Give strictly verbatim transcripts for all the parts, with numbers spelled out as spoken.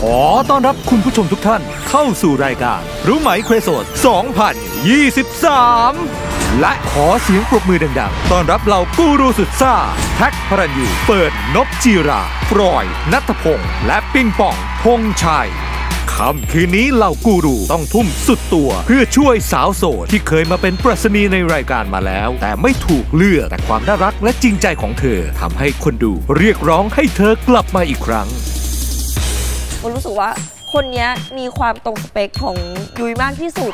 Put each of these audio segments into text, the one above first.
อต้อนรับคุณผู้ชมทุกท่านเข้าสู่รายการรู้ไหมเครโซดสองพันยี่สิบสามและขอเสียงปรบมือดังๆต้อนรับเหล่ากูรูสุดซ่าแท็กพระรัญยูเปิดนพจีราฟรอยณัฐพงษ์และปิงปองธงชัยค่ำคืนนี้เหล่ากูรูต้องทุ่มสุดตัวเพื่อช่วยสาวโสดที่เคยมาเป็นปรัชนีในรายการมาแล้วแต่ไม่ถูกเลือกแต่ความน่ารักและจริงใจของเธอทำให้คนดูเรียกร้องให้เธอกลับมาอีกครั้งผมรู้สึกว่าคนนี้มีความตรงสเปคของยุ้ยมากที่สุด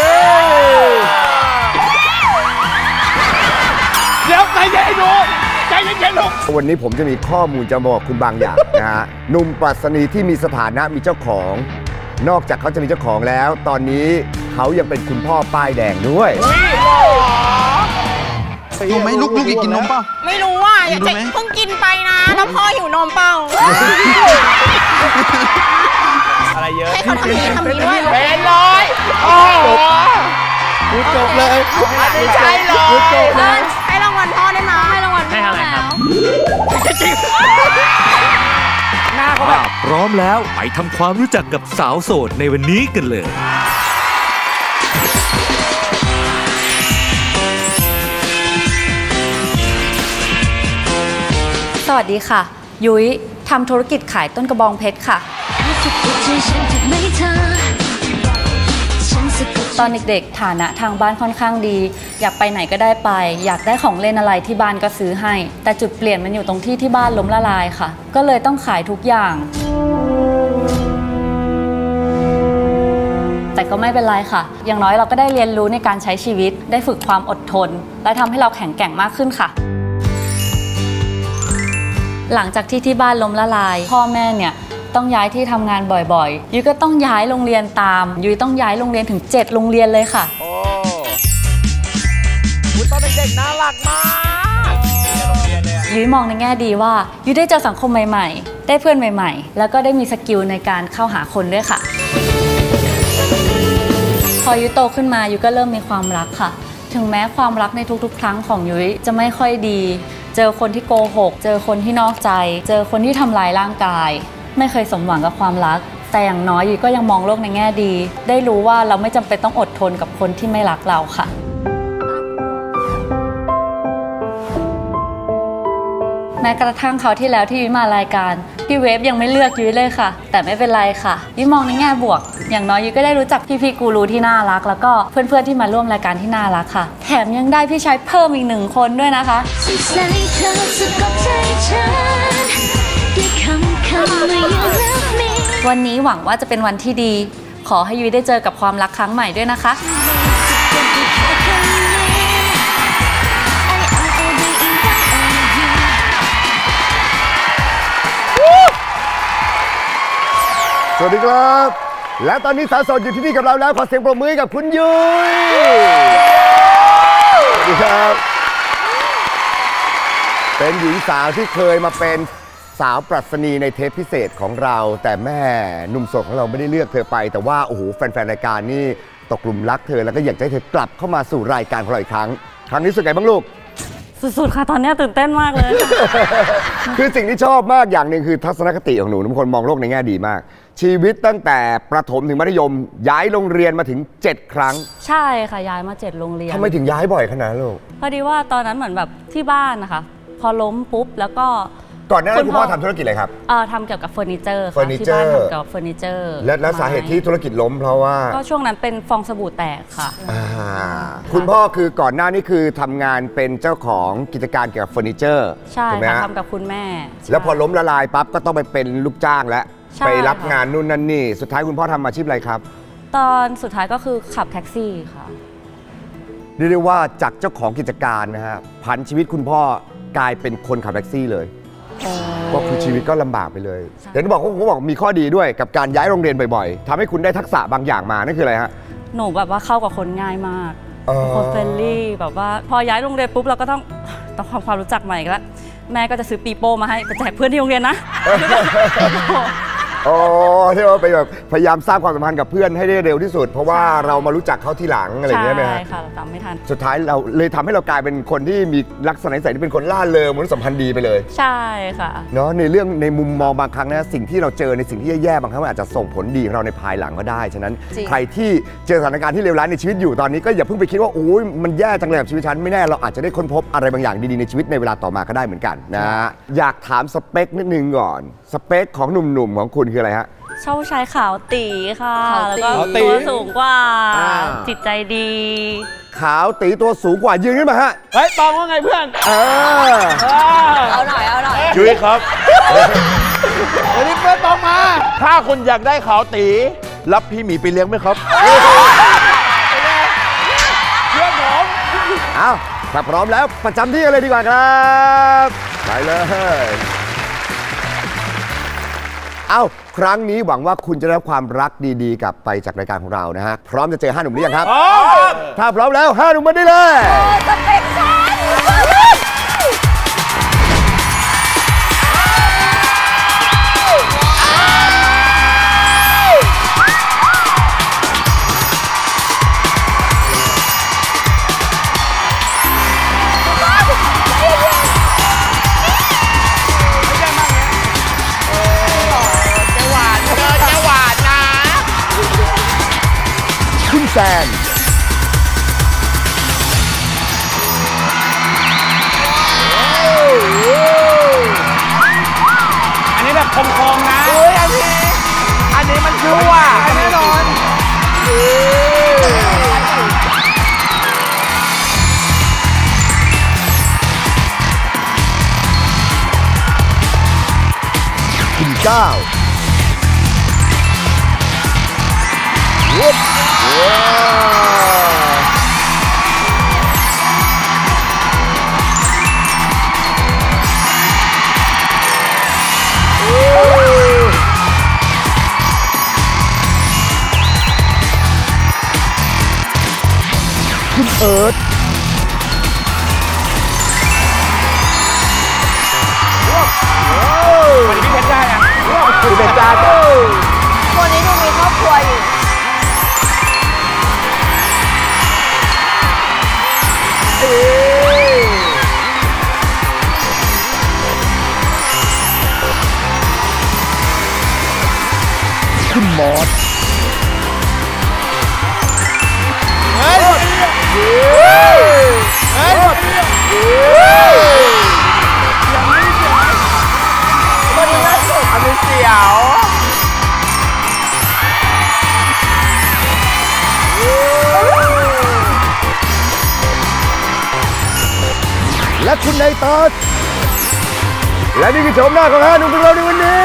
เดี๋ยวใจเย็นดูใจเย็นลูกวันนี้ผมจะมีข้อมูลจะบอกคุณบางอย่างนะฮะหนุ่มปรัชนีที่มีสถานะมีเจ้าของนอกจากเขาจะมีเจ้าของแล้วตอนนี้เขายังเป็นคุณพ่อป้ายแดงด้วยรู้ไหมลูกลูกกินนมเปล่าไม่รู้ว่าอย่าเจ๊เพิ่งกินไปนะแล้วพ่อหิวนมเปล่าอะไรเยอะให้เขาทำนี้ทำนี้ด้วยเป็นเลยโอ้โหพูดจบเลยไม่ใช่เลยให้รางวัลพ่อได้ไหมให้รางวัลพ่อแล้วถ้าพร้อมแล้วไปทำความรู้จักกับสาวโสดในวันนี้กันเลยสวัสดีค่ะยุ้ยทำธุรกิจขายต้นกระบองเพชรค่ะตอนเด็กๆฐานะทางบ้านค่อนข้างดีอยากไปไหนก็ได้ไปอยากได้ของเล่นอะไรที่บ้านก็ซื้อให้แต่จุดเปลี่ยนมันอยู่ตรงที่ที่บ้านล้มละลายค่ะก็เลยต้องขายทุกอย่างแต่ก็ไม่เป็นไรค่ะอย่างน้อยเราก็ได้เรียนรู้ในการใช้ชีวิตได้ฝึกความอดทนและทำให้เราแข็งแกร่งมากขึ้นค่ะหลังจากที่ที่บ้านล้มละลายพ่อแม่เนี่ยต้องย้ายที่ทำงานบ่อยๆยุ้ยก็ต้องย้ายโรงเรียนตามยุ้ยต้องย้ายโรงเรียนถึงเจ็ดโรงเรียนเลยค่ะโอ้คุณตอนเด็กๆน่ารักมากยุ้ยมองในแง่ดีว่ายุ้ยได้เจอสังคมใหม่ๆได้เพื่อนใหม่ๆแล้วก็ได้มีสกิลในการเข้าหาคนด้วยค่ะพอยุ้ยโตขึ้นมายุ้ยก็เริ่มมีความรักค่ะถึงแม้ความรักในทุกๆครั้งของยุ้ยจะไม่ค่อยดีเจอคนที่โกหกเจอคนที่นอกใจเจอคนที่ทำลายร่างกายไม่เคยสมหวังกับความรักแต่อย่างน้อยยุ้ยก็ยังมองโลกในแง่ดีได้รู้ว่าเราไม่จำเป็นต้องอดทนกับคนที่ไม่รักเราค่ะแม้กระทั่งเขาวที่แล้วที่ยุ้ยมารายการพี่เวฟยังไม่เลือกยุ้ยเลยค่ะแต่ไม่เป็นไรค่ะยุ้ยมองในแง่บวกอย่างน้อยยุ้ยก็ได้รู้จักพี่ๆกูรูที่น่ารักแล้วก็เพื่อนๆที่มาร่วมรายการที่น่ารักค่ะแถมยังได้พี่ชายเพิ่มอีกหนึ่งคนด้วยนะคะวันนี้หวังว่าจะเป็นวันที่ดีขอให้ยุ้ยได้เจอกับความรักครั้งใหม่ด้วยนะคะสวัสดีครับและตอนนี้สาวโสดอยู่ที่นี่กับเราแล้วขอเสียงปรบมือกับคุณยุ้ยสวัสดีครับเป็นหญิงสาวที่เคยมาเป็นสาวปรัชนีในเทปพิเศษของเราแต่แม่หนุ่มโสดของเราไม่ได้เลือกเธอไปแต่ว่าโอ้โหแฟนๆรายการนี่ตกหลุมรักเธอแล้วก็อยากให้เธอกลับเข้ามาสู่รายการของเราอีกครั้งครั้งนี้สุดไงบ้างลูกสุดๆค่ะตอนนี้ตื่นเต้นมากเลยคือสิ่งที่ชอบมากอย่างหนึ่งคือทัศนคติของหนูทุกคนมองโลกในแง่ดีมากชีวิตตั้งแต่ประถมถึงมัธยมย้ายโรงเรียนมาถึงเจ็ดครั้งใช่ค่ะย้ายมาเจ็ดโรงเรียนทำไมถึงย้ายบ่อยขนาดนั้นลูกพอดีว่าตอนนั้นเหมือนแบบที่บ้านนะคะพอล้มปุ๊บแล้วก็ก่อนหน้านั้นคุณพ่อทำธุรกิจอะไรครับเออทำเกี่ยวกับเฟอร์นิเจอร์ค่ะที่บ้านทำเกี่ยวกับเฟอร์นิเจอร์และสาเหตุที่ธุรกิจล้มเพราะว่าก็ช่วงนั้นเป็นฟองสบู่แตกค่ะคุณพ่อคือก่อนหน้านี้คือทำงานเป็นเจ้าของกิจการเกี่ยวกับเฟอร์นิเจอร์ใช่ค่ะทำกับคุณแม่แล้วพอล้มละลายปั๊บก็ต้องไปเป็นลูกจ้างแล้วไปรับงานนู่นนั่นนี่สุดท้ายคุณพ่อทำอาชีพอะไรครับตอนสุดท้ายก็คือขับแท็กซี่ค่ะเรียกได้ว่าจากเจ้าของกิจการนะฮะผันชีวิตคุณพ่อกลายเป็นคนขับแท็กซี่เลยก็คือชีวิตก็ลำบากไปเลยเดี๋ยวบอกเขาบอกมีข้อดีด้วยกับการย้ายโรงเรียนบ่อยๆทำให้คุณได้ทักษะบางอย่างมานั่นคืออะไรฮะหนูแบบว่าเข้ากับคนง่ายมากคนเฟรนลี่แบบว่าพอย้ายโรงเรียนปุ๊บเราก็ต้องต้องทำความรู้จักใหม่แล้วแม่ก็จะซื้อปีโป้มาให้ไปแจกเพื่อนที่โรงเรียนนะโอ้ที่ว่าไปแบบพยายามสร้างความสัมพันธ์กับเพื่อนให้ได้เร็วที่สุดเพราะว่าเรามารู้จักเขาทีหลังอะไรอย่างเงี้ยไหมฮะใช่ค่ะเราจำไม่ทันสุดท้ายเราเลยทำให้เรากลายเป็นคนที่มีลักษณะนิสัยที่เป็นคนล่าเริงมนุษยสัมพันธ์ดีไปเลยใช่ค่ะเนาะในเรื่องในมุมมองบางครั้งนะสิ่งที่เราเจอในสิ่งที่แย่ๆบางครั้งมันอาจจะส่งผลดีของเราในภายหลังก็ได้ฉะนั้นใครที่เจอสถานการณ์ที่เลวร้ายในชีวิตอยู่ตอนนี้ก็อย่าเพิ่งไปคิดว่าโอ้ยมันแย่จังเลยกับชีวิตฉันไม่แน่เราอาจจะได้ค้นพบอะไรบางอย่างดีๆในชีวิตในเวลาต่อมาก็ได้เหมือนกันนะอยากถามสเปคนิดนึงก่อนสเปคของหนุ่มๆของคุณคืออะไรฮะชอบชายขาวตีค่ะแล้วก็ตัวสูงกว่าจิตใจดีขาวตีตัวสูงกว่ายืนขึ้นมาฮะเฮ้ยตองว่าไงเพื่อนเออเอาหน่อยเอาหน่อยยุ้ยครับวันนี้เพื่อนตองมาถ้าคุณอยากได้ขาวตีรับพี่หมีไปเลี้ยงไหมครับเพื่อนผมเอาถ้าพร้อมแล้วประจำที่กันเลยดีกว่าครับไปเลยเอาครั้งนี้หวังว่าคุณจะได้ความรักดีๆกลับไปจากรายการของเรานะฮะพร้อมจะเจอห้าหนุ่มหรือยังครับถ้าพร้อมแล้วห้าหนุ่มมาได้เลยจะเป็นฉันแซนอันนี้แบบคมๆนะเฮ้ยอันนี้อันนี้มันชั่วแน่นอนคุณเก้าคุณเอิร์ธวันนี้พี่เพชรได้นะคุณเป็นจ้าวันนี้ดูมีครอบครัวอยู่คุณมอสเฮ้ยเฮ้ยเฮ้ยยังไม่เสียวคนนี้น่าสุดอันนี้เสียวและคุณนายตอดและนี่คือโฉมหน้าของห้าหนุ่มของเราในวันนี้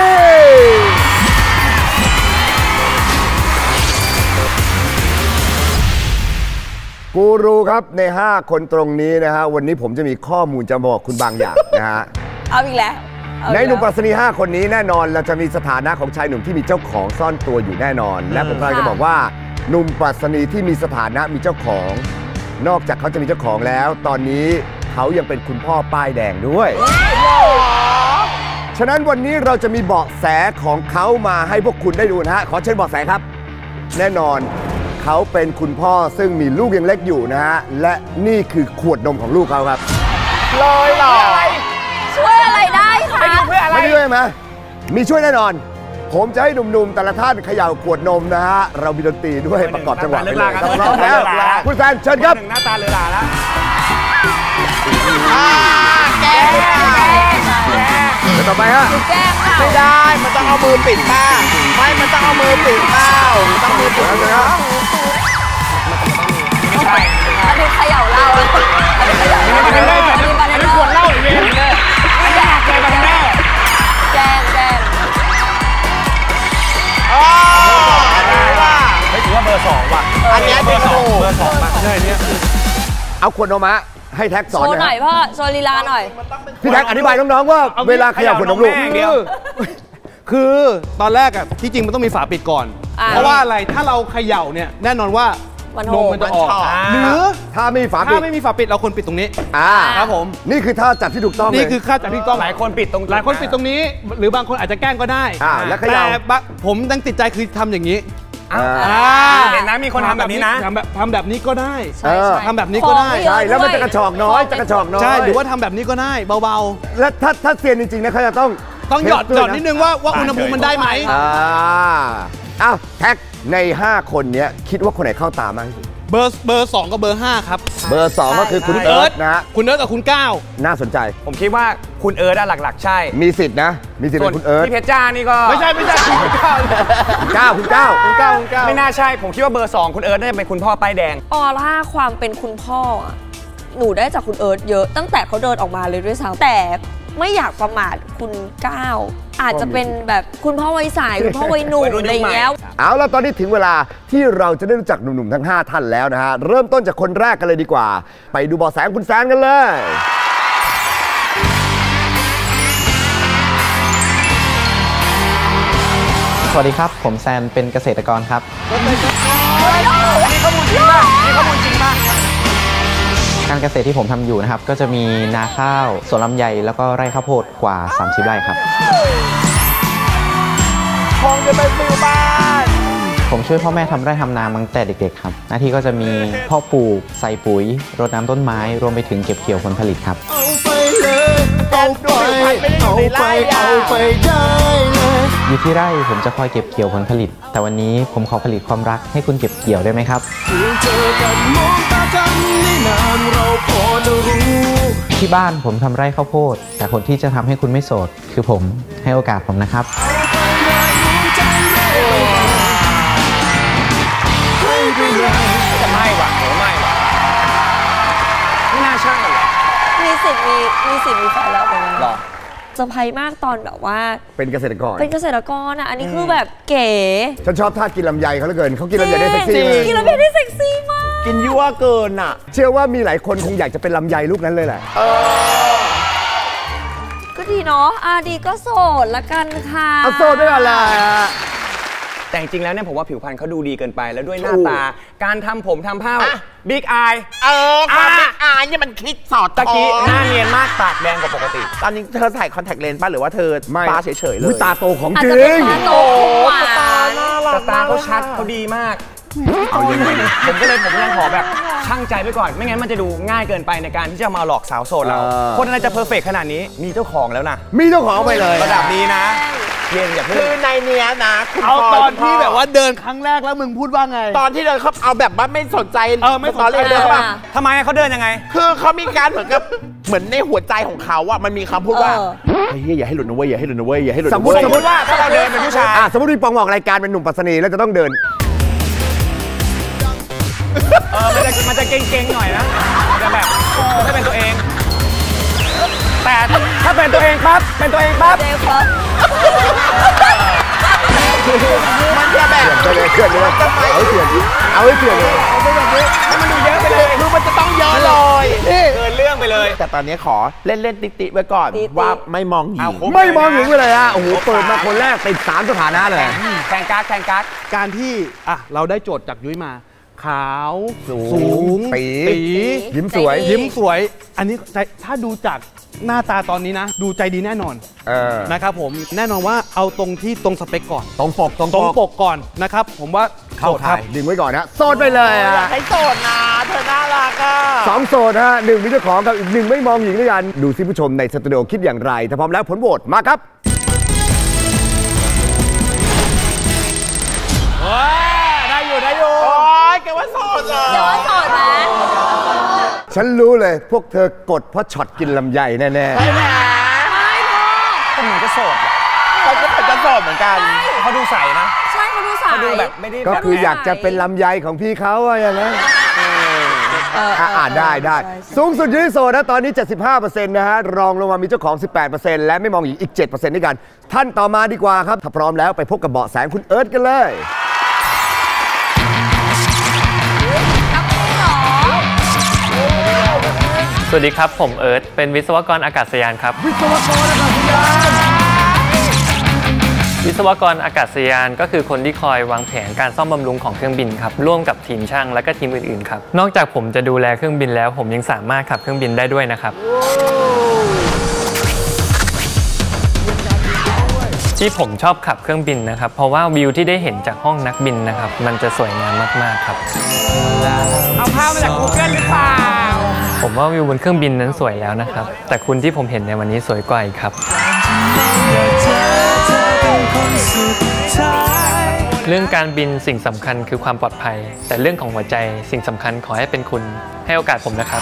กูรูครับในห้าคนตรงนี้นะฮะวันนี้ผมจะมีข้อมูลจะบอกคุณบางอย่างนะฮะเอาอีกแล้วในหนุ่มปรัชนีห้าคนนี้แน่นอนเราจะมีสถานะของชายหนุ่มที่มีเจ้าของซ่อนตัวอยู่แน่นอนและผมกำลังจะบอกว่าหนุ่มปรัชนีที่มีสถานะมีเจ้าของนอกจากเขาจะมีเจ้าของแล้วตอนนี้เขายังเป็นคุณพ่อป้ายแดงด้วยฉะนั้นวันนี้เราจะมีเบาะแสของเขามาให้พวกคุณได้ดูนะฮะขอเชิญเบาะแสครับแน่นอนเขาเป็นคุณพ่อซึ่งมีลูกยังเล็กอยู่นะฮะและนี่คือขวดนมของลูกเขาครับเลยหรอช่วยอะไรได้คะไม่ได้ช่วยอะไรไม่ได้ช่วยไหมมีช่วยแน่นอนผมจะให้หนุ่มๆแต่ละท่านเขย่าขวดนมนะฮะเรามีดนตรีด้วยประกอบจังหวะไปเลยพร้อมแล้วคุณแซนเชิญครับหน้าตาเลยล่ะแล้วแกต่อไปฮะไม่ได้มันต้องเอามือปิดป้าไม่มันต้องเอามือปิดเป้าต้องมือปิดนะไม่ใช่อันนี้เขย่าเหล้าอันนี้เขย่าเหล้าอันนี้บาร์เทนเดอร์อันนี้ขวดเหล้าอีกเลยไม่ใช่แกงบาร์เทนเดอร์แกงแกงอ๋ออันนี้ว่าไม่ถือว่าเบอร์สองว่ะอันนี้เบอร์สองเบอร์สองมาใช่เนี่ยเอาขวดนมะให้แท็กสอนโชว์หน่อยพ่อโชว์ลีลาหน่อยพี่แท็กอธิบายน้องๆว่าเวลาขยับขวดนมลูกคือตอนแรกอะที่จริงมันต้องมีฝาปิดก่อนเพราะว่าอะไรถ้าเราเขย่าเนี่ยแน่นอนว่ามันนโหมกมันจะออกหรือถ้าไม่มีฝาปิถ้าดไม่มีฝาปิดเราควรปิดตรงนี้อ่าครับผมนี่คือท่าจัดที่ถูกต้องเลยนี่คือค่าจัดที่ต้องหลายคนปิดตรงหลายคนปิดตรงนี้ หรือบางคนอาจจะแกล้งก็ได้อ่าแล้วเขย่าแต่บะผมตั้งติดใจคือทำอย่างนี้อ่าอ่าเห็นนะมีคนทำแบบนี้นะทำแบบทำแบบนี้ก็ได้ใช่ใช่ทำแบบนี้ก็ได้ของเยอะใช่แล้วมันจะด้วยกระชอกน้อยจะกระชอกน้อยใช่หรือว่าทำแบบนี้ก็ได้เบาและถ้าถ้าเซียนจริงๆนะเขาจะต้องๆ ต้องหยอดหยอดนิดนึงว่าว่าอุณหภูมิมันได้ไหมอ่าอ้าวแท็กใน ห้า คนเนี้ยคิดว่าคนไหนเข้าตามากที่สุดเบอร์เบอร์สองกับเบอร์ห้าครับเบอร์สองก็คือคุณเอิเอิร์ร์ธธนะฮะคุณเอิร์ธกับคุณก้าวน่าสนใจผมคิดว่าคุณเอิร์ธอะหลักๆ ใช่มีสิทธินะ มีสิทธิ์ส่วเป็น นคุณเอิร์ธพี่เพชรจ้านี่ก็ไม่ใช่ไม่ใช่คุณก้าวคุณเก้าคุณเก้าคุณก้าวคุณก้าวไม่น่าใช่ ผมคิดว่าเบอร์สองคุณเอิร์ธน่าจะเป็นคุณพ่อป้ายแดงออร่าความเป็นคุณพ่ออะหนูได้จากคุณเอิร์ธเยอะตั้งแต่เขาเดินออกมาเลยด้วยซ้ำแต่ไม่อยากประมาทคุณก้าวอาจจะเป็นแบบคุณพ่อวัยสาย คุณพ่อวัยหนุ่มวัยรุ่นอะไรยุคใหม่เงี้ยเอาแล้วตอนนี้ถึงเวลาที่เราจะได้รู้จักหนุ่มๆทั้ง ห้า ท่านแล้วนะฮะ เริ่มต้นจากคนแรกกันเลยดีกว่า ไปดูเบาะแสของคุณแซนกันเลยสวัสดีครับ ผมแซนเป็นเกษตรกรครับมีข้อมูลจริงป่ะมีข้อมูลจริงป่ะการเกษตรที่ผมทำอยู่นะครับ ก็จะมีนาข้าวสวนลำไยแล้วก็ไร่ข้าวโพดกว่า สามสิบ ไร่ครับคงจะเป็นฟิวบ้านผมช่วยพ่อแม่ทำไร่ทำนามาตั้งแต่เด็กๆครับ หน้าที่ก็จะมีเพ่อปลูกใส่ปุ๋ย รดน้ำต้นไม้ รวมไปถึงเก็บเกี่ยวผลผลิตครับเอาไปเอาไปเอาไปได้เลยอยู่ที่ไร่ผมจะคอยเก็บเกี่ยวผลผลิต แต่วันนี้ผมขอผลิตความรักให้คุณเก็บเกี่ยวได้ไหมครับเจอกันมองตากันไม่นานเราพอจะรู้ที่บ้านผมทำไร่ข้าวโพด แต่คนที่จะทำให้คุณไม่โสด คือผมให้โอกาสผมนะครับจะไม่ว่ะโหไม่ว่ะไม่น่าใช่หรอมีสิทธิ์มีมีสิทธิ์มีแฟนแล้วเป็นไงหรอเซอร์ไพรส์มากตอนแบบว่าเป็นเกษตรกรเป็นเกษตรกรอ่ะ อันนี้คือแบบเก๋ฉันชอบท่ากินลำไยเขาเหลือเกินเขากินลำไยได้เซ็กซี่มากกินแล้วเป็นได้เซ็กซี่มากกินยั่วเกินอ่ะเชื่อว่ามีหลายคนคงอยากจะเป็นลำไยลูกนั้นเลยแหละก็ดีเนาะอาดีก็โสดละกันค่ะเอาโซนด้วยอะไรแต่จริงๆแล้วเนี่ยผมว่าผิวพรรณเขาดูดีเกินไปแล้วด้วยหน้าตา การทำผมทำผ้าบิ๊กอายเออความเป็นอายเนี่ยมันคิดสอดตะกี้คอหน้าเนียนมากปากแดงกว่าปกติตอนนี้เธอใส่คอนแทคเลนส์ป่ะหรือว่าเธอไม่ตาเฉยๆเลอุ๊ยตาโตของอาจจจะริเป็นงตาโตหวานแต่ตาเขาชัดเขาดีมากเอายังไงผมก็เลยผมยังขอแบบช่างใจไปก่อน ไม่งั้นมันจะดูง่ายเกินไปในการที่จะมาหลอกสาวโสดเราเออคนอะไรจะเพอร์เฟกขนาดนี้มีเจ้าของแล้วนะมีเจ้าของไปเลยระดับนี้นะเย็นอย่าเพิ่คืงอในเนี้ยนะคุณเอาพลยตอนที่คุณพ่แบบว่าเดินครั้งแรกแล้วมึงพูดว่าไงตอนที่เดินเขาเอาแบบว่าไม่สนใจเออไม่สนใจตอนเล่นเดินป่ะทำไมเขาเดินยังไงคือเขามีการเหมือนกับเหมือนในหัวใจของเขาอะมันมีคำพูดว่าเออเฮ้ยอย่าให้หลุดนะเว้ยอย่าให้หลุดนะเว้ยอย่าให้หลุดสนะมมเว้ติยสมมติว่าถ้าเราเดินเป็นผู้ชายอ่ะสมมติพี่ปองออกรายการเป็นหนุ่มปัสนีแล้วจะต้องเดินเออมันจะมันจะเก่งๆหน่อยนะมันจะแบบไม่เป็นตัวเอง แต่ถ้าเป็นตัวเองปั๊บเป็นตัวเองปั๊บเจครับมันจะแบบเกิดเลยเกิดเลยเอาให้เถื่อนเอาให้เถื่อนเลยให้มันดูเยอะไปเลยคือมันจะต้องเยอะเลยเกินเรื่องไปเลยแต่ตอนนี้ขอเล่นเล่นๆติ๊กๆไว้ก่อนว่าไม่มองหญิงไม่มองหญิงไปเลยฮะโอ้โหเปิดมาคนแรกติดสามสถานะเลยแข่งการ์ดแข่งการ์ดการที่อ่ะเราได้โจทย์จากยุ้ยมา ขาวสูงสูงตีตียิ้มสวยยิ้มสวย อันนี้ใจถ้าดูจากหน้าตาตอนนี้นะ ดูใจดีแน่นอนเออนะครับผมแน่นอนว่าเอาตรงที่ตรงสเปคก่อนตรงปกตรงตรงปปกกก่อนนะครับ ผมว่าเข้าโสดคข่ารับยดึงไว้ก่อนนะโสดไปเลยอยาอ่ะกให้โสดนะเธอน่ารักอ่ะสองโสดนะฮะหนึ่งมีเจ้าของกับอีกหนึ่งไม่มองหญิงด้วยกันดูสิผู้ชมในสตูดิโอคิดอย่างไรถ้าพร้อมแล้วผลโหวตมาครับได้อยู่ได้อยู่โอ๊ยแกว่าโสดเหรอเดี๋ยวว่าโสดไหมฉันรู้เลยพวกเธอกดเพราะช็อตกินลำไยแน่ใช่ไหมก็เหมือนจะโสดอะเขาก็เหมือนจะโสดเหมือนกันเขาดูใสนะใช่เขาดูสายเขาดูแบบไม่ได้ๆก็แบบคืออยากจะเป็นลำไยของพี่เขาอะอย่างนั้นเอออ่ะอ่านได้ได้ใช่ใช่สูงสุดอยู่ที่โสดนะตอนนี้ เจ็ดสิบห้าเปอร์เซ็นต์ นะฮะ รองลงมามีเจ้าของ สิบแปดเปอร์เซ็นต์ และไม่มองหญิงอีก เจ็ดเปอร์เซ็นต์ ด้วยกัน ท่านต่อมาดีกว่าครับ ถ้าพร้อมแล้วไปพบกับเบาะแสของคุณเอิร์ธกันเลยสวัสดีครับ ผมเอิร์ธเป็นวิศวกรอากาศยานครับวิศวกรอากาศยานวิศศวกรอากาศยานก็คือคนที่คอยวางแผนการซ่อมบำรุงของเครื่องบินครับร่วมกับทีมช่างและก็ทีมอื่นๆครับนอกจากผมจะดูแลเครื่องบินแล้วผมยังสามารถขับเครื่องบินได้ด้วยนะครับที่ผมชอบขับเครื่องบินนะครับเพราะว่าวิวที่ได้เห็นจากห้องนักบินนะครับมันจะสวยงามมากๆครับเอาภาพมาจาก Google หรือเปล่าผมว่าวิวบนเครื่องบินนั้นสวยแล้วนะครับแต่คุณที่ผมเห็นในวันนี้สวยกว่าอีกครับเรื่องการบินสิ่งสำคัญคือความปลอดภัยแต่เรื่องของหัวใจสิ่งสำคัญขอให้เป็นคุณให้โอกาสผมนะครับ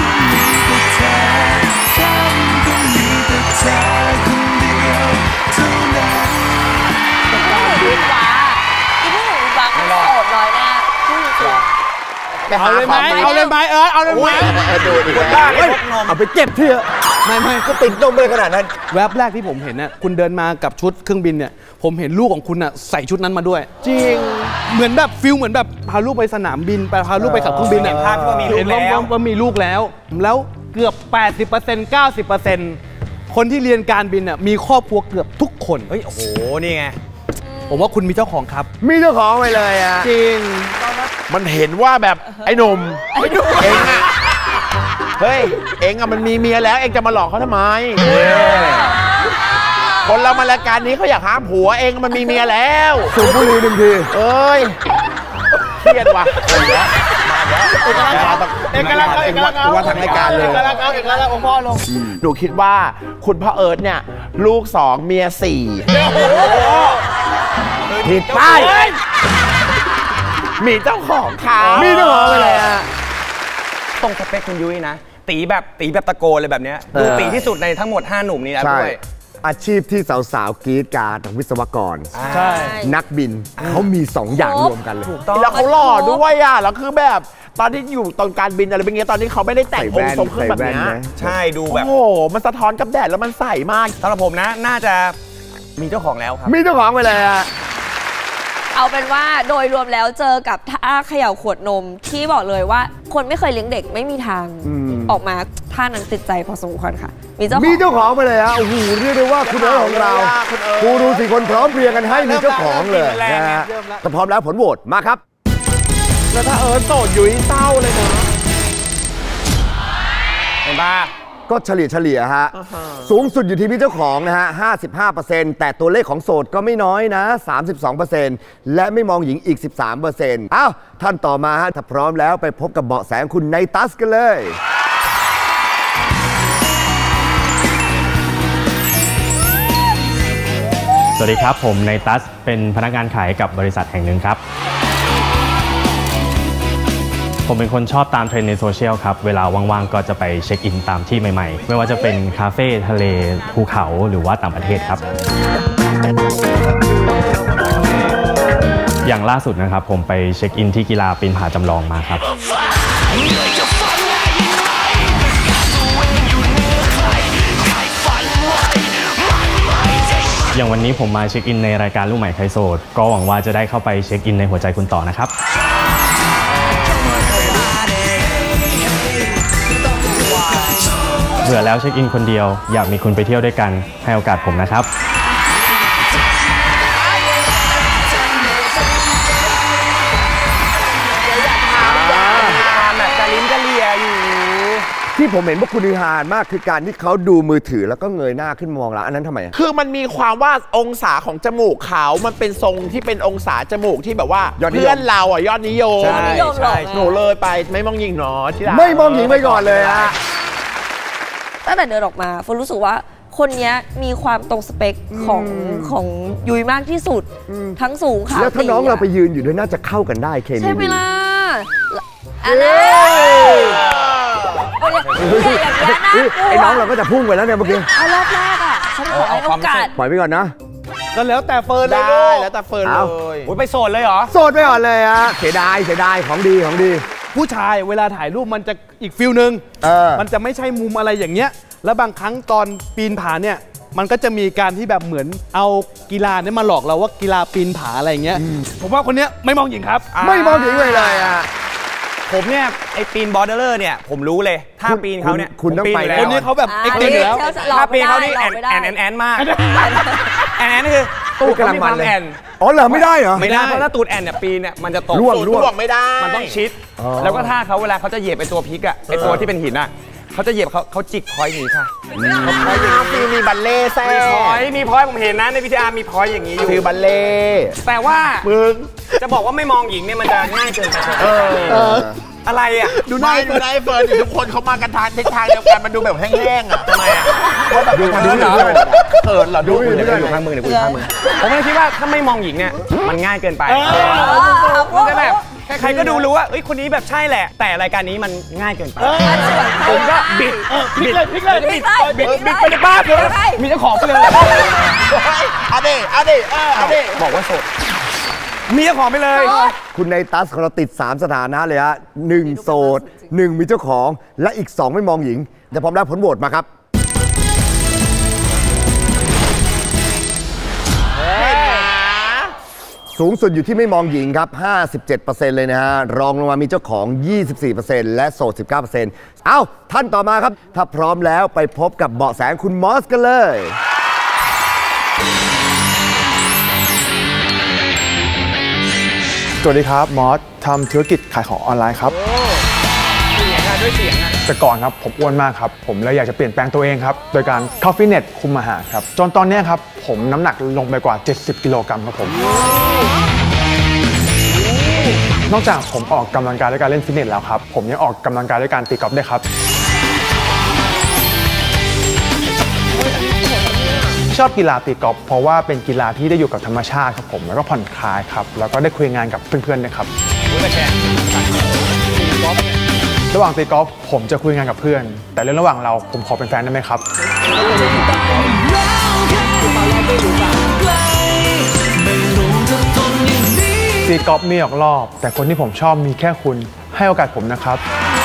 เอาเลยไหมเอาเลยไหมเออเอาเลยไหมดูดิเอาไปเก็บที่ไม่ไม่ก็ติดนมเลยขนาดนั้นแวบแรกที่ผมเห็นน่ะคุณเดินมากับชุดเครื่องบินเนี่ยผมเห็นลูกของคุณน่ะใส่ชุดนั้นมาด้วยจริงเหมือนแบบฟิลเหมือนแบบพาลูกไปสนามบินไปพาลูกไปขับเครื่องบินเนี่ยภาพที่ว่ามีลูกแล้วว่ามีลูกแล้วแล้วเกือบ แปดสิบเปอร์เซ็นต์ เก้าสิบเปอร์เซ็นต์ คนที่เรียนการบินน่ะมีครอบครัวเกือบทุกคนเฮ้ยโอ้โหนี่ไงผมว่าคุณมีเจ้าของครับมีเจ้าของไปเลยอ่ะจริงมันเห็นว่าแบบไอ้หนุ่มเองอะเฮ้ยเองอะมันมีเมียแล้วเองจะมาหลอกเขาทำไมคนเรามารายการนี้เขาอยากหาผัวเองมันมีเมียแล้วสูบบุหรี่หนึ่งทีเอ้ยเครียดว่ะเอกลักษณ์เอกลักษณ์เอกลักษณ์ว่าทางรายการเลยเอกลักษณ์เอกลักษณ์องค์พ่อลงหนูคิดว่าคุณพ่อเอิร์ธเนี่ยลูกสองเมียสี่ผิดป้ายมีเจ้าของค่ะมีเจ้าของไปเลยอะตรงสเปคคุณยุ้ยนะตีแบบตีแบบตะโกนเลยแบบนี้ดูตีที่สุดในทั้งหมดห้าหนุ่มนี้แล้วด้วยอาชีพที่สาวๆกรี๊ดกราดของวิศวกรใช่นักบินเขามีสองอย่างรวมกันเลยแล้วเขาหล่อด้วยอ่ะแล้วคือแบบตอนที่อยู่ตอนการบินอะไรเป็นเงี้ยตอนนี้เขาไม่ได้แต่งองค์ทรงเครื่องแบบนี้ใช่ดูแบบโอ้โหมันสะท้อนกับแดดแล้วมันใสมากสำหรับผมนะน่าจะมีเจ้าของแล้วครับมีเจ้าของไปเลยอะเอาเป็นว่าโดยรวมแล้วเจอกับท่าเขย่าขวดนมที่บอกเลยว่าคนไม่เคยเลี้ยงเด็กไม่มีทางออกมาท่านั้นติดใจพอสมควรค่ะมีเจ้าของมีเจ้าของไปเลยฮะโอ้โหเรียกได้ว่าคุณเอ๋ของเรากูดูสี่คนพร้อมเพรียงกันให้มีเจ้าของเลยนะฮะแต่พร้อมแล้วผลโหวตมาครับแล้วถ้าเอิร์ธโสดยุ้ยเศร้าเลยนะเห็นป่ะก็เฉลี่ยเฉลี่ยฮะ uh-huh. สูงสุดอยู่ที่พี่เจ้าของนะฮะ ห้าสิบห้าเปอร์เซ็นต์ แต่ตัวเลขของโสดก็ไม่น้อยนะ สามสิบสองเปอร์เซ็นต์ และไม่มองหญิงอีก สิบสามเปอร์เซ็นต์ อ้าวท่านต่อมาฮะถ้าพร้อมแล้วไปพบกับเบาะแสของคุณไนตัสกันเลยสวัสดีครับผมไนตัสเป็นพนักงานขายกับบริษัทแห่งหนึ่งครับผมเป็นคนชอบตามเทรนด์ในโซเชียลครับเวลาว่างๆก็จะไปเช็คอินตามที่ใหม่ๆไม่ว่าจะเป็นคาเฟ่ทะเลภูเขาหรือว่าต่างประเทศครับอย่างล่าสุดนะครับผมไปเช็คอินที่กีฬาปีนผาจำลองมาครับอย่างวันนี้ผมมาเช็คอินในรายการลูกใหม่ใครโสดก็หวังว่าจะได้เข้าไปเช็คอินในหัวใจคุณต่อนะครับเบื่อแล้วเช็คอินคนเดียวอยากมีคุณไปเที่ยวด้วยกันให้โอกาสผมนะครับแบบจะลิ้นจะเลียอยู่ที่ผมเห็นว่าคุณฮือฮามากคือการที่เขาดูมือถือแล้วก็เงยหน้าขึ้นมองเราอันนั้นทำไมคือมันมีความว่าองศาของจมูกเขามันเป็นทรงที่เป็นองศาจมูกที่แบบว่าเพื่อนเราอ่ะยอดนิยมใช่ใช่หนูเลยไปไม่มองหญิงเนาะที่ไม่มองหญิงไปก่อนเลยอะตั้งแต่เดินออกมาฝนรู้สึกว่าคนนี้มีความตรงสเปคของของยุ้ยมากที่สุดทั้งสูงค่ะแล้วถ้าน้องเราไปยืนอยู่ด้วยน่าจะเข้ากันได้เคมีใช่ไหมล่ะอะไรไอ้น้องเราก็จะพุ่งไปแล้วเนี่ยเมื่อกี้เอารอบแรกอ่ะฉันขอให้โอกาสปล่อยไปก่อนนะก็แล้วแต่เฟิร์นได้แล้วแต่เฟิร์นเลยไปโสดเลยเหรอโสดไปก่อนเลยอะเสียดายเสียดายของดีของดีผู้ชายเวลาถ่ายรูปมันจะอีกฟิลนึงมันจะไม่ใช่มุมอะไรอย่างเงี้ยแล้วบางครั้งตอนปีนผาเนี่ยมันก็จะมีการที่แบบเหมือนเอากีฬาเนี่ยมาหลอกเราว่ากีฬาปีนผาอะไรอย่างเงี้ยผมว่าคนเนี้ยไม่มองหญิงครับไม่มองหญิงเลยเลยอ่ะผมเนี่ยไอปีนบอร์เดอร์เนี่ยผมรู้เลยถ้าปีนเขาเนี่ยคุณต้องไปคนนี้เขาแบบเอ็กซ์เต็มแล้วถ้าปีนเขานี่แอนแอนแอนมากแอนแอนคือตูดกำลังมันแอนอ๋อเหรอไม่ได้เหรอไม่ได้เพราะถ้าตูดแอนเนี่ยปีเนี่ยมันจะตกร่วงร่วงไม่ได้มันต้องชิดแล้วก็ถ้าเขาเวลาเขาจะเหยียบไอตัวพริกอะไอตัวที่เป็นหินอะเขาจะเหยียบเขาเขาจิกพอยต์หนีค่ะเขาพอยต์อย่างนี้มีบัลเล่แซ่มีพอยต์มีพอยต์ผมเห็นนะในวิทยามีพอยต์อย่างนี้อยู่คือบัลเล่แต่ว่ามึงจะบอกว่าไม่มองหญิงเนี่ยมันจะง่ายเกินไปอะไรอ่ะดูได้ดูได้เฟิร์นทุกคนเขามากันทางทิศทางเดียวกันมันดูแบบแห้งๆอ่ะทำไมอ่ะดูดูเหรอเขินเหรอดูเดี๋ยวอยู่ข้างมือเดี๋ยวอยู่ข้างมือผมเลยคิดว่าถ้าไม่มองหญิงเนี่ยมันง่ายเกินไปมันจะแบบใครๆก็ดูรู้ว่าเอ้ยคนนี้แบบใช่แหละแต่รายการนี้มันง่ายเกินไปผมก็บิดพลิกเลยพลิกเลยบิดบิดบิดไปในบ้านเลยมีเจ้าของไปเลยเอาดิเอาดิเอาดิบอกว่าโสดมีเจ้าของไปเลยคุณในตัสของเราติดสามสถานะเลยฮะหนึ่งโสดหนึ่งมีเจ้าของและอีกสองไม่มองหญิงเดี๋ยวพร้อมแล้วผลโหวตมาครับสูงสุดอยู่ที่ไม่มองหญิงครับ ห้าสิบเจ็ดเปอร์เซ็นต์ เลยนะฮะรองลงมามีเจ้าของ ยี่สิบสี่เปอร์เซ็นต์ และโสด สิบเก้าเปอร์เซ็นต์ เอ้าท่านต่อมาครับถ้าพร้อมแล้วไปพบกับเบาะแสคุณมอสกันเลยสวัสดีครับมอสทำธุรกิจขายของออนไลน์ครับเสียงอะด้วยเสียงอะแต่ก่อนครับผมอ้วนมากครับผมเลยอยากจะเปลี่ยนแปลงตัวเองครับโดยการเข้าฟิตเนสคุมอาหารครับจนตอนนี้ครับผมน้ำหนักลงไปกว่าเจ็ดสิบกิโลกรัมครับผมนอกจากผมออกกำลังกายด้วยการเล่นฟิตเนสแล้วครับผมยังออกกำลังกายด้วยการตีกอล์ฟด้วยครับชอบกีฬาตีกอล์ฟเพราะว่าเป็นกีฬาที่ได้อยู่กับธรรมชาติครับผมแล้วก็ผ่อนคลายครับแล้วก็ได้คุยงานกับเพื่อนๆด้วยครับระหว่างตีกอล์ฟผมจะคุยงานกับเพื่อนแต่เรื่องระหว่างเราผมขอเป็นแฟนได้ไหมครับตีกอล์ฟมีออกรอบแต่คนที่ผมชอบมีแค่คุณให้โอกาสผมนะครับ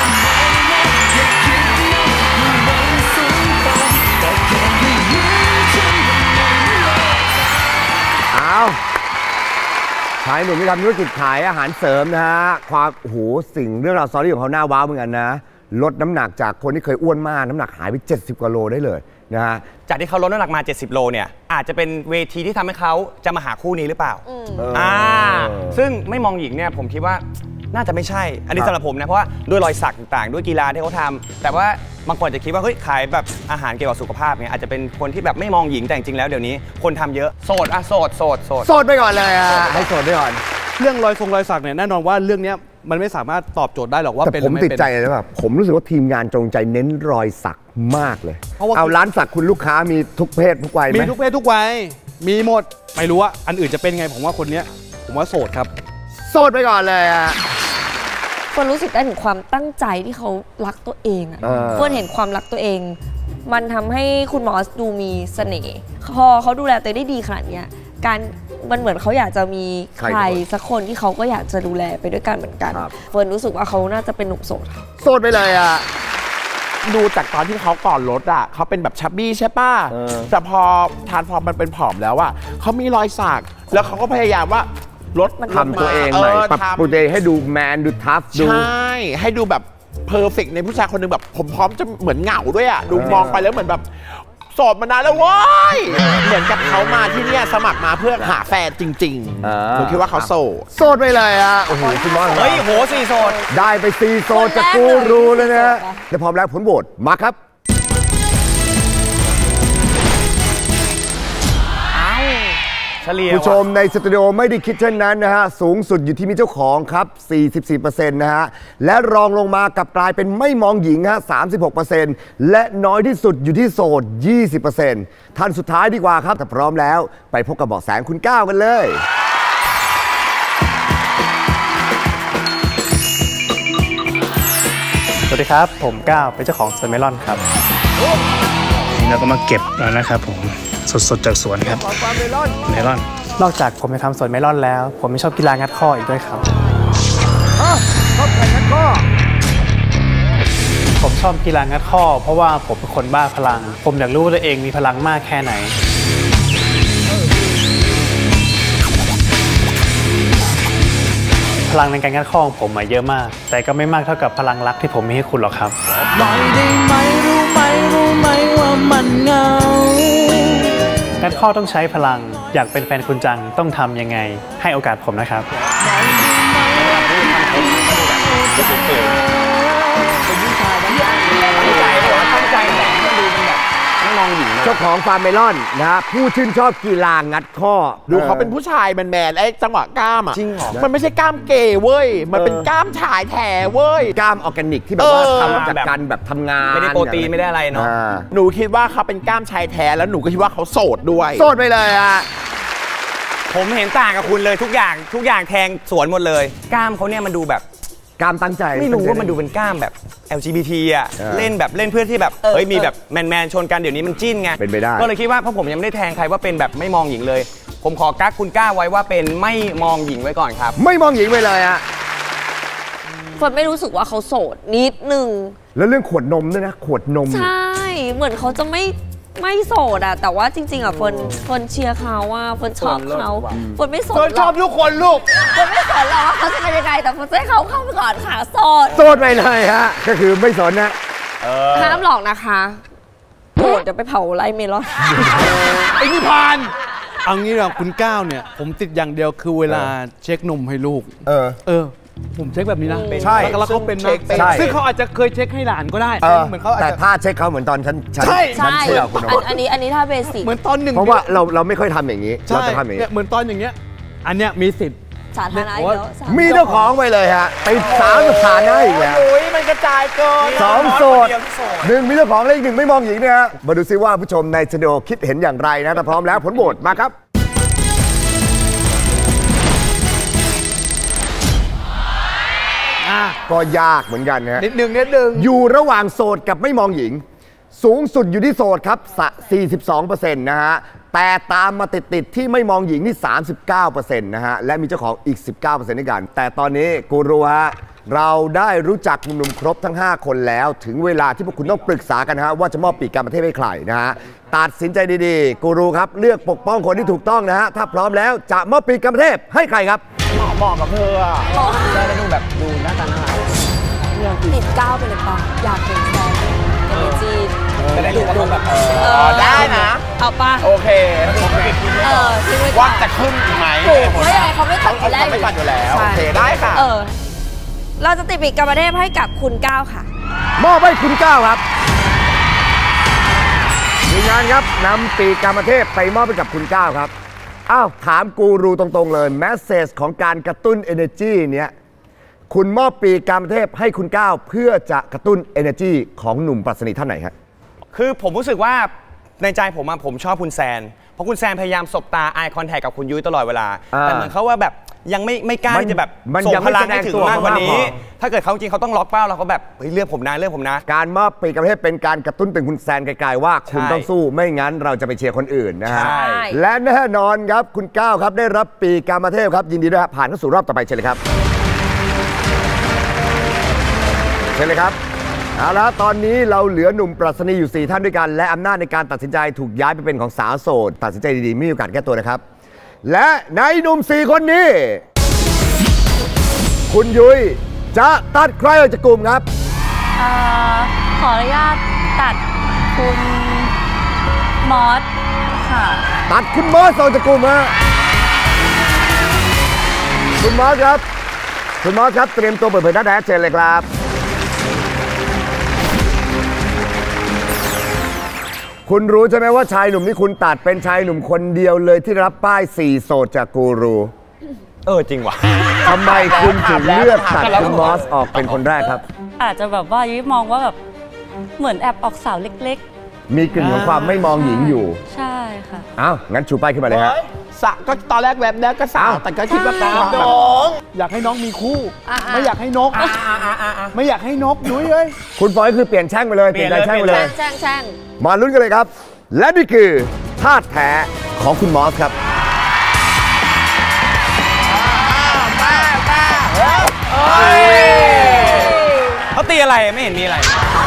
ชายหนุ่มที่ทำธุรกิจขายอาหารเสริมนะฮะความโอ้โหสิ่งเรื่องราวสตอรี่ของเขาหน้าว้าวเหมือนกันนะลดน้ำหนักจากคนที่เคยอ้วนมากน้ำหนักหายไปเจ็ดสิบกว่าโลได้เลยนะฮะจากที่เขาลดน้ำหนักมาเจ็ดสิบโลเนี่ยอาจจะเป็นเวทีที่ทำให้เขาจะมาหาคู่นี้หรือเปล่าอ่าซึ่งไม่มองหญิงเนี่ยผมคิดว่าน่าจะไม่ใช่อันนี้สำหรับผมนะเพราะว่าด้วยรอยสักต่างๆด้วยกีฬาที่เขาทำแต่ว่าบางคนจะคิดว่าเฮ้ยขายแบบอาหารเกี่ยวกับสุขภาพเนี่ยอาจจะเป็นคนที่แบบไม่มองหญิงแต่จริงๆแล้วเดี๋ยวนี้คนทำเยอะโสดอะโสดโสดโสดโสดไปก่อนเลยอะให้โสดไปก่อนเรื่องรอยทรงรอยสักเนี่ยแน่นอนว่าเรื่องนี้มันไม่สามารถตอบโจทย์ได้หรอกว่าเป็นผมติดใจเลยแบบผมรู้สึกว่าทีมงานจงใจเน้นรอยสักมากเลยเอาร้านสักคุณลูกค้ามีทุกเพศทุกวัยไหมมีทุกเพศทุกวัยมีหมดไม่รู้ว่าอันอื่นจะเป็นไงผมว่าคนนี้ผมว่าโสดครับโสดไปก่อนเลยอะเฟิร์นรู้สึกได้ถึงความตั้งใจที่เขารักตัวเองอะเฟิร์นเห็นความรักตัวเองมันทำให้คุณมอสดูมีเสน่ห์พอเขาดูแลตัวเองได้ดีขนาดนี้การมันเหมือนเขาอยากจะมีใครสักคนที่เขาก็อยากจะดูแลไปด้วยกันเหมือนกันเฟิร์นรู้สึกว่าเขาน่าจะเป็นหนุ่มโสดโสดไปเลยอะดูจากตอนที่เขาก่อนลดอ่ะเขาเป็นแบบชับบี้ใช่ป่ะแต่พอทานพอมันเป็นผอมแล้วอ่ะเขามีรอยสักแล้วเขาก็พยายามว่าลดทำตัวเองใหม่ปรับตัวเองให้ดูแมนดูทัฟดูใช่ให้ดูแบบเพอร์เฟกต์ในผู้ชายคนหนึ่งแบบผมพร้อมจะเหมือนเหงาด้วยอ่ะดูมองไปแล้วเหมือนแบบโสดมานานแล้วว้ายเหมือนกับเขามาที่นี่สมัครมาเพื่อหาแฟนจริงๆผมคิดว่าเขาโสดโสดไปเลยอ่ะโอ้โหคุณมอสเฮ้ยโหสี่โสดได้ไปสี่โสดจากกูรูเลยนะเดี๋ยวพร้อมแล้วผลโหวตมาครับผู้ชมในสตูดิโอไม่ได้คิดเช่นนั้นนะฮะสูงสุดอยู่ที่มีเจ้าของครับ สี่สิบสี่เปอร์เซ็นต์ นะฮะและรองลงมากับกลายเป็นไม่มองหญิงฮะ สามสิบหกเปอร์เซ็นต์ และน้อยที่สุดอยู่ที่โสด ยี่สิบเปอร์เซ็นต์ ท่านสุดท้ายดีกว่าครับถ้าพร้อมแล้วไปพบกับเบาะแสคุณก้าวกันเลยสวัสดีครับผมก้าวเป็นเจ้าของสวนเมลอนครับนี่เราก็มาเก็บแล้วนะครับผมสดๆจากสวนครับเมลอนนอกจากผมจะทำสวนเมลอนแล้วผมไม่ชอบกีฬางัดข้ออีกด้วยครับชอบแข่งงัดข้อผมชอบกีฬางัดข้อเพราะว่าผมเป็นคนบ้าพลังผมอยากรู้ว่าตัวเองมีพลังมากแค่ไหนพลังในการงัดข้อของผมเยอะมากแต่ก็ไม่มากเท่ากับพลังรักที่ผมมีให้คุณหรอกครับหน่อยได้ไหมรู้ไหมรู้ไหมว่ามันเหงางัดข้อต้องใช้พลังอยากเป็นแฟนคุณจังต้องทำยังไงให้โอกาสผมนะครับตั้งใจแต่มันดูเป็นแบบไม่มองหญิงเจ้าของฟาร์มเมลอนนะฮะผู้ชื่นชอบกีฬางัดข้อดูเขาเป็นผู้ชายแมนๆไอ้จังหวะกล้ามอ่ะจริงเหรอมันไม่ใช่กล้ามเกย์เว้ยมันเป็นกล้ามชายแท้เว้ยกล้ามออร์แกนิกที่แบบว่าทำจากการแบบทำงานไม่ได้โปรตีนไม่ได้อะไรเนาะหนูคิดว่าเขาเป็นกล้ามชายแท้แล้วหนูก็คิดว่าเขาโสดด้วยโสดไปเลยอ่ะผมเห็นต่างกับคุณเลยทุกอย่างทุกอย่างแทงสวนหมดเลยกล้ามเขาเนี่ยมันดูแบบกล้ามตั้งใจไม่รู้ว่ามันดูเป็นกล้ามแบบ แอล จี บี ที อ่ะเล่นแบบเล่นเพื่อที่แบบเฮ้ยมีแบบแมนๆชนกันเดี๋ยวนี้มันจิ้นไงเป็นไปได้ก็เลยคิดว่าเพราะผมยังไม่ได้แทงใครว่าเป็นแบบไม่มองหญิงเลยผมขอกักคุณกล้าไว้ว่าเป็นไม่มองหญิงไว้ก่อนครับไม่มองหญิงไปเลยอะเฟิร์นไม่รู้สึกว่าเขาโสดนิดนึงแล้วเรื่องขวดนมด้วยนะขวดนมใช่เหมือนเขาจะไม่ไม่โสดอะแต่ว่าจริงๆอะเฟิร์นเฟิร์นเชียร์เขาว่าเฟิร์นชอบเขาเฟิร์นไม่โสดเฟิร์นชอบลูกคนลูกเฟิร์นไม่สนหรอกว่าเขาจะเป็นยังไงแต่เฟิร์นให้เขาเข้าไปก่อนค่ะโสดโสดไปเลยฮะก็คือไม่สนนะห้ามหลอกนะคะโกรธจะไปเผาไล่เมลอนไอ้นี่ผ่านเอางี้เหรอคุณก้าวเนี่ยผมติดอย่างเดียวคือเวลาเช็คนมให้ลูกเออเออผมเช็คแบบนี้นะใช่แล้วเขาเป็นนะซึ่งเขาอาจจะเคยเช็คให้หลานก็ได้เหมือนเขาแต่ถ้าเช็คเขาเหมือนตอนฉันใช่ใช่อันนี้อันนี้ถ้าเบสิกเหมือนตอนหนึ่งเพราะว่าเราเราไม่ค่อยทำอย่างนี้เราจะทำอย่างนี้เหมือนตอนอย่างเงี้ยอันเนี้ยมีสิทธิ์สาธารณะเยอะมีเจ้าของไปเลยฮะไปสามสถานะอีกแล้วโอ้ยมันกระจายเกินสองโสดหนึ่งมีเจ้าของและอีกหนึ่งไม่มองหญิงนะฮะมาดูซิว่าผู้ชมในสตูดิโอคิดเห็นอย่างไรนะถ้าพร้อมแล้วผลโหวตมาครับก็ยากเหมือนกันนะนิดนึงนิดนึงอยู่ระหว่างโสดกับไม่มองหญิงสูงสุดอยู่ที่โสดครับ สี่สิบสองเปอร์เซ็นต์ นะฮะแต่ตามมาติดๆที่ไม่มองหญิงนี่ สามสิบเก้าเปอร์เซ็นต์ นะฮะและมีเจ้าของอีก สิบเก้าเปอร์เซ็นต์ ด้วยกันแต่ตอนนี้กูรูฮะเราได้รู้จักหนุ่มๆครบทั้งห้าคนแล้วถึงเวลาที่พวกคุณต้องปรึกษากันนะฮะว่าจะมอบปีกกามเทพให้ใครนะฮะตัดสินใจดีๆกูรูครับเลือกปกป้องคนที่ถูกต้องนะฮะถ้าพร้อมแล้วจะมอบปีกกามเทพให้ใครครับเหมาะกับเธออ่ะได้ดูแบบดูหน้าตาน่ารักติดก้าวไปเลยป่ะอยากเป็นแฟนเอเนจีจะได้ดูว่าแบบเออได้นะเอาป่ะโอเคเออทิ้งไว้ว่าจะขึ้นไหมไม่ยังไงเขาไม่ตัดอยู่แล้วไม่ตัดอยู่แล้วโอเคได้ค่ะเออเราจะติดปีกกามเทพให้กับคุณก้าวค่ะมอบให้คุณก้าวครับทีมงานครับนำปีกกามเทพไปมอบให้กับคุณก้าวครับอ้าวถามกูรูตรงๆเลยแมสเซจของการกระตุ้น energy เนี้ยคุณมอบปีกกามเทพให้คุณก้าวเพื่อจะกระตุ้น energy ของหนุ่มปรัชนีท่านไหนครับคือผมรู้สึกว่าในใจผมอะผมชอบคุณแซนเพราะคุณแซนพยายามสบตา eye contact กับคุณยุ้ยตลอดเวลาแต่เหมือนเขาว่าแบบยังไม่ไม่กล้าที่จะแบบส่งพลังให้ถึงมากกว่านี้ถ้าเกิดเขาจริงเขาต้องล็อกเป้าแล้วเขาแบบเฮ้ยเลือกผมนะเลือกผมนะการมอบปีกกามเทพเป็นการกระตุ้นเป็นคุณแซนไกลๆว่าคุณต้องสู้ไม่งั้นเราจะไปเชียร์คนอื่นนะฮะและแน่นอนครับคุณก้าวครับได้รับปีกกามเทพครับยินดีด้วยผ่านเข้าสู่รอบต่อไปเชิญเลยครับเชิญเลยครับเอาละตอนนี้เราเหลือหนุ่มปรัชนีอยู่สี่ท่านด้วยกันและอำนาจในการตัดสินใจถูกย้ายไปเป็นของสาวโสดตัดสินใจดีๆไม่มีโอกาสแก้ตัวนะครับและในหนุ่มสี่คนนี้คุณยุ้ยจะตัดใครออกจากกลุ่มครับอขออนุญาตตัดคุณมอสค่ะตัดคุณมอสออกจากกลุ่มฮะคุณมอสครับคุณมอสครับเตรียมตัวเปิดเผยหน้าแดชเชิญเลยครับคุณรู้ใช่ไหมว่าชายหนุ่มที่คุณตัดเป็นชายหนุ่มคนเดียวเลยที่รับป้ายสี่โสดจากกูรูเออจริงว่ะทำไมคุณถึงเลือกตัดคุณมอสออกเป็นคนแรกครับอาจจะแบบว่ายุ้ยมองว่าแบบเหมือนแอบออกสาวเล็กๆมีกลิ่นของความไม่มองหญิงอยู่ใช่ค่ะอ้าวงั้นชูป้ายขึ้นมาเลยฮะสะก็ตอนแรกแวบแล้วก็สาวแต่ก็คิดว่าเป็นน้องอยากให้น้องมีคู่ไม่อยากให้นกไม่อยากให้นกยุ้ยเลยคุณฟอยคือเปลี่ยนแช่งไปเลยเปลี่ยนใจแช่งไปเลยแช่งแช่งมาลุ้นกันเลยครับและนี่คือธาตุแท้ของคุณมอสครับเขาตีอะไรไม่เห็นมีอะไร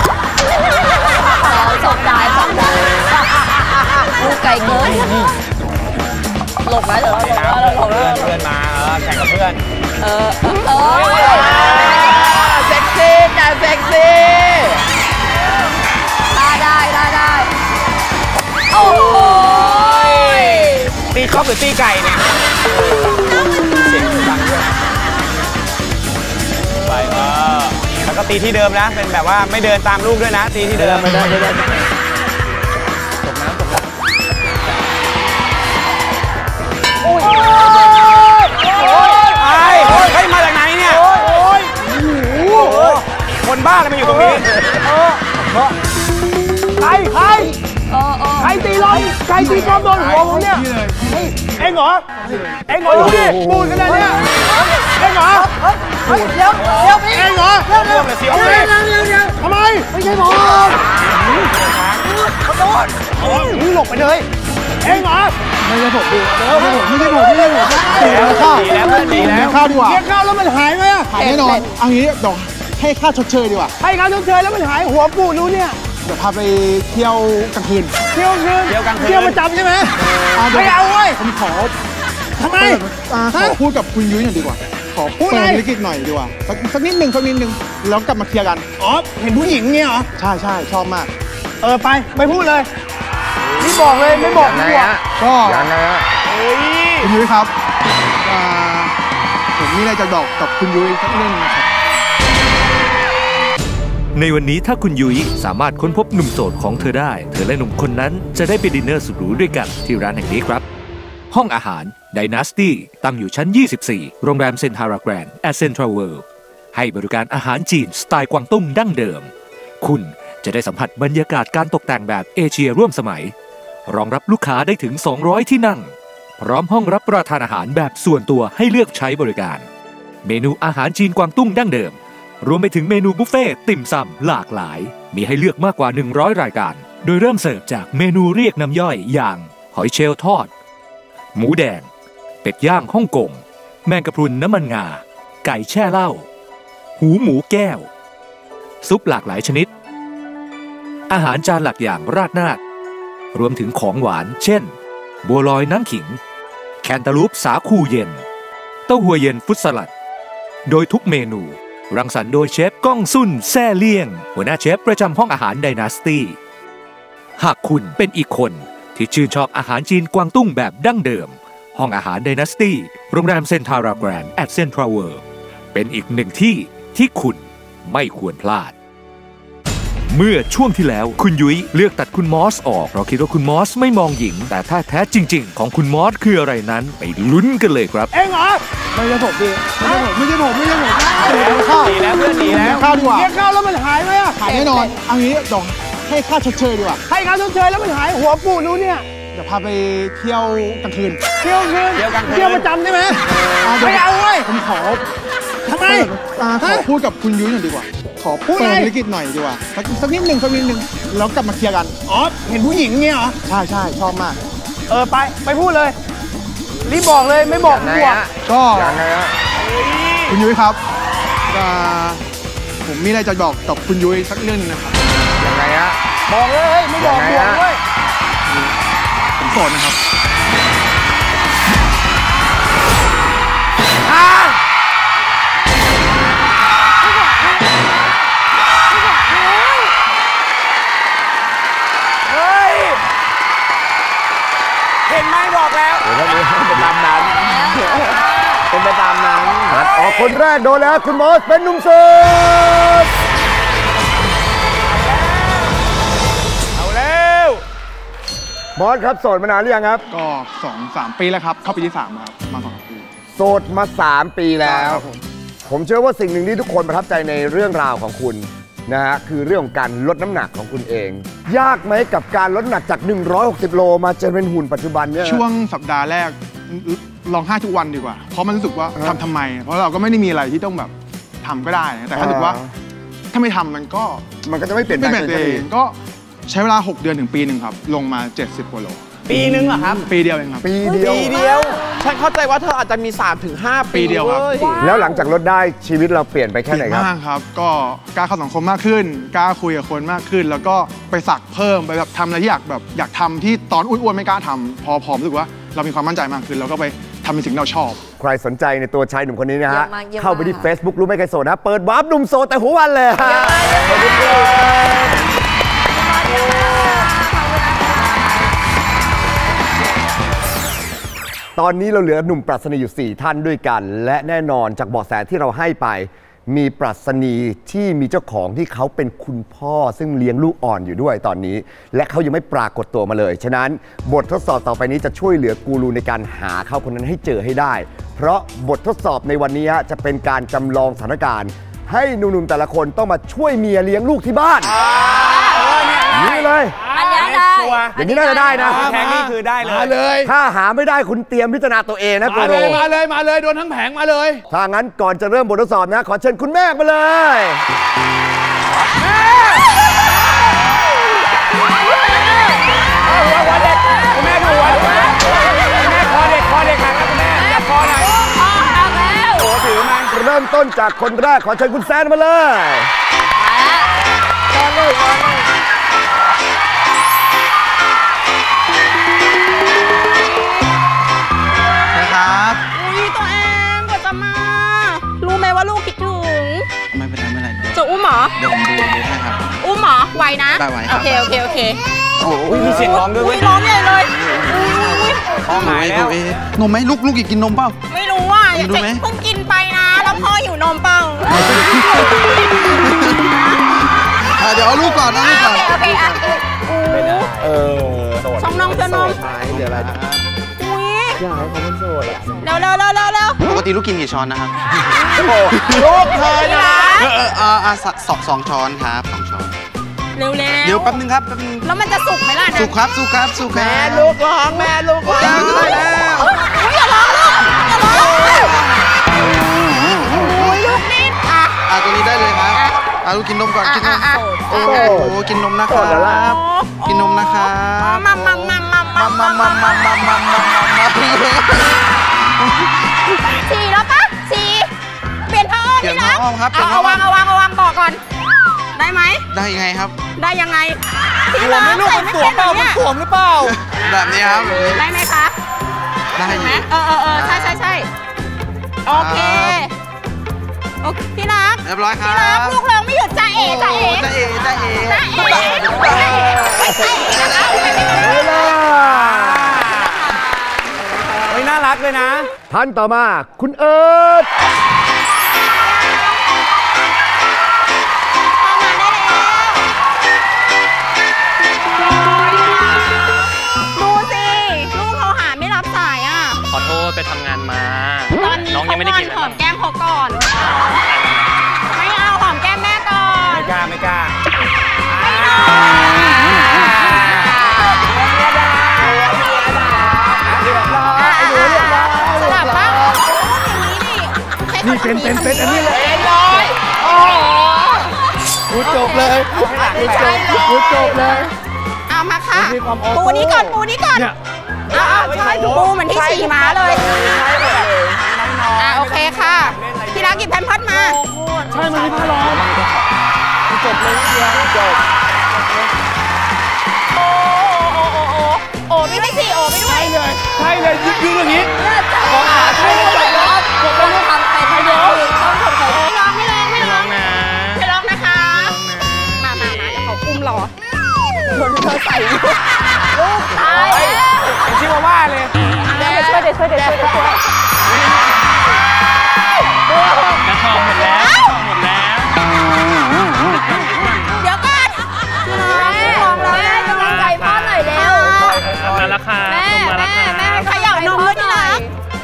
สองได้สองได้กูไกลเกินหลบไหมเดี๋ยวเราหลบเพื่อนมาแข่งกับเพื่อนเออเออเซ็กซี่จ้ะเซ็กซี่ได้ได้ได้ได้โอ้ยตีครอบหรือตีไก่เนี่ยเสียงดังด้วยไปเออแล้วก็ตีที่เดิมนะเป็นแบบว่าไม่เดินตามลูกด้วยนะตีที่เดิมไม่ได้ไม่ได้ตกน้ำตกน้ำโอ้ยโอ้ยไอ้เฮ้ยมาจากไหนเนี่ยโอ้ยคนบ้าอะไรมาอยู่ตรงนี้ใครใครใครตีลมใครตีกอล์ฟโดนหัวผมเนี่ยเอ็งเหรอเอ็งเหรอดูดิปูนขนาดเนี้ยเอ็งเหรอเดี๋ยวเดี๋ยวเอ็งเหรอเดี๋ยวเดี๋ยวเดี๋ยวเดี๋ยวเดี๋ยวทำไมไม่ใช่ผมขอโทษมึงหลบไปเลยเอ็งเหรอไม่ใช่ผมดิไม่ใช่ผมไม่ใช่ผมไม่ใช่ผมดีแล้วดีแล้วข้าวดีกว่าเลี้ยงข้าวแล้วมันหายไหมหายแน่นอนเอางี้ดอกให้ค่าชดเชยดีกว่าให้ค่าชดเชยแล้วมันหายหัวปูนู้นเนี่ยเดี๋ยวพาไปเที่ยวกลางคืนเที่ยวคืนเที่ยวกลางคืนเที่ยวประจำใช่ไหมไม่เอาเว้ยผมขอทำไมขอพูดกับคุณยุ้ยหน่อยดีกว่าขอพูดอะไรธุรกิจหน่อยดีกว่าสักสักนิดหนึ่งสักนิดหนึ่งแล้วกลับมาเคลียร์กันอ๋อเห็นผู้หญิงเนี่ยเหรอใช่ใช่ชอบมากเออไปไปพูดเลยไม่บอกเลยไม่บอกดีกว่าก็ยังไงฮะคุณยุ้ยครับผมมีอะไรจะบอกกับคุณยุ้ยสักเรื่องนึงนะครับในวันนี้ถ้าคุณยุ้ยสามารถค้นพบหนุ่มโสดของเธอได้เธอและหนุ่มคนนั้นจะได้ไปดินเนอร์สุดหรูด้วยกันที่ร้านแห่งนี้ครับห้องอาหาร Dynasty ตั้งอยู่ชั้นยี่สิบสี่โรงแรมเซนทาราแกรนด์แอตเซ็นทรัลเวิลด์ให้บริการอาหารจีนสไตล์กวางตุ้งดั้งเดิมคุณจะได้สัมผัสบรรยากาศการตกแต่งแบบเอเชียร่วมสมัยรองรับลูกค้าได้ถึงสองร้อยที่นั่งพร้อมห้องรับประทานอาหารแบบส่วนตัวให้เลือกใช้บริการเมนูอาหารจีนกวางตุ้งดั้งเดิมรวมไปถึงเมนูบุฟเฟ่ต์ติ่มซำหลากหลายมีให้เลือกมากกว่าหนึ่งร้อยรายการโดยเริ่มเสิร์ฟจากเมนูเรียกน้ำย่อยอย่างหอยเชลล์ทอดหมูแดงเป็ดย่างฮ่องกงแมงกะพรุนน้ำมันงาไก่แช่เหล้าหูหมูแก้วซุปหลากหลายชนิดอาหารจานหลักอย่างราดหน้ารวมถึงของหวานเช่นบัวลอยน้ำขิงแคนตาลูปสาคูเย็นเต้าหู้เย็นฟุตสลัดโดยทุกเมนูรังสรรค์โดยเชฟก้องซุ่นแซ่เลี่ยงหัวหน้าเชฟประจำห้องอาหาร Dynasty หากคุณเป็นอีกคนที่ชื่นชอบอาหารจีนกวางตุ้งแบบดั้งเดิมห้องอาหาร Dynasty โรงแรมเซนทาราแกรนด์แอตเซ็นทรัลเวิลด์เป็นอีกหนึ่งที่ที่คุณไม่ควรพลาดเมื่อช่วงที่แล้วคุณยุ้ยเลือกตัดคุณมอสออกเพราะคิดว่าคุณมอสไม่มองหญิงแต่ถ้าแท้จริงๆของคุณมอสคืออะไรนั้นไปลุ้นกันเลยครับเอ็งเหรอไม่ใช่ผมดิไม่ใช่ผมไม่ใช่ผมไม่ใช่ผมข้าวดีแล้วเพื่อนดีแล้วข้าวดีกว่าเลี้ยงข้าวแล้วมันหายไหมหายแน่นอนเอางี้ดอกให้ค่าชดเชยดีกว่าให้ค่าชดเชยแล้วมันหายหัวปูนู้นเนี่ยเดี๋ยวพาไปเที่ยวกลางคืนเที่ยวคืนเที่ยวกลางคืนเที่ยวประจำใช่ไหมไม่เอาเว้ยผมขอทำไมขอพูดกับคุณยุ้ยหน่อยดีกว่าขอพูดอะไรธุรกิจหน่อยดีกว่าสักสักนิดหนึ่งสักนิดหนึ่งแล้วกลับมาเคลียร์กันอ๋อเห็นผู้หญิงเนี่ยเหรอใช่ใช่ชอบมากเออไปไปพูดเลยรีบบอกเลยไม่บอกดีกว่าก็ยังไงฮะคุณยุ้ยครับผมมีอะไรจะบอกกับคุณยุ้ยสักเรื่องนึงนะครับยังไงฮะบอกเลยไม่บอกบอกเลยผมโสดนะครับเห็นไหมบอกแล้วเป็นไปตามนั้นเป็นไปตามนั้นอ๋อคนแรกโดนแล้วคุณมอสเป็นหนุ่มโสดเอาแล้วมอสครับโสดมานานหรือยังครับก็สองสามปีแล้วครับเข้าปีที่สามครับมาสองปีโสดมาสามปีแล้วผมเชื่อว่าสิ่งหนึ่งที่ทุกคนประทับใจในเรื่องราวของคุณนะฮะคือเรื่องของการลดน้ำหนักของคุณเองยากไหมกับการลดน้ำหนักจากหนึ่งร้อยหกสิบโลมาจนเป็นหุ่นปัจจุบันเนี่ยช่วงสัปดาห์แรกลองห้าทุกวันดีกว่าเพราะมันรู้สึกว่าทำทำไมเพราะเราก็ไม่ได้มีอะไรที่ต้องแบบทำก็ได้แต่ถ้ารู้สึกว่าถ้าไม่ทำมันก็มันก็จะไม่เปลี่ยนแปลงตัวเองก็ใช้เวลาหกเดือนถึงปีหนึ่งครับลงมาเจ็ดสิบกว่าโลปีนึงเหรอครับปีเดียวเองครับปีเดียวปีเดียวฉันเข้าใจว่าเธออาจจะมี สามถึงห้า ปีเดียวครับแล้วหลังจากลดได้ชีวิตเราเปลี่ยนไปแค่ไหนครับมากครับก็กล้าเข้าสังคมมากขึ้นกล้าคุยกับคนมากขึ้นแล้วก็ไปสักเพิ่มไปแบบทำอะไรที่อยากแบบอยากทำที่ตอนอ้วนๆไม่กล้าทำพอพอรู้สึกว่าเรามีความมั่นใจมากขึ้นแล้วก็ไปทำในสิ่งที่เราชอบใครสนใจในตัวชายหนุ่มคนนี้นะฮะเข้าไปที่ Facebook รู้ไหมใครโสดนะเปิดวาร์ปหนุ่มโสดแต่หัววันเลยตอนนี้เราเหลือหนุ่มปรัชนีอยู่สี่ท่านด้วยกัน และแน่นอนจากเบาะแสที่เราให้ไปมีปรัชนีที่มีเจ้าของที่เขาเป็นคุณพ่อซึ่งเลี้ยงลูกอ่อนอยู่ด้วยตอนนี้และเขายังไม่ปรากฏตัวมาเลยฉะนั้นบททดสอบต่อไปนี้จะช่วยเหลือกูรูในการหาเขาคนนั้นให้เจอให้ได้เพราะบททดสอบในวันนี้จะเป็นการจำลองสถานการณ์ให้หนุ่มๆแต่ละคนต้องมาช่วยเมียเลี้ยงลูกที่บ้านนี่เลยอันนี้ได้อย่างนี้น่าจะได้นะแผงนี่คือได้เลยมาเลยถ้าหาไม่ได้คุณเตรียมพิจารณาตัวเองนะกูรูมาเลยมาเลยมาเลยโดนทั้งแผงมาเลยถ้างั้นก่อนจะเริ่มบททดสอบนะขอเชิญคุณแม่มาเลยหัวเด็กคุณแม่ดูหัวคุณแม่คุณแม่คอเด็กคอเด็กหักนะคุณแม่จับคอหน่อยคอหักแล้วโอ้ถือมาเริ่มต้นจากคนแรกขอเชิญคุณแซนมาเลยมาเลยมาเลยนะครับอุ้ยตัวเองกว่าจะมารู้ไหมว่าลูกคิดถึงไม่เป็นไรไม่เป็นไรจะอุ้มหรอเดี๋ยวผมดูดูให้ครับอุ้มหรอไวนะได้ไวโอเคโอเคโอเคโอ้ยมีเสียงร้องด้วยร้องใหญ่เลยพ่อหายแล้วนมไหมลูกลูกกินนมเปล่าไม่รู้ว่าเด็กเพิ่งกินไปนะแล้วพ่อหิวนมเปล่าเดี๋ยวเอาลูกก่อนนะลูกก่อนโอเคอ่ะเออช่องน้องเธอนมเดี๋ยวอะไรอุ้ยอยากให้เขาเป็นโสดอ่ะเร็วเร็วเร็วเร็วเร็วปกติลูกกินกี่ช้อนนะครับลูกเธอนะเออเออสองสองช้อนครับสองช้อนเร็วเร็วเดี๋ยวแป๊บนึงครับแป๊บนึงแล้วมันจะสุกไหมล่ะนะสุกครับสุกครับสุกครับแม่ลูกร้องแม่ลูกร้องได้แล้วอย่าร้องลูกอย่าร้องโอ้ยลูกนิดอ่ะอ่ะตัวนี้ได้เลยครับอ่ะลูกกินนมก่อนกินนมโอ้โหกินนมนะครับกินนมนะครับมัมมัมมัมมัมมัมมัมมัมมัมมัมมัมมัมมัมฉี่แล้วปะฉี่เปลี่ยนผ้าอ้อมนี่นะเอาวางเอาวางเอาวางบอกก่อนได้ไหมได้ยังไงครับได้ยังไงสวมไม่รู้มันสวมเปล่ามันสวมหรือเปล่าแบบนี้ครับได้ไหมคะได้ไหมเออเออเออใช่ใช่ใช่โอเคโอเคพี่รักเรียบร้อยครับพี่รักลูกเราไม่หยุดจ่าเอ๋จ่าเอ๋จ่าเอ๋จ่าเอ๋จ่าเอ๋จ่าเอ๋เฮ้ยน่ารักเลยนะท่านต่อมาคุณเอิร์ธขอโทษไปทำงานมาตอนนี้น้องยังไม่ได้กินหอมแก้มเขาก่อนไม่เอาหอมแก้มแม่ก่อนไม่กล้าไม่กล้าสลับปะนี่เป็นเป็นเป็นอันนี้เลยเลยพูดจบเลยพูดจบพูดจบเลยเอามาค่ะปูนี้ก่อนปูนี้ก่อนอ้าวใช่ปูเหมือนที่ฉี่หมาเลยอ่าโอเคค่ะพี่รักหยิบแพมเพิร์สมาใช่มันมีผ้ารองจบเลยจบโอ้โอ้โอ้โอ้โอ้ไม่ได้สิโอ้ไม่ด้วยใช่เลยใช่เลยยืนอย่างนี้ขอหาใช่จบแล้วจบแล้วทำไปไม่ร้องต้องทำไปไม่ร้องไม่ร้องไม่ร้องนะไม่ร้องนะคะมามามาเดี๋ยวเขาอุ้มรอโดนเธอใส่ลูกตายเป็นชิวาว่าเลยเดี๋ยวช่วยเดี๋ยวช่วยเดี๋ยวช่วยเดี๋ยวช่วยกระทองหมดแล้วหมดแล้วเดี๋ยวก่อนลองแล้วแม่กำลังใจพ่อหน่อยเร็วมาแล้วค่ะแม่แม่แม่ขยับนมด้วยที่รัก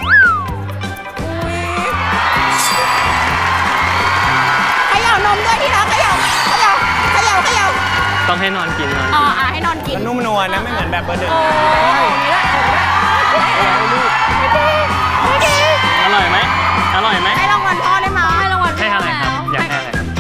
ขยับนมด้วยที่รักขยับขยับขยับขยับต้องให้นอนกินนอนอ๋อให้นอนกินนุ่มนวลนะไม่เหมือนแบบเบอร์หนึ่งอร่อยไหมอร่อยไหมให้รางวัลพ่อได้ไหมให้รางวัลให้อะไรครับอยากให้อะไรครับ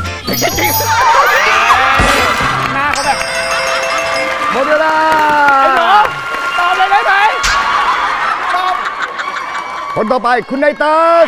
หน้าเขาแบบหมดเวลาไอ้หนูตอบเลยได้ไหมตอบคนต่อไปคุณไนเตอร์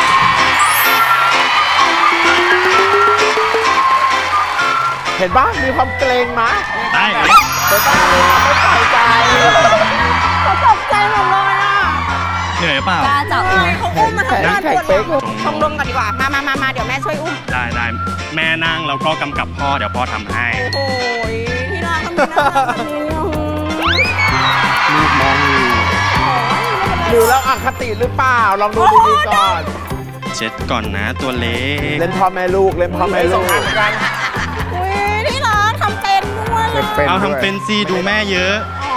เห็นบ้างมีความเกรงนะได้เห็นบ้างไม่ใส่ใจเขาตกใจหมดเลยอ่ะเหนื่อยเปล่ากล้าจับเลยเขาอุ้มมาทั้งบ้านปวดหัวชงนมก่อนดีกว่ามามามามาเดี๋ยวแม่ช่วยอุ้มได้ได้แม่นั่งแล้วก็กำกับพ่อเดี๋ยวพ่อทำให้โอ้ยที่รักทำไมน่ารักแบบนี้ลูกมองอยู่หรือเราอคติหรือเปล่าลองดูดีๆก่อนเช็ดก่อนนะตัวเล็กเล่นพ่อแม่ลูกเล่นพ่อแม่ลูกอุ้ยที่ร้านทำเป็นด้วยเอาทำเป็นซีดูแม่เยอะอ๋อ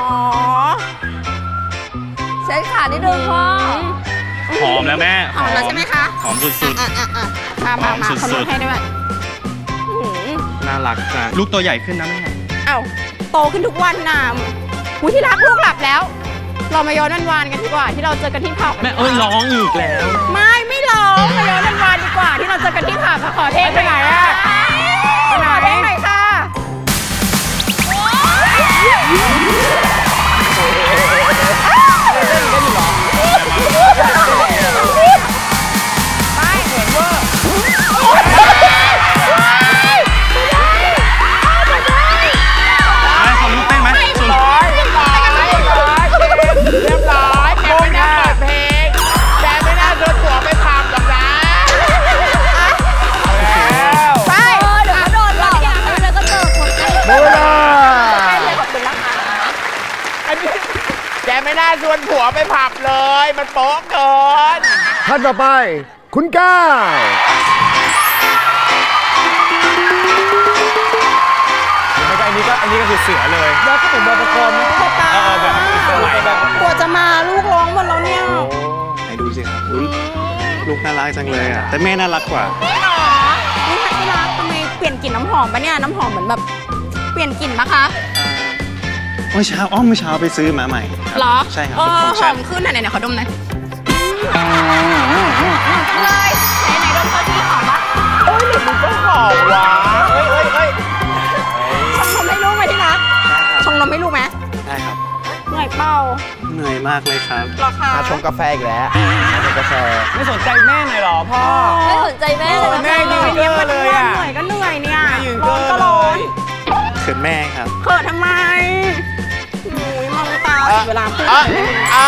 เช็ดขานิดนึงพ่อหอมแล้วแม่หอมแล้วใช่ไหมคะหอมสุดๆมามามาเขาลดให้ด้วยน่ารักจังลูกตัวใหญ่ขึ้นนะแม่เอ้าโตขึ้นทุกวันน่ะอุ้ยที่รักลูกหลับแล้วเรามาย้อนวันวานกันดีกว่าที่เราเจอกันที่ผับแม่เอ้ยร้องอีกแล้วไม่ไม่ร้องมาย้อนวันวานดีกว่าที่เราเจอกันที่ผับขอเทคไปไหนอะขอเทคหน่อยค่ะไม่เหมือนว่าขอลูกเต้นไหมเรียบร้อยเรียบร้อยเรียบร้อยแกไม่น่าเปิดเพลงแกไม่น่าเดินตัวไปพามกับนะแล้วไปเดี๋ยวเขาโดนหลอกแล้วก็เจอคนใกล้โบราณอันนี้แกไม่น่าชวนผัวไปผับเลยมันโป๊ะเกินท่านต่อไปคุณก้าวอันนี้ก็อันนี้ก็คือเสือเลยแล้วก็เป็นบอประกรณ์นะเออแบบสมัยแบบกลัวจะมาลูกร้องหมดแล้วเนี่ยไหนดูสิครับลูกน่ารักจังเลยอ่ะแต่แม่น่ารักกว่าไม่หรอนี่ค่ะที่รักทำไมเปลี่ยนกลิ่นน้ำหอมปะเนี่ยน้ำหอมเหมือนแบบเปลี่ยนกลิ่นปะคะเมื่อเช้าอ้อมเมื่อเช้าไปซื้อมาใหม่หรอใช่ครับหอมขึ้นไหนไหนขอดมหน่อยเลยไหนไหนดมเขาที่หอมปะโอ้ยหรือมันก็หอมวะเฮ้ยเฮ้ยเฮ้ยชงนมให้ลูกไหมที่รักชงนมให้ลูกไหมได้ครับเหนื่อยเปล่าเหนื่อยมากเลยครับหรอคะชงกาแฟอีกแล้วชงกาแฟไม่สนใจแม่หน่อยหรอพ่อไม่สนใจแม่เลยแม่ยืนเกินเลยอ่ะเหนื่อยก็เหนื่อยเนี่ยร้อนก็ร้อนเขินแม่ครับเขินทำไมอุ้ยมองตาเวลาพูดอ่ะ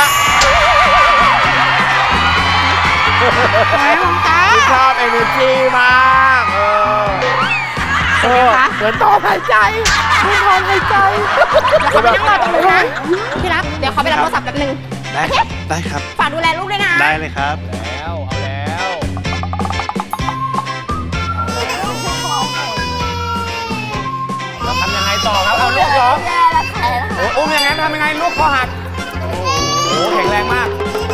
ไม่มองตาชอบเอเนอร์จีมากเออเหมือนต่อหายใจเหมือนต่อหายใจเขาไปนั่งรอตรงนู้นนะที่รักเดี๋ยวเขาไปรับโทรศัพท์แป๊บนึงได้ได้ครับฝากดูแลลูกด้วยนะได้เลยครับแล้วเอาแล้วเราทำยังไงต่อครับเอาลูกเหรอโอ้อุ้มยังไงทำยังไงลูกคอหักโอ้แข็งแรงมาก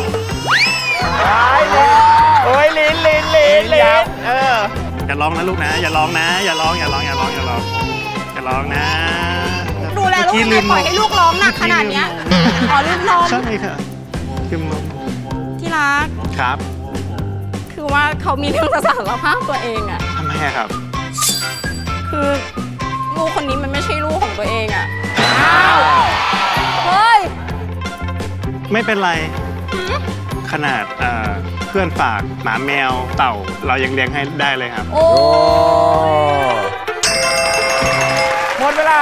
โอ้ยลิ้นลิ้นลิ้นลิ้นเอออย่าร้องนะลูกนะอย่าร้องนะอย่าร้องอย่าร้องอย่าร้องอย่าร้องอย่าร้องนะดูแลลูกไม่ปล่อยให้ลูกร้องหนักขนาดนี้อ๋อลืมนมใช่ค่ะลืมนมที่รักครับคือว่าเขามีเรื่องจะสารภาพตัวเองอะทำไมครับคือลูกคนนี้มันไม่ใช่ลูกของตัวเองอะเฮ้ยไม่เป็นไรขนาดเพื่อนฝากหมาแมวเต่าเรายังเลี้ยงให้ได้เลยครับโอ้หมดเวลา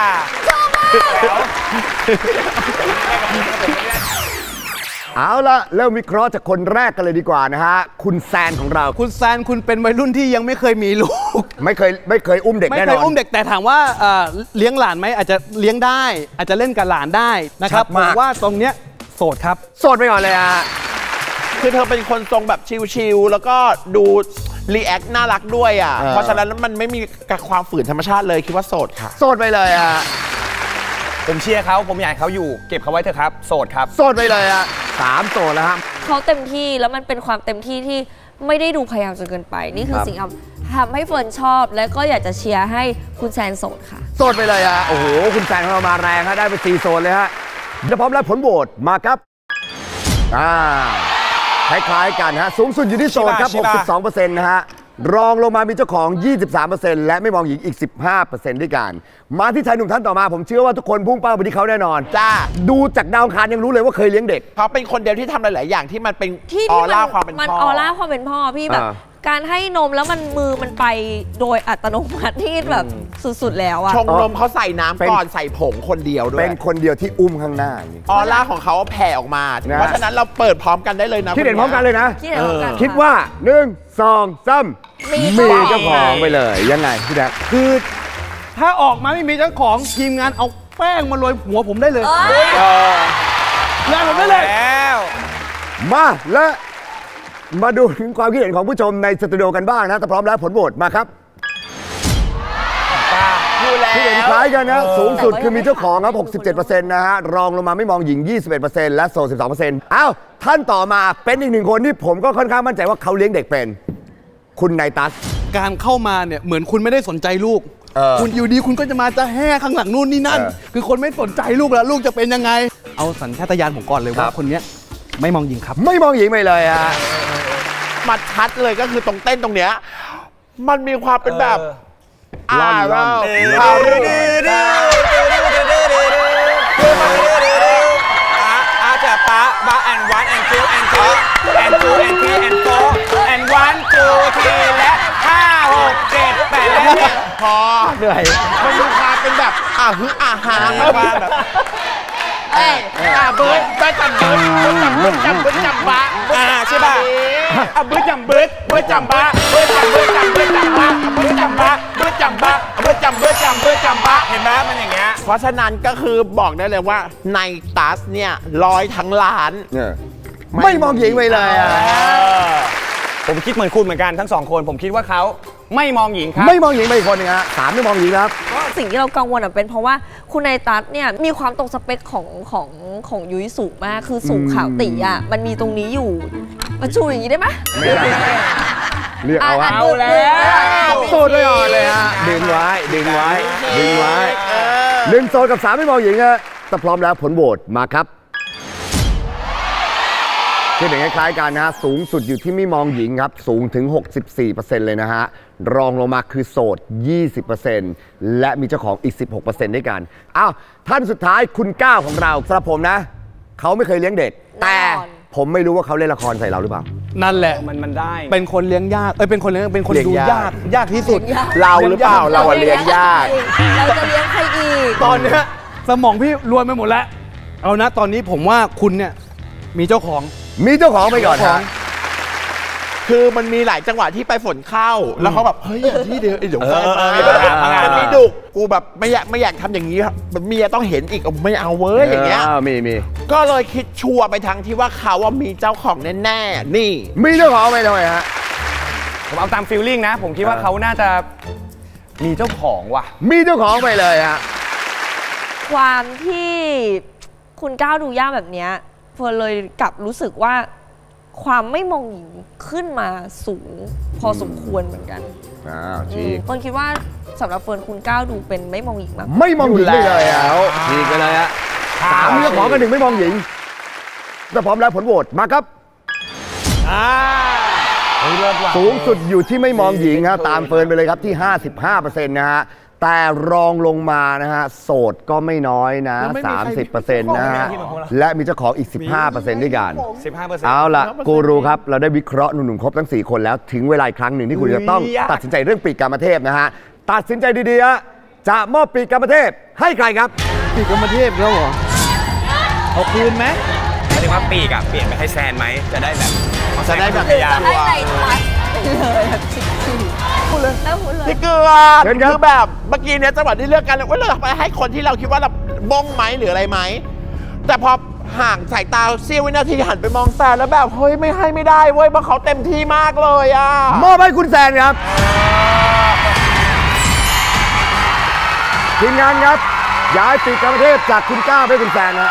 เอาละเริ่มวิเคราะห์จากคนแรกกันเลยดีกว่านะฮะคุณแซนของเราคุณแซนคุณเป็นวัยรุ่นที่ยังไม่เคยมีลูกไม่เคยไม่เคยอุ้มเด็กแน่นอนไม่เคยอุ้มเด็กแต่ถามว่าเลี้ยงหลานไหมอาจจะเลี้ยงได้อาจจะเล่นกับหลานได้นะครับผมว่าตรงเนี้ยโสดครับโสดไปก่อนเลยอ่ะคือเธอเป็นคนทรงแบบชิลๆแล้วก็ดูรีแอคน่ารักด้วยอ่ะเพราะฉะนั้นมันไม่มีความฝืนธรรมชาติเลยคิดว่าโสดค่ะโสดไปเลยอ่ะผมเชียร์เขาผมอยากให้เขาอยู่เก็บเขาไว้เถอะครับโสดครับโสดไปเลยอ่ะสามโสดแล้วครับเขาเต็มที่แล้วมันเป็นความเต็มที่ที่ไม่ได้ดูพยายามจนเกินไปนี่คือสิ่งที่ทำให้เฟิร์นชอบและก็อยากจะเชียร์ให้คุณแซนโสดค่ะโสดไปเลยอ่ะโอ้โหคุณแซนของเรามาแรงฮะได้ไปสี่โสดเลยฮะเดี๋ยวพร้อมแล้วผลโหวตมาครับอ่าคล้ายๆกันฮะสูงสุดอยู่ที่โสดครับ หกสิบสองเปอร์เซ็นต์ นะฮะรองลงมามีเจ้าของ ยี่สิบสามเปอร์เซ็นต์ และไม่มองหญิงอีก สิบห้าเปอร์เซ็นต์ ด้วยกันมาที่ชายหนุ่มท่านต่อมาผมเชื่อว่าทุกคนพุ่งเป้าไปที่เขาแน่นอนจ้าดูจากดาวคารยังรู้เลยว่าเคยเลี้ยงเด็กเขาเป็นคนเดียวที่ทำหลายๆอย่างที่มันเป็นออร่าความเป็นพ่อมันออร่าความเป็นพ่อพี่แบบการให้นมแล้วมันมือมันไปโดยอัตโนมัติที่แบบสุดๆแล้วอะชงนมเขาใส่น้ำก่อนใส่ผงคนเดียวด้วยเป็นคนเดียวที่อุ้มข้างหน้าออร่าของเขาแผ่ออกมาเพราะฉะนั้นเราเปิดพร้อมกันได้เลยนะคิดเห็นพร้อมกันเลยนะคิดว่าหนึ่งสองสามมีเจ้าของไปเลยยังไงพี่แดกคือถ้าออกมาไม่มีเจ้าของทีมงานเอาแป้งมาโรยหัวผมได้เลยงานผมได้เลยแล้วมาและมาดูถึงความคิดเห็นของผู้ชมในสตูดิโอกันบ้างนะถ้าพร้อมแล้วผลโหวตมาครับที่เห็นคล้ายกันนะสูงสุดคือมีเจ้าของครับ หกสิบเจ็ดเปอร์เซ็นต์ นะฮะรองลงมาไม่มองหญิง ยี่สิบเอ็ดเปอร์เซ็นต์ และโสด สิบสองเปอร์เซ็นต์ อ้าวท่านต่อมาเป็นอีกหนึ่งคนที่ผมก็ค่อนข้างมั่นใจว่าเขาเลี้ยงเด็กเป็นคุณไนตัสการเข้ามาเนี่ยเหมือนคุณไม่ได้สนใจลูกคุณอยู่ดีคุณก็จะมาจะแห่ข้างหลังนู่นนี่นั่นคือคนไม่สนใจลูกแล้วลูกจะเป็นยังไงเอาสัญชาตญาณผมก่อนเลยว่าคนนี้ไม่มองหญิงครับไม่มองหญิงไปเลยฮะมาชัดเลยก็คือตรงเต้นตรงเนี้ยมันมีความเป็นแบบอ่าเราเราอาจจะปะบะแอนวันแอนทูแอนทูแอนทูแอนทีแอนโฟแอนวันทูทีและห้าหกเจ็ดแปดและเนี่ยพอเหนื่อยมันมีความเป็นแบบอ่าฮึอ่าฮาความแบบเอ้ยอ่าเบิร์ดเบิร์ดจำเบิร์ดเบิร์ดจำเบิร์ดจำเบิร์ดจำบะอ่าใช่ป่ะอ่ะเบิร์ดจำเบิร์ดเบิร์ดจำบะเบิร์ดจำเบิร์ดจำเบิร์ดจำบะเบิร์ดจำบะเบิร์ดจำบะเบิร์ดจำเบิร์ดจำเบิร์ดจำบะเห็นไหมมันอย่างเงี้ยเพราะฉะนั้นก็คือบอกได้เลยว่าในตัสเนี่ยร้อยทั้งล้านไม่มองหญิงไปเลยอ่ะผมคิดเหมือนคุณเหมือนกันทั้งสองคนผมคิดว่าเขาไม่มองหญิงครับไม่มองหญิงไปคนนึงฮะสามไม่มองหญิงครับสิ่งที่เรากังวลเป็นเพราะว่าคุณไนตัสเนี่ยมีความตรงสเปคของของของยุ้ยสูงมากคือสูงขาวตีอ่ะมันมีตรงนี้อยู่มาชูอย่างนี้ได้ไหมไม่ได้เรียกเอาเอาแล้วโซดด้วยอ่อนเลยฮะดึงไว้ดึงไว้ดึงไว้หนึ่งโซนกับสามไม่มองหญิงฮะถ้าพร้อมแล้วผลโหวตมาครับคือเด็กคล้ายๆกันนะฮะสูงสุดอยู่ที่ไม่มองหญิงครับสูงถึง หกสิบสี่เปอร์เซ็นต์ เลยนะฮะรองลงมาคือโสด ยี่สิบเปอร์เซ็นต์ และมีเจ้าของอีก สิบหกเปอร์เซ็นต์ ด้วยกันอ้าวท่านสุดท้ายคุณก้าวของเราสำหรับผมนะเขาไม่เคยเลี้ยงเด็กแต่ผมไม่รู้ว่าเขาเล่นละครใส่เราหรือเปล่านั่นแหละมันมันได้เป็นคนเลี้ยงยากเอ้ยเป็นคนเลี้ยงเป็นคนดูยากยากที่สุดเราหรือเปล่าเราเลี้ยงยากเราจะเลี้ยงใครอีกตอนนี้สมองพี่รวนไปหมดแล้วเอานะตอนนี้ผมว่าคุณเนี่ยมีเจ้าของมีเจ้าของไปก่อนนะคือมันมีหลายจังหวะที่ไปฝนเข้าแล้วเขาแบบเฮ้ยที่เดียวเดี๋ยวแฟนมามันมีดุกูแบบไม่อยากไม่อยากทำอย่างนี้ครับเมียต้องเห็นอีกไม่เอาเว้ยอย่างเงี้ยมีมีก็เลยคิดชัวร์ไปทางที่ว่าเขาว่ามีเจ้าของแน่ๆนี่มีเจ้าของไปเลยฮะผมเอาตามฟีลลิ่งนะผมคิดว่าเขาน่าจะมีเจ้าของว่ะมีเจ้าของไปเลยฮะความที่คุณก้าวดูยากแบบเนี้ยเฟิร์นเลยกลับรู้สึกว่าความไม่มองหญิงขึ้นมาสูงพอสมควรเหมือนกันอ้าวจริงเฟิร์นคิดว่าสำหรับเฟิร์นคุณก้าวดูเป็นไม่มองหญิงมากไม่มองหญิงเลยแล้วจริงกันเลยฮะสามเรื่องของกันหนึ่งไม่มองหญิงถ้าพร้อมแล้วผลโหวตมาครับสูงสุดอยู่ที่ไม่มองหญิงฮะตามเฟิร์นไปเลยครับที่ ห้าสิบห้าเปอร์เซ็นต์ นะฮะแต่รองลงมานะฮะโสดก็ไม่น้อยนะ สามสิบเปอร์เซ็นต์ นะฮะและมีเจ้าของอีก สิบห้าเปอร์เซ็นต์ ด้วยกันสิบห้าเปอร์เซ็นต์เอาล่ะกูรูครับเราได้วิเคราะห์หนุ่มๆครบทั้งสี่คนแล้วถึงเวลาอีกครั้งหนึ่งที่คุณจะต้องตัดสินใจเรื่องปีกกามเทพนะฮะตัดสินใจดีๆจะมอบปีกกามเทพให้ใครครับปีกกามเทพแล้วเหรอเอาคืนไหมหมายถึงว่าปีกอะเปลี่ยนไปให้แซนไหมจะได้แบบจะได้แบบจะให้ในทัสเลยแบบชิคๆพูดเลยพูดเลยพี่เกลือคือแบบเมื่อกี้เนี้ยจังหวะที่เลือกกันว่าเลือกไปให้คนที่เราคิดว่าเราบ้งไหมหรืออะไรไหมแต่พอห่างสายตาเสี้ยววินาทีหันไปมองแซนแล้วแบบเฮ้ยไม่ให้ไม่ได้เว้ยเพราะเขาเต็มที่มากเลยอ่ะมอบให้คุณแซนครับทีมงานครับย้ายปีกกามเทพจากคุณก้าวไปคุณแซนนะ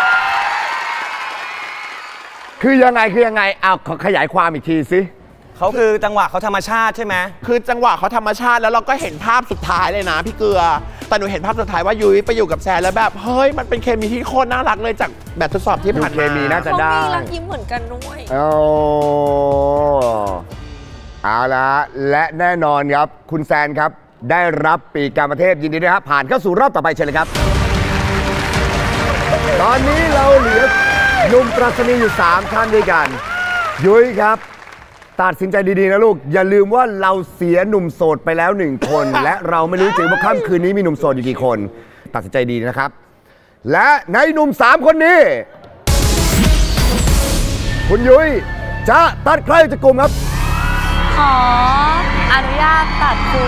คือยังไงคือยังไงเอาขยายความอีกทีสิเขาคือจังหวะเขาธรรมชาติใช่ไหมคือจังหวะเขาธรรมชาติแล้วเราก็เห็นภาพสุดท้ายเลยนะพี่เกลือแต่หนูเห็นภาพสุดท้ายว่ายุ้ยไปอยู่กับแซนแล้วแบบเฮ้ยมันเป็นเคมีที่โคตรน่ารักเลยจากแบบทดสอบที่ผ่านมาเคมีน่าจะได้เขามีรักยิ้มเหมือนกันด้วยโอ้เอาละและแน่นอนครับคุณแซนครับได้รับปีกกามเทพยินดีด้วยครับผ่านเข้าสู่รอบต่อไปเชิญเลยครับตอนนี้เราเหลือหนุ่มปรัชนีอยู่สามท่านด้วยกันยุ้ยครับตัดสินใจดีๆนะลูกอย่าลืมว่าเราเสียหนุ่มโสดไปแล้วหนึ่งคนและเราไม่รู้จริงว่าค่ำคืนนี้มีหนุ่มโสดอยู่กี่คนตัดสินใจดีนะครับและในหนุ่มสามคนนี้คุณยุ้ยจะตัดใครจากกลุ่มครับขออนุญาตตัดคุณ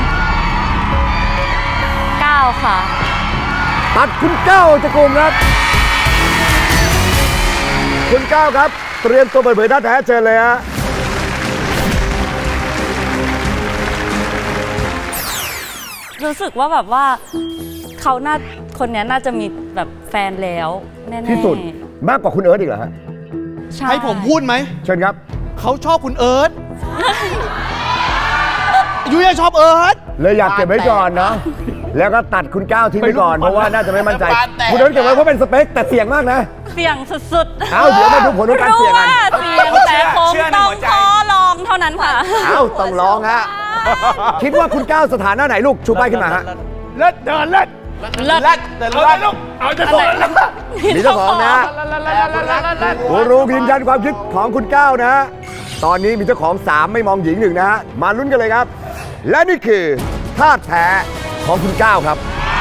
ก้าวค่ะตัดคุณก้าวจากกลุ่มครับคคุณก้าวครับเตรียมตัวเปิดเผยท่าแท้เชิญเลยฮะรู้สึกว่าแบบว่าเขาน่าคนนี้น่าจะมีแบบแฟนแล้วแน่ๆที่สุดมากกว่าคุณเอิร์ธอีกเหรอฮะให้ผมพูดไหมเชิญครับเขาชอบคุณเอิร์ธยุ้ยชอบเอิร์ธเลยอยากเก็บไว้ก่อนเนาะแล้วก็ตัดคุณก้าวทิ้งไปก่อนเพราะว่าน่าจะไม่มั่นใจคุณเอิร์ธเก็บไว้เพราะเป็นสเปคแต่เสี่ยงมากนะเสี่ยงสุดๆเอาเดี๋ยวมาดูผลของการเสี่ยงกันเสี่ยงแต่คงต้องขอลองเท่านั้นค่ะเอาต้องลองฮะคิดว่าคุณก้าวสถานะไหนลูกชูป้ายขึ้นมาฮะเลิศเดินเลิศเลิศเดินเลิศลูกเอาจะสอนมีเจ้าของนะกูรู้ยืนยันความคิดของคุณก้าวนะฮะตอนนี้มีเจ้าของสามไม่มองหญิงหนึ่งนะฮะมาลุ้นกันเลยครับและนี่คือท่าแท้ของคุณก้าวครับ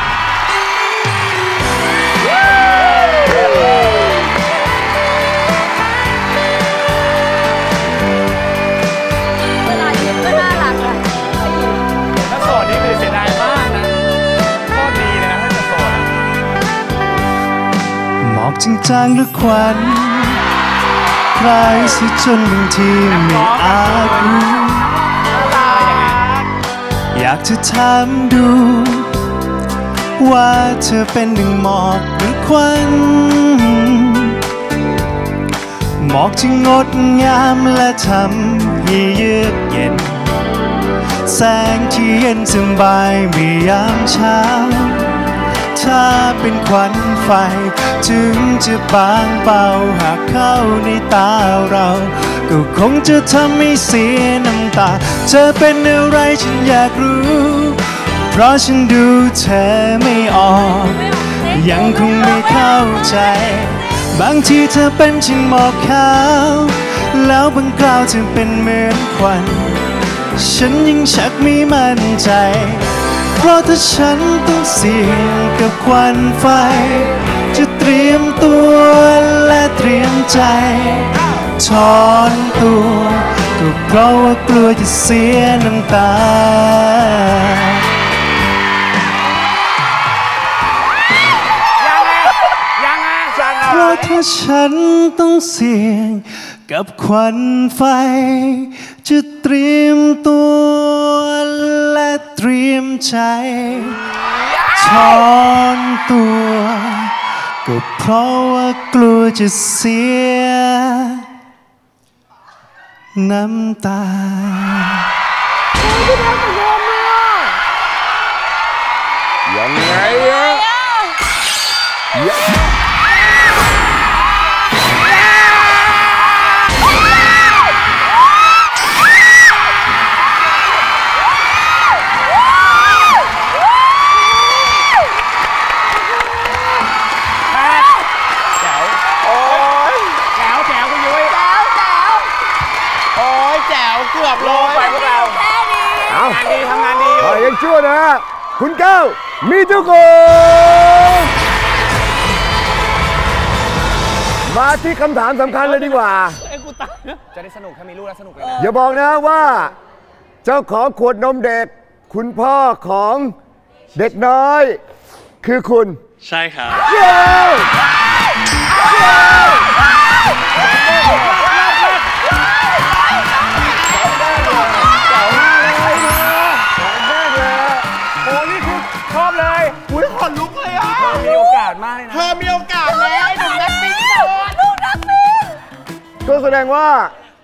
เวลายิ้มก็น่ารักอะถ้าโสดนี่คือเสียดายมากนะก็ดีเลยนะถ้าจะโสดหมอกจางๆหรือควันคลายสิจนบางทีไม่อาจรู้อยากจะถามดูว่าเธอเป็นหนึ่งหมอกหรือควันหมอกที่งดงามและทำให้เยือกเย็นแสงที่เย็นสบายเมื่อยามเช้าถ้าเป็นควันไฟถึงจะบางเบาหากเข้าในตาเราก็คงจะทำให้เสียน้ำตาเธอเป็นอะไรฉันอยากรู้เพราะฉันดูเธอไม่ออกยังคงไม่เข้าใจบางทีเธอเป็นเช่นหมอกขาวแล้วบางคราวเธอเป็นเหมือนควันฉันยังชักไม่มั่นใจเพราะถ้าฉันต้องเสี่ยงกับควันไฟจะเตรียมตัวและเตรียมใจถอนตัวก็เพราะว่ากลัวจะเสียน้ำตาเพราะถ้าฉันต้องเสี่ยงกับควันไฟจะเตรียมตัวและเตรียมใจถอนตัวก็เพราะว่ากลัวจะเสียน้ำตายังไงอะดีทำงานดีอยู่ยังชั่วนะคุณก้าวมีเจ้าของมาที่คำถามสำคัญเลยดีกว่าจะได้สนุกถ้ามีลูกแล้วสนุกเลยอย่าบอกนะว่าเจ้าของขวดนมเด็กคุณพ่อของเด็กน้อยคือคุณใช่ครับชอบเลยอุ้ยขนลุกเลยอ่ะเธอมีโอกาสมากเลยนะเธอมีโอกาสแล้วหนุ่มนักบินโสดลูกนักบินก็แสดงว่า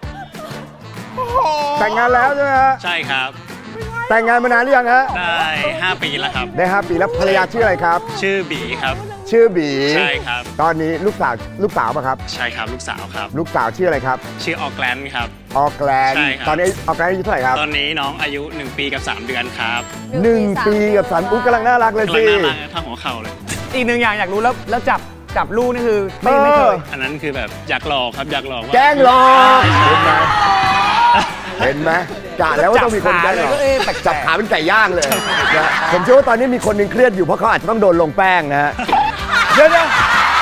แต่งงานแล้วใช่ไหมฮะใช่ครับแต่งงานมานานหรือยังฮะได้ห้าปีแล้วครับได้ห้าปีแล้วภรรยาชื่ออะไรครับชื่อบีครับชื่อบีใช่ครับตอนนี้ลูกสาวลูกสาวป่ะครับใช่ครับลูกสาวครับลูกสาวชื่ออะไรครับชื่อออร์แกลนครับออร์แกลนตอนนี้ออร์แกลนอายุเท่าไหร่ครับตอนนี้น้องอายุหนึ่งปีกับสามเดือนครับหนึ่งปีกับสามอุ๊ยกำลังน่ารักเลยสิกำลังน่ารักท่าหัวเข่าเลยอีกหนึ่งอย่างอยากรู้แล้วแล้วจับจับลูกนี่คือไม่ไม่เคยอันนั้นคือแบบอยากหลอกครับอยากหลอกแกล้งหลอกเห็นไหมเห็นไหมกะแล้วว่าต้องมีคนแกล้งหลอกจับขาเป็นไก่ย่างเลยผมเชื่อว่าตอนนี้มีคนนึงเครียดอยู่เพราะเขาอาจจะต้องโดนลงแป้งนะฮะเดี๋ยวนะ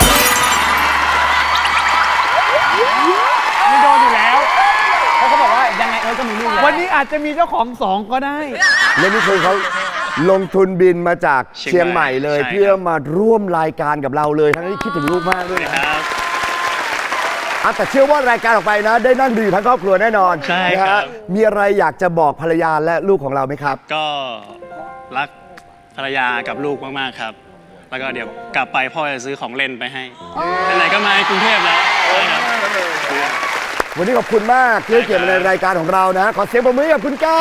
ไม่โดนอยู่แล้วเพราะเขาบอกว่ายังไงเออก็มีลูกวันนี้อาจจะมีเจ้าของสองก็ได้และนี่คือเขาลงทุนบินมาจากเชียงใหม่เลยเพื่อมาร่วมรายการกับเราเลยทั้งที่คิดถึงลูกมากด้วยนะครับอ่ะแต่เชื่อว่ารายการออกไปนะ ได้นั่งดูอยู่ทั้งครอบครัวแน่นอนใช่นะครัฮะบมีอะไรอยากจะบอกภรรยาและลูกของเราไหมครับก็รักภรรยากับลูกมากๆครับ แล้วก็เดี๋ยวกลับไปพ่อจะซื้อของเล่นไปให้ไหนๆก็มาในกรุงเทพแล้วใช่ครับวันนี้ขอบคุณมากที่ให้เกียรติมาในรายการของเรานะ ขอเสียงปรบมือกับคุณก้า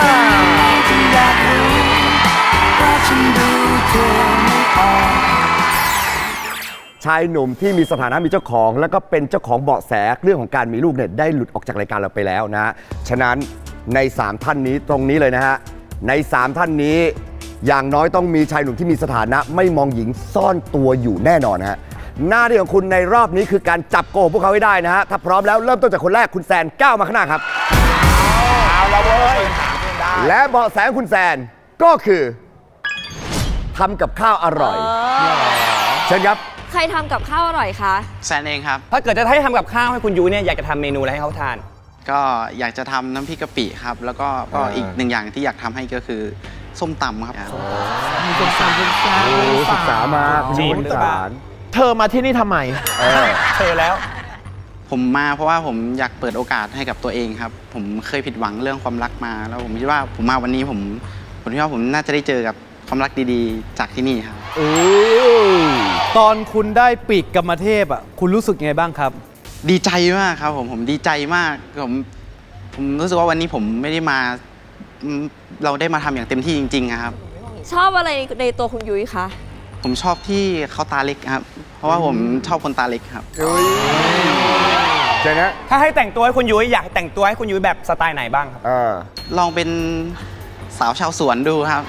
ชายหนุ่มที่มีสถานะมีเจ้าของ แล้วก็เป็นเจ้าของเบาะแสเรื่องของการมีลูกเนี่ยได้หลุดออกจากรายการเราไปแล้วนะ ฉะนั้นในสามท่านนี้ตรงนี้เลยนะฮะในสามท่านนี้อย่างน้อยต้องมีชายหนุ่มที่มีสถานะไม่มองหญิงซ่อนตัวอยู่แน่นอนฮะหน้าที่ของคุณในรอบนี้คือการจับโกหกพวกเขาให้ได้นะฮะถ้าพร้อมแล้วเริ่มต้นจากคนแรกคุณแซนก้าวมาข้างหน้าครับเอาละเว้ยและเบาะแสของคุณแซนก็คือทำกับข้าวอร่อยเชิญครับใครทำกับข้าวอร่อยคะแซนเองครับถ้าเกิดจะให้ทำกับข้าวให้คุณยุ้ยเนี่ยอยากจะทำเมนูอะไรให้เขาทานก็อยากจะทำน้ำพริกกะปิครับแล้วก็ก็อีกหนึ่งอย่างที่อยากทำให้ก็คือส้มตำครับมีคนสั่งเป็นจานศึกษามาจีนเธอมาที่นี่ทำไมเธอแล้วผมมาเพราะว่าผมอยากเปิดโอกาสให้กับตัวเองครับผมเคยผิดหวังเรื่องความรักมาแล้วผมคิดว่าผมมาวันนี้ผมผมคิดว่าผมน่าจะได้เจอกับความรักดีๆจากที่นี่ครับตอนคุณได้ปีกกรรมเทพอ่ะคุณรู้สึกไงบ้างครับดีใจมากครับผมผมดีใจมากผมผมรู้สึกว่าวันนี้ผมไม่ได้มาเราได้มาทำอย่างเต็มที่จริงๆครับชอบอะไรในตัวคุณยุ้ยคะผมชอบที่เขาตาเล็กครับเพราะว่าผมชอบคนตาเล็กครับใช่นะถ้าให้แต่งตัวให้คุณยุ้ยอยากแต่งตัวให้คุณยุ้ยแบบสไตล์ไหนบ้างครับลองเป็นสาวชาวสวนดูครับ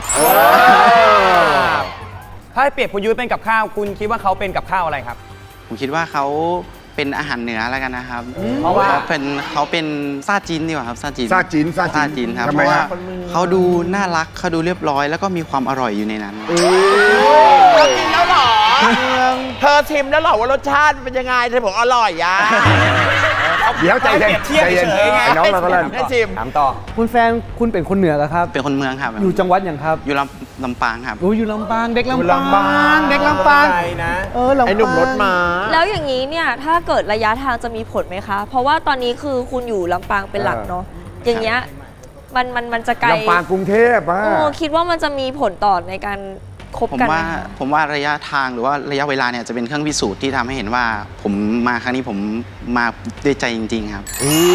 ถ้าให้เปรียบคุณยุ้ยเป็นกับข้าวคุณคิดว่าเขาเป็นกับข้าวอะไรครับผมคิดว่าเขาเป็นอาหารเหนือแล้วกันนะครับเพราะว่าเป็นเขาเป็นซาจีนดีกว่าครับซาจีนซาจีนซาจีนครับเพราะว่าเขาดูน่ารักเขาดูเรียบร้อยแล้วก็มีความอร่อยอยู่ในนั้นเธอกินแล้วหรอเธอชิมแล้วหรอว่ารสชาติเป็นยังไงเธอบอกอร่อยอ่ะเดี๋ยวใจเย็นใจเย็นน้องเราก็เล่นให้ชิมถามต่อคุณแฟนคุณเป็นคนเหนือครับเป็นคนเมืองครับอยู่จังหวัดอย่างครับอยู่ลำลำปางครับอยู่ลำปางเด็กลำปางเด็กลำปางเออไอ้หนุ่มรถมาแล้วอย่างนี้เนี่ยถ้าเกิดระยะทางจะมีผลไหมคะเพราะว่าตอนนี้คือคุณอยู่ลำปางเป็นหลักเนาะอย่างเงี้ยมันมันมันจะไกลลำปางกรุงเทพอ่ะคิดว่ามันจะมีผลต่อในการคบกันผมว่าผมว่าระยะทางหรือว่าระยะเวลาเนี่ยจะเป็นเครื่องพิสูจน์ที่ทำให้เห็นว่าผมมาครั้งนี้ผมมาด้วยใจจริงๆครับ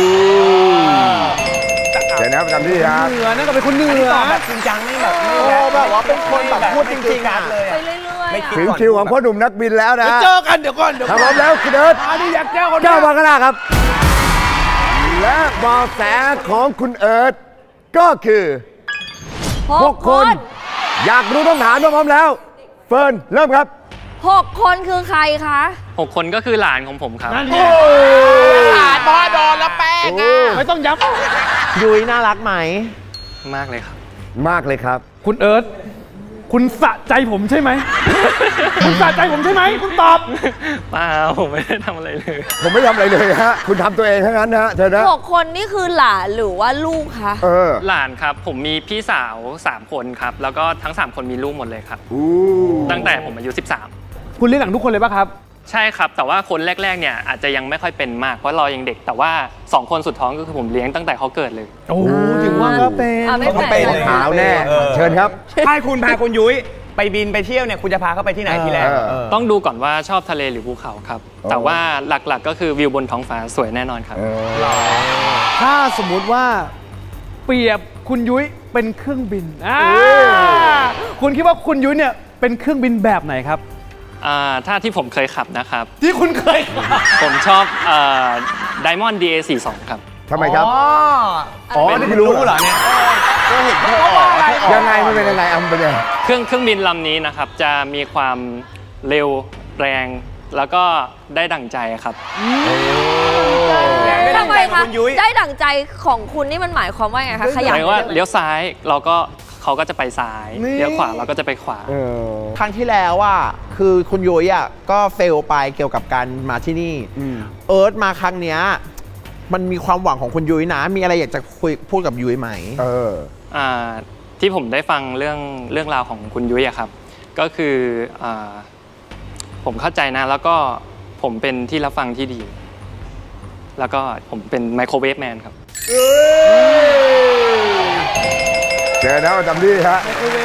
เดี๋ยวนะประจำที่ครับเหนือนั่นก็เป็นคนเหนือแบบจริงจังไม่แบบแบบว่าเป็นคนแบบพูดจริงๆเลยไปเรื่อยๆถึงคิวของพ่อหนุ่มนักบินแล้วนะเจอกันเดี๋ยวก่อนเดี๋ยวพร้อมแล้วคุณเอิร์ธอยากเจอคนเจ้าวังกนาครับและเบาะแสของคุณเอิร์ธก็คือหกคนอยากรู้ต้องถามพร้อมแล้วเฟิร์นเริ่มครับหกคนคือใครคะหกคนก็คือหลานของผมครับหลานพ่อโดนแล้วแป้งอ่ะไม่ต้องย้ำยุ้ยน่ารักไหมมากเลยครับมากเลยครับคุณเอิร์ธคุณสะใจผมใช่ไหมคุณสะใจผมใช่ไหมคุณตอบเปล่าผมไม่ได้ทำอะไรเลยผมไม่ทำอะไรเลยฮะคุณทำตัวเองทั้งนั้นนะเธอนะหกคนนี่คือหลานหรือว่าลูกคะหลานครับผมมีพี่สาวสามคนครับแล้วก็ทั้งสามคนมีลูกหมดเลยครับตั้งแต่ผมอายุสิบสามคุณเลี้ยงหลังทุกคนเลยป่ะครับใช่ครับแต่ว่าคนแรกๆเนี่ยอาจจะยังไม่ค่อยเป็นมากเพราะเรายังเด็กแต่ว่าสองคนสุดท้องก็คือผมเลี้ยงตั้งแต่เขาเกิดเลยโอ้ถึงว่าก็เป็นเขาเป็นขาวแน่เชิญครับถ้าคุณพาคุณยุ้ยไปบินไปเที่ยวเนี่ยคุณจะพาเขาไปที่ไหนทีแรกต้องดูก่อนว่าชอบทะเลหรือภูเขาครับแต่ว่าหลักๆก็คือวิวบนท้องฟ้าสวยแน่นอนครับถ้าสมมุติว่าเปรียบคุณยุ้ยเป็นเครื่องบินคุณคิดว่าคุณยุ้ยเนี่ยเป็นเครื่องบินแบบไหนครับถ้าที่ผมเคยขับนะครับที่คุณเคยขับผมชอบ Diamond ดี เอ สี่สิบสอง ครับทำไมครับอ๋อนี่คือรู้เหรอเนี่ยก็เห็นเขาออกยังไงมันเป็นยังไงอ่ะมันเป็นยังไงเครื่องเครื่องบินลำนี้นะครับจะมีความเร็วแรงแล้วก็ได้ดั่งใจครับทำไมคะได้ดั่งใจของคุณนี่มันหมายความว่าไงคะขยันหมายว่าเลี้ยวซ้ายเราก็เขาก็จะไปซ้ายเลี้ยวขวาเราก็จะไปขวาครั้งที่แล้วอ่ะคือคุณยุ้ยอ่ะก็เฟลไปเกี่ยวกับการมาที่นี่เอิร์ธมาครั้งเนี้ยมันมีความหวังของคุณยุ้ยนะมีอะไรอยากจะคุยพูดกับยุ้ยไหมเอออ่าที่ผมได้ฟังเรื่องเรื่องราวของคุณยุ้ยอะครับก็คืออ่าผมเข้าใจนะแล้วก็ผมเป็นที่รับฟังที่ดีแล้วก็ผมเป็นไมโครเวฟแมนครับเจอแล้วประจำที่ฮะ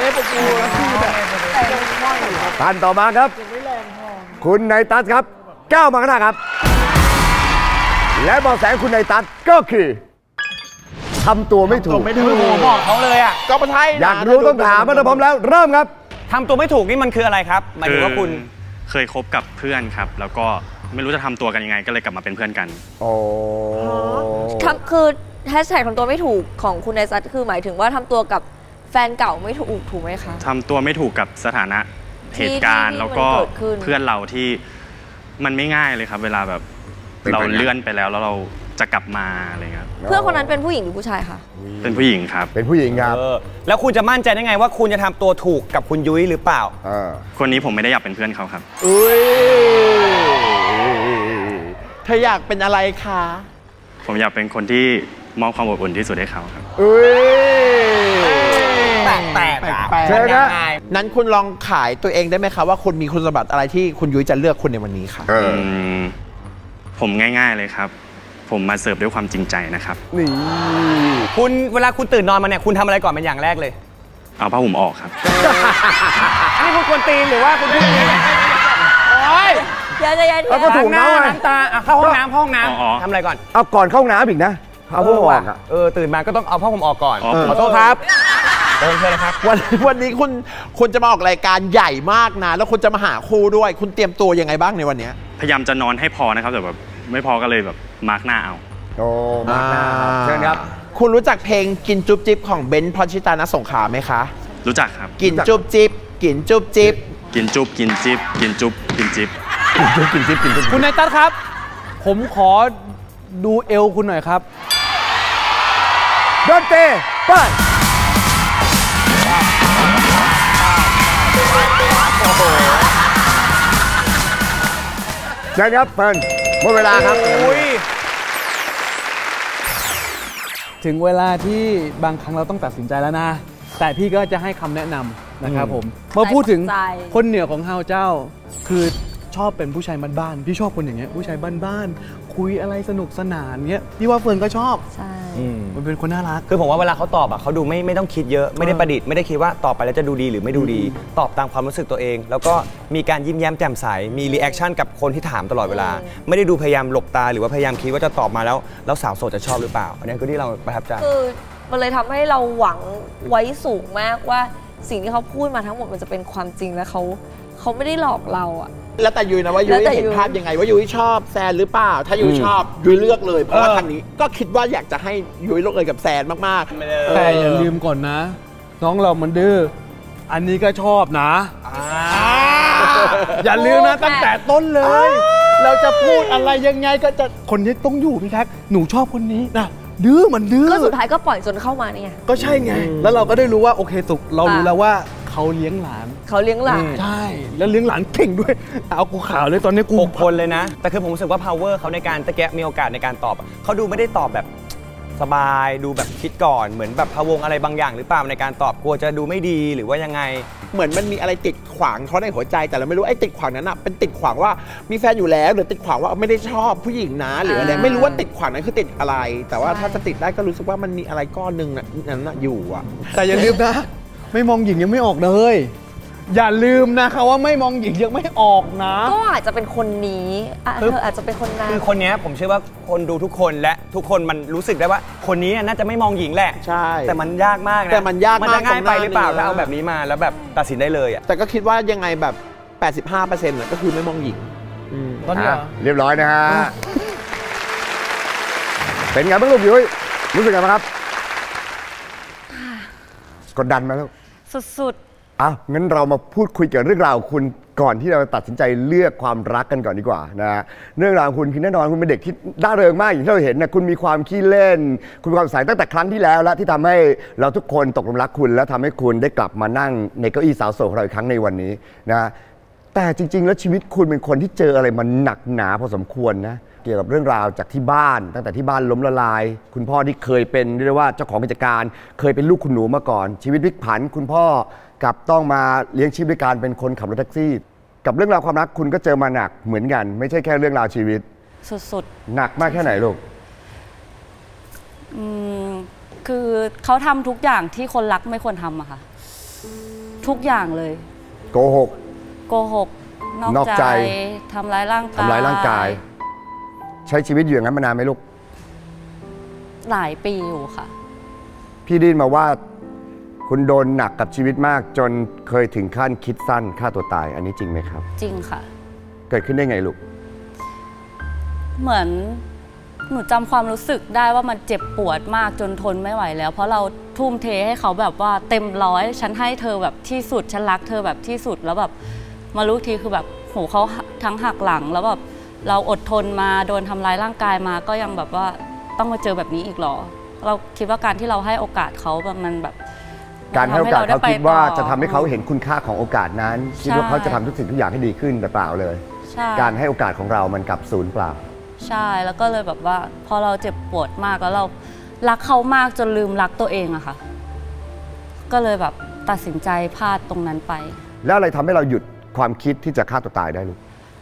ท่านต่อมาครับคุณไนตัสครับก้าวมาข้างหน้าครับและเบาะแสคุณไนตัสก็คือทำตัวไม่ถูกไม่ถูกบอกเขาเลยอ่ะก็ไม่ใช่อยากรู้ต้องถามมาถ้าพร้อมแล้วเริ่มครับทำตัวไม่ถูกนี่มันคืออะไรครับหมายถึงว่าคุณเคยคบกับเพื่อนครับแล้วก็ไม่รู้จะทำตัวกันยังไงก็เลยกลับมาเป็นเพื่อนกันโอ้ครับคือแฮชแท็กทำตัวไม่ถูกของคุณไนตัสคือหมายถึงว่าทำตัวกับแฟนเก่าไม่ถูกถูกไหมคะทำตัวไม่ถูกกับสถานะเหตุการณ์แล้วก็เพื่อนเราที่มันไม่ง่ายเลยครับเวลาแบบเราเลื่อนไปแล้วแล้วเราจะกลับมาอะไรเงี้ยเพื่อนคนนั้นเป็นผู้หญิงหรือผู้ชายคะเป็นผู้หญิงครับเป็นผู้หญิงครับแล้วคุณจะมั่นใจได้ไงว่าคุณจะทำตัวถูกกับคุณยุ้ยหรือเปล่าคนนี้ผมไม่ได้อยากเป็นเพื่อนเขาครับอุ้ยเธออยากเป็นอะไรคะผมอยากเป็นคนที่มอบความอบอุ่นที่สุดให้เขาครับอุ้ยแปลกแปลกใช่ไหมนั้นคุณลองขายตัวเองได้ไหมคะว่าคุณมีคุณสมบัติอะไรที่คุณยุ้ยจะเลือกคุณในวันนี้ค่ะผมง่ายๆเลยครับผมมาเสิร์ฟด้วยความจริงใจนะครับนี่คุณเวลาคุณตื่นนอนมาเนี่ยคุณทำอะไรก่อนเป็นอย่างแรกเลยเอาผ้าห่มออกครับอันนี้คุณควรตีนหรือว่าคุณพูดอย่างนี้โอ้ยเดี๋ยวจะยันเอาก็ถูกน้ำน้ำตาเข้าห้องน้ำห้องน้ำทำอะไรก่อนเอาก่อนเข้าห้องน้ำอีกนะเอาผ้าห่มออกอ่ะเออตื่นมาก็ต้องเอาผ้าห่มออกก่อนขอโทษครับโอเคนะครับวันวันนี้คุณคุณจะมาออกรายการใหญ่มากนะแล้วคุณจะมาหาคู่ด้วยคุณเตรียมตัวยังไงบ้างในวันนี้พยายามจะนอนให้พอนะครับแต่แบบไม่พอก็เลยแบบมาร์กหน้าเอาโอ้มาร์กหน้าเชิญครับคุณรู้จักเพลงกินจุ๊บจิ๊บของเบนซ์พรชิตา ณ สงขลาไหมคะรู้จักครับกินจุ๊บจิ๊บกินจุ๊บจิ๊บกินจุ๊บกินจิ๊บกินจุ๊บกินจิ๊บกินจุ๊บกินจิ๊บกินจุ๊บคุณไนตัสครับผมขอดูเอวคุณหน่อยครับดนตรีไปเชิญครับเฟิร์นหมดเวลาครับถึงเวลาที่บางครั้งเราต้องตัดสินใจแล้วนะแต่พี่ก็จะให้คำแนะนำนะครับผมมาพูดถึงคนเหนือของเฮาเจ้าคือชอบเป็นผู้ชายบ้านๆพี่ชอบคนอย่างเงี้ยผู้ชายบ้านๆคุยอะไรสนุกสนานเงี้ยพี่ว่าเฟิร์นก็ชอบใช่มันเป็นคนน่ารักคือผมว่าเวลาเขาตอบอ่ะเขาดูไม่ไม่ต้องคิดเยอะไม่ได้ประดิษฐ์ไม่ได้คิดว่าตอบไปแล้วจะดูดีหรือไม่ดูดีตอบตามความรู้สึกตัวเองแล้วก็มีการยิ้มแย้มแจ่มใสมีรีแอคชั่นกับคนที่ถามตลอดเวลาไม่ได้ดูพยายามหลบตาหรือว่าพยายามคิดว่าจะตอบมาแล้วแล้วสาวโสดจะชอบหรือเปล่าอันนี้คือที่เราประทับใจคือมันเลยทำให้เราหวังไว้สูงมากว่าสิ่งที่เขาพูดมาทั้งหมดมันจะเป็นความจริงและเขาเขาไม่ได้หลอกเราอะแล้วแต่ยุ้ยนะว่ายุ้ยเห็นภาพยังไงว่ายุ้ยชอบแซนหรือเปล่าถ้ายุ้ยชอบยุ้ยเลือกเลยเพราะว่าทางนี้ก็คิดว่าอยากจะให้ยุ้ยลงเอยกับแซนมากๆแต่อย่าลืมก่อนนะน้องเรามันดื้ออันนี้ก็ชอบนะอย่าลืมนะตั้งแต่ต้นเลยเราจะพูดอะไรยังไงก็จะคนนี้ต้องอยู่พี่แท็กหนูชอบคนนี้นะดื้อมันดื้อก็สุดท้ายก็ปล่อยจนเข้ามาเนี่ยก็ใช่ไงแล้วเราก็ได้รู้ว่าโอเคสุกเรารู้แล้วว่าเขาเลี้ยงหลานเขาเลี้ยงหลานใช่แล้วเลี้ยงหลานเก่งด้วยเอากูข่าวเลยตอนนี้กูหกคนเลยนะแต่คือผมรู้สึกว่า power เขาในการตะแกะมีโอกาสในการตอบเขาดูไม่ได้ตอบแบบสบายดูแบบคิดก่อนเหมือนแบบพะวงอะไรบางอย่างหรือเปล่าในการตอบกลัวจะดูไม่ดีหรือว่ายังไงเหมือนมันมีอะไรติดขวางเขาในหัวใจแต่เราไม่รู้ไอ้ติดขวางนั้นอ่ะเป็นติดขวางว่ามีแฟนอยู่แล้วหรือติดขวางว่าไม่ได้ชอบผู้หญิงนะหรืออะไรไม่รู้ว่าติดขวางนั้นคือติดอะไรแต่ว่าถ้าจะติดได้ก็รู้สึกว่ามันมีอะไรก้อนหนึ่งนั้นอยู่อ่ะแต่อย่าลืมนะไม่มองหญิงยังไม่ออกเลยอย่าลืมนะคะว่าไม่มองหญิงยังไม่ออกนะก็อาจจะเป็นคนนี้เธออาจจะเป็นคนนั้นคือคนนี้ผมเชื่อว่าคนดูทุกคนและทุกคนมันรู้สึกได้ว่าคนนี้น่าจะไม่มองหญิงแหละใช่แต่มันยากมากนะแต่มันยากมากมันจะง่ายไปหรือเปล่าถ้าเอาแบบนี้มาแล้วแบบตัดสินได้เลยอ่ะแต่ก็คิดว่ายังไงแบบ แปดสิบห้าเปอร์เซ็นต์ ก็คือไม่มองหญิงตอนนี้เรียบร้อยนะฮะเป็นไงบ้างลูกยุ้ยรู้สึกไงบ้างครับกดดันไหมลูกสุดอ่ะงั้นเรามาพูดคุยเกี่ยวกับเรื่องราวคุณก่อนที่เราตัดสินใจเลือกความรักกันก่อนดีกว่านะฮะเรื่องราวคุณคือแน่นอนคุณเป็นเด็กที่ร่าเริงมากอย่างที่เราเห็นนะคุณมีความขี้เล่นคุณมีความใสตั้งแต่ครั้งที่แล้วและที่ทำให้เราทุกคนตกหลุมรักคุณและทำให้คุณได้กลับมานั่งในเก้าอี้สาวโสดของเราอีกครั้งในวันนี้นะแต่จริงๆแล้วชีวิตคุณเป็นคนที่เจออะไรมันหนักหนาพอสมควรนะเกี่ยวกับเรื่องราวจากที่บ้านตั้งแต่ที่บ้านล้มละลายคุณพ่อที่เคยเป็นเรียกว่าเจ้าของกิจการเคยเป็นลูกคุณหนูมาก่อนชีวิตพลิกผันคุณพ่อกับต้องมาเลี้ยงชีพด้วยการเป็นคนขับรถแท็กซี่กับเรื่องราวความรักคุณก็เจอมาหนักเหมือนกันไม่ใช่แค่เรื่องราวชีวิตสุดๆหนักมากแค่ไหนลูกอืมคือเขาทำทุกอย่างที่คนรักไม่ควรทำอะค่ะทุกอย่างเลยโกหกโกหกนอกใจทำร้ายร่างกายทำร้ายร่างกายใช้ชีวิตอยู่อย่างนั้นมานานไหมลูกหลายปีอยู่ค่ะพี่ได้ยินมาว่าคุณโดนหนักกับชีวิตมากจนเคยถึงขั้นคิดสั้นฆ่าตัวตายอันนี้จริงไหมครับจริงค่ะเกิดขึ้นได้ไงลูกเหมือนหนูจำความรู้สึกได้ว่ามันเจ็บปวดมากจนทนไม่ไหวแล้วเพราะเราทุ่มเทให้เขาแบบว่าเต็มร้อยฉันให้เธอแบบที่สุดฉันรักเธอแบบที่สุดแล้วแบบมารู้ทีคือแบบโหเขาทั้งหักหลังแล้วแบบเราอดทนมาโดนทำร้ายร่างกายมาก็ยังแบบว่าต้องมาเจอแบบนี้อีกหรอเราคิดว่าการที่เราให้โอกาสเขาแบบมันแบบการให้โอกาสเขาคิดว่าจะทำให้เขาเห็นคุณค่าของโอกาสนั้นคิดว่าเขาจะทำทุกสิ่งทุกอย่างให้ดีขึ้นแต่เปล่าเลยการให้โอกาสของเรามันกลับศูนย์เปล่าใช่แล้วก็เลยแบบว่าพอเราเจ็บปวดมากแล้วเรารักเขามากจนลืมรักตัวเองอะค่ะก็เลยแบบตัดสินใจพลาดตรงนั้นไปแล้วอะไรทำให้เราหยุดความคิดที่จะฆ่าตัวตายได้ลูก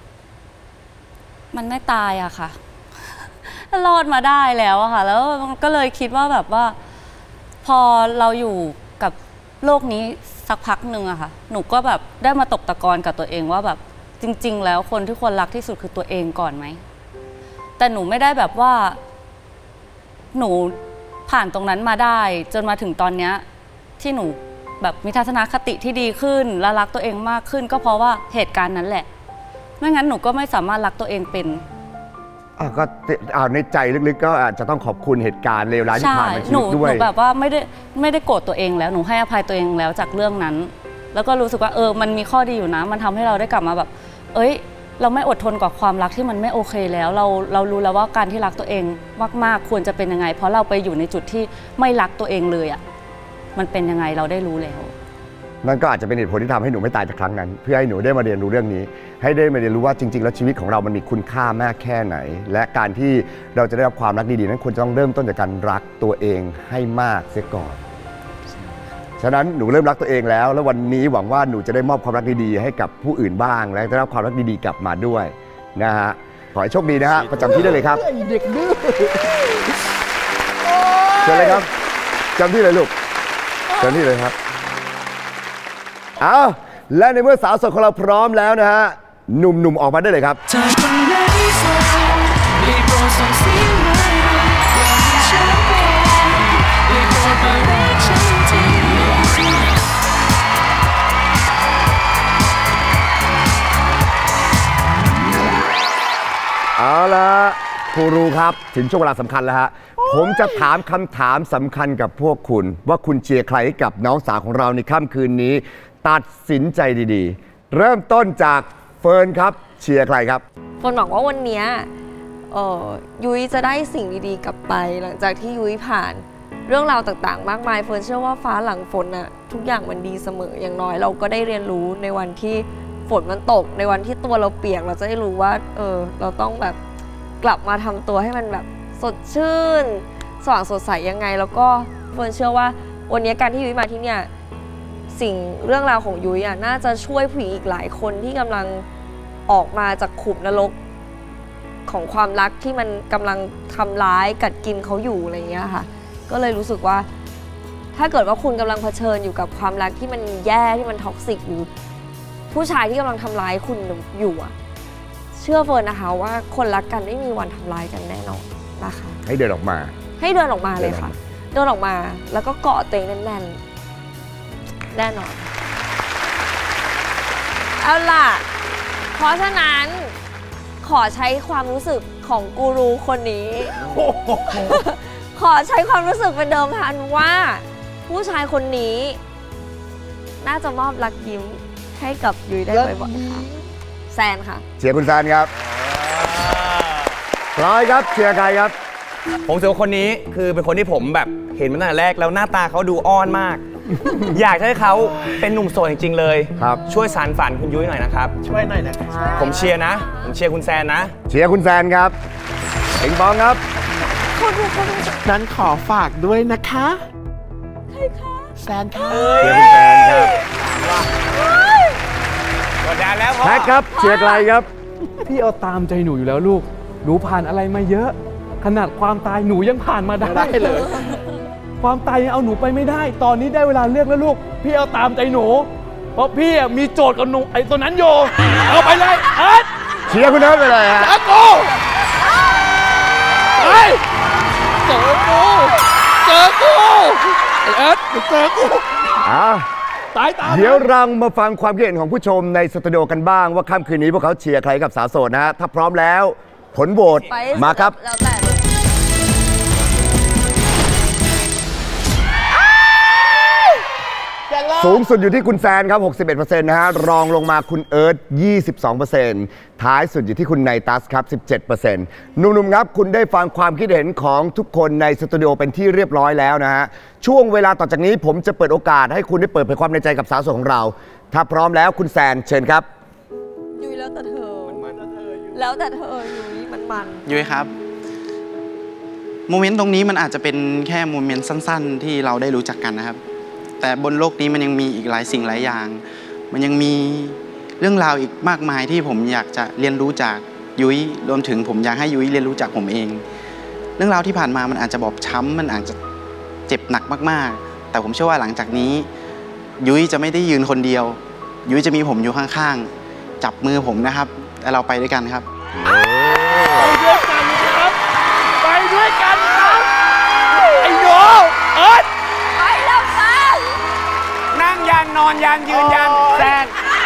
มันไม่ตายอะค่ะรอดมาได้แล้วอะค่ะแล้วก็เลยคิดว่าแบบว่าพอเราอยู่กับโลกนี้สักพักหนึ่งอะค่ะหนูก็แบบได้มาตกตะกอนกับตัวเองว่าแบบจริงๆแล้วคนที่ควรรักที่สุดคือตัวเองก่อนไหมแต่หนูไม่ได้แบบว่าหนูผ่านตรงนั้นมาได้จนมาถึงตอนนี้ที่หนูแบบมีทัศนคติที่ดีขึ้นและรักตัวเองมากขึ้นก็เพราะว่าเหตุการณ์นั้นแหละไม่งั้นหนูก็ไม่สามารถรักตัวเองเป็นอ่ะก็อ่าในใจลึกๆก็อาจจะต้องขอบคุณเหตุการณ์เลวร้ายที่ผ่านมาชีวิตด้วยหนูแบบว่าไม่ได้ไม่ได้โกรธตัวเองแล้วหนูให้อภัยตัวเองแล้วจากเรื่องนั้นแล้วก็รู้สึกว่าเออมันมีข้อดีอยู่นะมันทำให้เราได้กลับมาแบบเอ้ยเราไม่อดทนกับความรักที่มันไม่โอเคแล้วเราเรารู้แล้วว่าการที่รักตัวเองมากๆควรจะเป็นยังไงเพราะเราไปอยู่ในจุดที่ไม่รักตัวเองเลยอ่ะมันเป็นยังไงเราได้รู้แล้วนั่นก็อาจจะเป็นเหตุผลที่ทำให้หนูไม่ตายจากครั้งนั้นเพื่อให้หนูได้มาเรียนรู้เรื่องนี้ให้ได้มาเรียนรู้ว่าจริงๆแล้วชีวิตของเรามันมีคุณค่ามากแค่ไหนและการที่เราจะได้รับความรักดีๆนั้นควรจะต้องเริ่มต้นจากการรักตัวเองให้มากเสียก่อนฉะนั้นหนูเริ่มรักตัวเองแล้วแล้ววันนี้หวังว่าหนูจะได้มอบความรักดีๆให้กับผู้อื่นบ้างและได้รับความรักดีๆกลับมาด้วยนะฮะขอให้โชคดีนะฮะประจำที่ได้เลยครับเด็กดื้อเชิญเลยครับจำที่เลยลูกเชิญที่เลยครับเอาและในเมื่อสาวโสดของเราพร้อมแล้วนะฮะหนุ่มๆออกมาได้เลยครับเอาละครูรูครับถึงช่วงเวลาสำคัญแล้วฮะผมจะถามคำถามสำคัญกับพวกคุณว่าคุณเชียร์ใครให้กับน้องสาวของเราในค่ำคืนนี้ตัดสินใจดีๆเริ่มต้นจากเฟิร์นครับเชียร์ใครครับเฟิร์นหวังว่าวันนี้ยุ้ยจะได้สิ่งดีๆกลับไปหลังจากที่ยุ้ยผ่านเรื่องราวต่างๆมากมายเฟิร์นเชื่อว่าฟ้าหลังฝนน่ะทุกอย่างมันดีเสมออย่างน้อยเราก็ได้เรียนรู้ในวันที่ฝนมันตกในวันที่ตัวเราเปียกเราจะได้รู้ว่าเออเราต้องแบบกลับมาทำตัวให้มันแบบสดชื่นสว่างสดใสยังไงแล้วก็เฟิร์นเชื่อว่าวันนี้การที่ยุ้ยมาที่เนี่ยสิ่งเรื่องราวของยุ้ยอ่ะน่าจะช่วยผู้หญิงอีกหลายคนที่กำลังออกมาจากขุมนรกของความรักที่มันกำลังทำร้ายกัดกินเขาอยู่อะไรเงี้ยค่ะก็เลยรู้สึกว่าถ้าเกิดว่าคุณกำลังเผชิญอยู่กับความรักที่มันแย่ที่มันท็อกซิกอยู่ผู้ชายที่กำลังทำร้ายคุณอยู่อ่ะเชื่อเฟิร์นนะคะว่าคนรักกันไม่มีวันทำร้ายกันแน่นอนนะคะให้เดินออกมาให้เดินออกมาเลยค่ะเดินออกมาแล้วก็เกาะตัวเองแน่นๆแน่นอนเอาล่ะเพราะฉะนั้นขอใช้ความรู้สึกของกูรูคนนี้ ขอใช้ความรู้สึกเป็นเดิมพันว่าผู้ชายคนนี้น่าจะมอบรักยิ้มให้กับยุ้ยได้บ่อยๆค่ะแซนค่ะเชียร์คุณแซนครับร้อยครับเชียร์ใครครับผมเชื่อว่าคนนี้คือเป็นคนที่ผมแบบเห็นมาตั้งแต่แรกแล้วหน้าตาเขาดูอ้อนมาก อยากให้เขาเป็นหนุ่มโสดจริงๆเลยครับช่วยสานฝันคุณยุ้ยหน่อยนะครับช่วยหน่อยนะครับผมเชียร์นะผมเชียร์คุณแซนนะเชียร์คุณแซนครับปิงปองครับนั้นขอฝากด้วยนะคะใครคะแซนค่ะเชียร์คุณแซนครับกดดันแล้วพ่อแท็กครับเชียร์ใครครับพี่เอาตามใจหนูอยู่แล้วลูกหนูผ่านอะไรมาเยอะ ขนาดความตายหนูยังผ่านมาได้เลย ความตายยังเอาหนูไปไม่ได้ ตอนนี้ได้เวลาเลือกแล้วลูกพี่เอาตามใจหนูเพราะพี่มีโจทย์กับหนูไอ้ตัวนั้นอยู่เอาไปเลยเอิร์ธเชียร์คุณเอิร์ธไปเลยฮะเจอกูไปเจอกูเจอกูไอ้เอิร์ธเจอกูอ่ะตายตามเดี๋ยวเรามาฟังความคิดเห็นของผู้ชมในสตูดิโอกันบ้างว่าค่ำคืนนี้พวกเขาเชียร์ใครกับสาวโสดนะฮะถ้าพร้อมแล้วผลโหวตมาครับสูงสุดอยู่ที่คุณแซนครับ หกสิบเอ็ดเปอร์เซ็นต์ นะฮะรองลงมาคุณเอิร์ธ ยี่สิบสองเปอร์เซ็นต์ ท้ายสุดอยู่ที่คุณไนตัสครับ สิบเจ็ดเปอร์เซ็นต์ หนุ่มๆครับคุณได้ฟังความคิดเห็นของทุกคนในสตูดิโอเป็นที่เรียบร้อยแล้วนะฮะช่วงเวลาต่อจากนี้ผมจะเปิดโอกาสให้คุณได้เปิดเผยความในใจกับสาวโสดของเราถ้าพร้อมแล้วคุณแซนเชิญครับยุ้ยแล้วแต่เธอแล้วแต่เธอยุ้ยมันมันยุ้ยครับโมเมนต์ตรงนี้มันอาจจะเป็นแค่โมเมนต์สั้นๆที่เราได้รู้จักกันนะครับแต่บนโลกนี้มันยังมีอีกหลายสิ่งหลายอย่างมันยังมีเรื่องราวอีกมากมายที่ผมอยากจะเรียนรู้จากยุ้ยรวมถึงผมอยากให้ยุ้ยเรียนรู้จากผมเองเรื่องราวที่ผ่านมามันอาจจะบอบช้ำมันอาจจะเจ็บหนักมากๆแต่ผมเชื่อว่าหลังจากนี้ยุ้ยจะไม่ได้ยืนคนเดียวยุ้ยจะมีผมอยู่ข้างๆจับมือผมนะครับแล้วเราไปด้วยกันครับไปด้วยกันครับไปด้วยกันครับไอ้หนูเอิร์ธไปแล้วกันนั่งยันนอนยันยืนยันแซน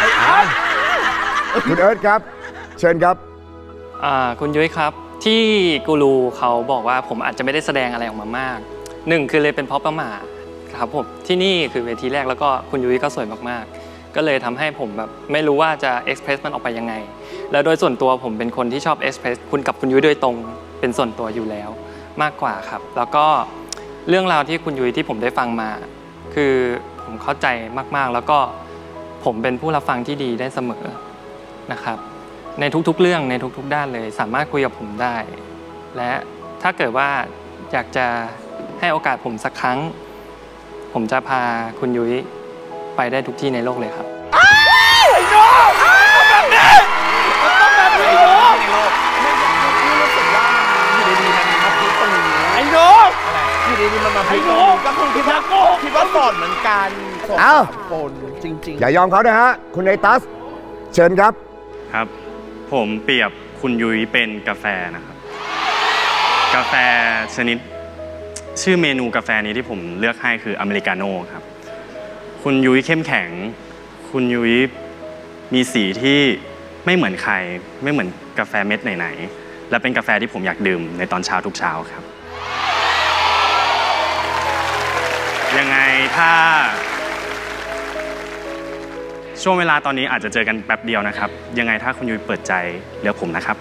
คุณเอิร์ธครับเชิญครับคุณยุ้ยครับที่กูรูเขาบอกว่าผมอาจจะไม่ได้แสดงอะไรออกมามากหนึ่งคือเลยเป็นเพราะประมาทครับผมที่นี่คือเวทีแรกแล้วก็คุณยุ้ยก็สวยมากๆก็เลยทำให้ผมแบบไม่รู้ว่าจะเอ็กซ์เพรสมันออกไปยังไงแล้วโดยส่วนตัวผมเป็นคนที่ชอบเอ็กซ์เพรสคุณกับคุณยุ้ยโดยตรงเป็นส่วนตัวอยู่แล้วมากกว่าครับแล้วก็เรื่องราวที่คุณยุ้ยที่ผมได้ฟังมาคือผมเข้าใจมากๆแล้วก็ผมเป็นผู้รับฟังที่ดีได้เสมอนะครับในทุกๆเรื่องในทุกๆด้านเลยสามารถคุยกับผมได้และถ้าเกิดว่าอยากจะให้โอกาสผมสักครั้งผมจะพาคุณยุ้ยไปได้ทุกที่ในโลกเลยครับไอ้โน้ต้องแบบนี้ต้องแบบนี้ไอ้โน้ไม่รู้สึกว่าอยู่ดีๆมันมาพลิกตรงนี้ไอ้โน้อยู่ดีๆมันมาพลิกตรงนี้ก็คงคิดว่าคิดว่าสอนเหมือนกันอ้าวปนจริงๆอย่ายอมเขานะฮะคุณไนตัสเชิญครับครับผมเปรียบคุณยุ้ยเป็นกาแฟนะครับกาแฟชนิดชื่อเมนูกาแฟนี้ที่ผมเลือกให้คืออเมริกาโน่ครับคุณยุ้ยเข้มแข็งคุณยุ้ยมีสีที่ไม่เหมือนใครไม่เหมือนกาแฟเม็ดไหนๆและเป็นกาแฟที่ผมอยากดื่มในตอนเช้าทุกเช้าครับยังไงถ้าช่วงเวลาตอนนี้อาจจะเจอกันแป๊บเดียวนะครับยังไงถ้าคุณยุ้ยเปิดใจเลือกผมนะครับ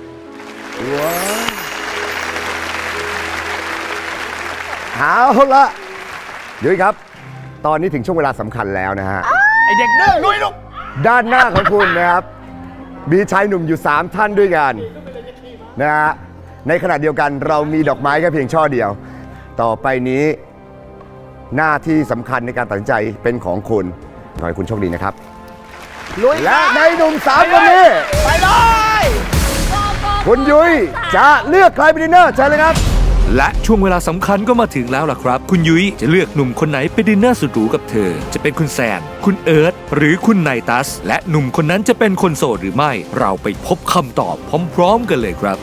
เอาละยุ้ยครับตอนนี้ถึงช่วงเวลาสำคัญแล้วนะฮะไอเด็กเด้อลุยลูกด้านหน้าของคุณนะครับมีชายหนุ่มอยู่สามท่านด้วยกันนะฮะในขณะเดียวกันเรามีดอกไม้แค่เพียงช่อเดียวต่อไปนี้หน้าที่สำคัญในการตัดสินใจเป็นของคุณขอให้คุณโชคดีนะครับและในหนุ่มสามคนนี้ไปเลยคุณยุ้ยจะเลือกใครเป็นดินเนอร์เชิญเลยครับและช่วงเวลาสำคัญก็มาถึงแล้วล่ะครับคุณยุ้ยจะเลือกหนุ่มคนไหนไปดินเนอร์สุดหรูกับเธอจะเป็นคุณแซนคุณเอิร์ธหรือคุณไนตัสและหนุ่มคนนั้นจะเป็นคนโสดหรือไม่เราไปพบคำตอบพร้อมๆกันเลยครับ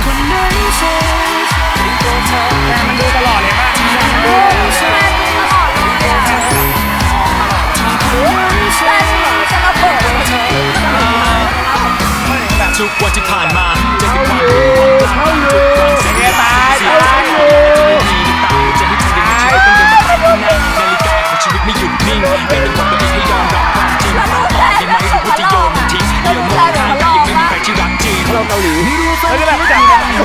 แต่มันดูตลอดเลยป่ะทุกวันที่ผ่านมาจะเป็นวันเข้าอยู่เสียตายเข้าอยู่จะให้ทำยังไงต้องเดินตามนาฬิกาของชีวิตไม่หยุดนิ่งไม่ได้บอกตัวเองให้ยอมรับความจริงความตอบที่ไม่รู้ว่าจะโยนทิ้งเรื่องมองทางยังไม่มีใครที่รักจริงเราเกาหลีไม่ได้แบบจัง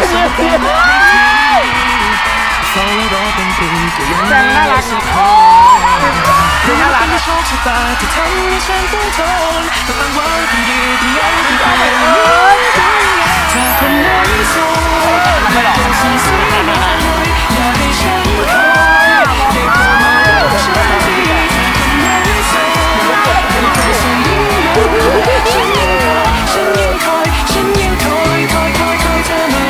แต่น่ารักคือน่ารักโชคชะตาที่ทำให้ฉันต้องทนต้องอ้างว้างคนเดียวที่ยังไม่ได้ถ้าคนไหนโสดไม่ต้องสงสัยอยากให้ฉันคอยได้โปรดมาบอกฉันทีคนไหนโสดไม่เคยส่งยิ้มฉันยังคอยฉันยังคอยฉันยังคอยคอยคอยคอยเธอมา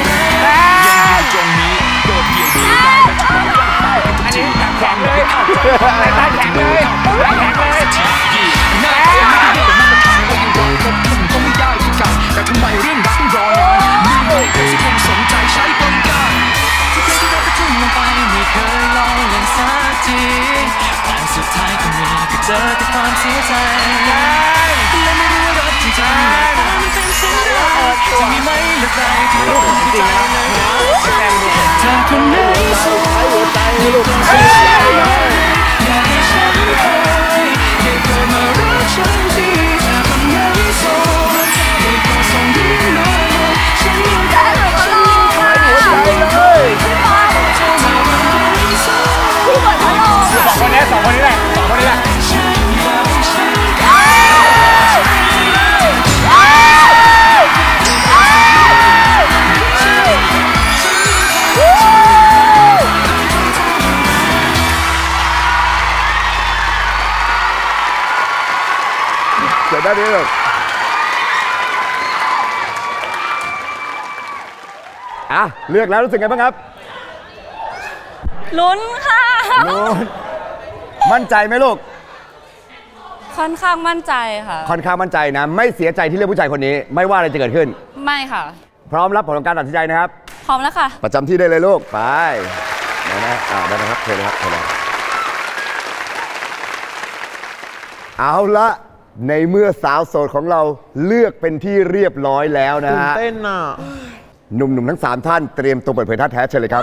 แข็งเลยแข็งเลยหน้าเสียไม่ได้แต่มันทางว่ายังรอคบผมก็ไม่ได้ที่กันแต่ทำไมเรื่องรักต้องรอนานมีใครสักคนสนใจใช้บริการทุกครั้งที่เราไปทุ่มลงไปไม่เคยลองเล่นสักทีแต่สุดท้ายก็มีก็เจอแต่ความเสียใจและไม่รู้ว่ารักจริงๆมันเป็นเช่นไรจะมีไหมหรือใครที่รู้จริงๆเลยเธอคนไหนสุดท้ายหัวใจให้ลูกเสียใจอยากให้ฉันเคยได้เกิดมารักฉันทีเธอคนไหนสุดได้โปรดส่งยิ้มมาฉันยังได้หัวใจเลยพี่บอลพัดลมสองคนนี้สองคนนี้แหละสองคนนี้แหละเดี๋ยวได้นี้เลยอ่ะเลือกแล้วรู้สึกไงบ้างครับลุ้นค่ะลุ้นมั่นใจไหมลูกค่อนข้างมั่นใจค่ะค่อนข้างมั่นใจนะไม่เสียใจที่เลือกผู้ชายคนนี้ไม่ว่าอะไรจะเกิดขึ้นไม่ค่ะพร้อมรับผลของการตัดสินใจนะครับพร้อมแล้วค่ะประจำที่ได้เลยลูกไปได้นะอ่าได้นะครับเชิญนะครับเชิญเลยเอาละในเมื่อสาวโสดของเราเลือกเป็นที่เรียบร้อยแล้วนะฮะตื่นเต้นอ่ะหนุ่มๆทั้งสามท่านเตรียมตัวเปิดเผยท่าแท้เชิญเลยครับ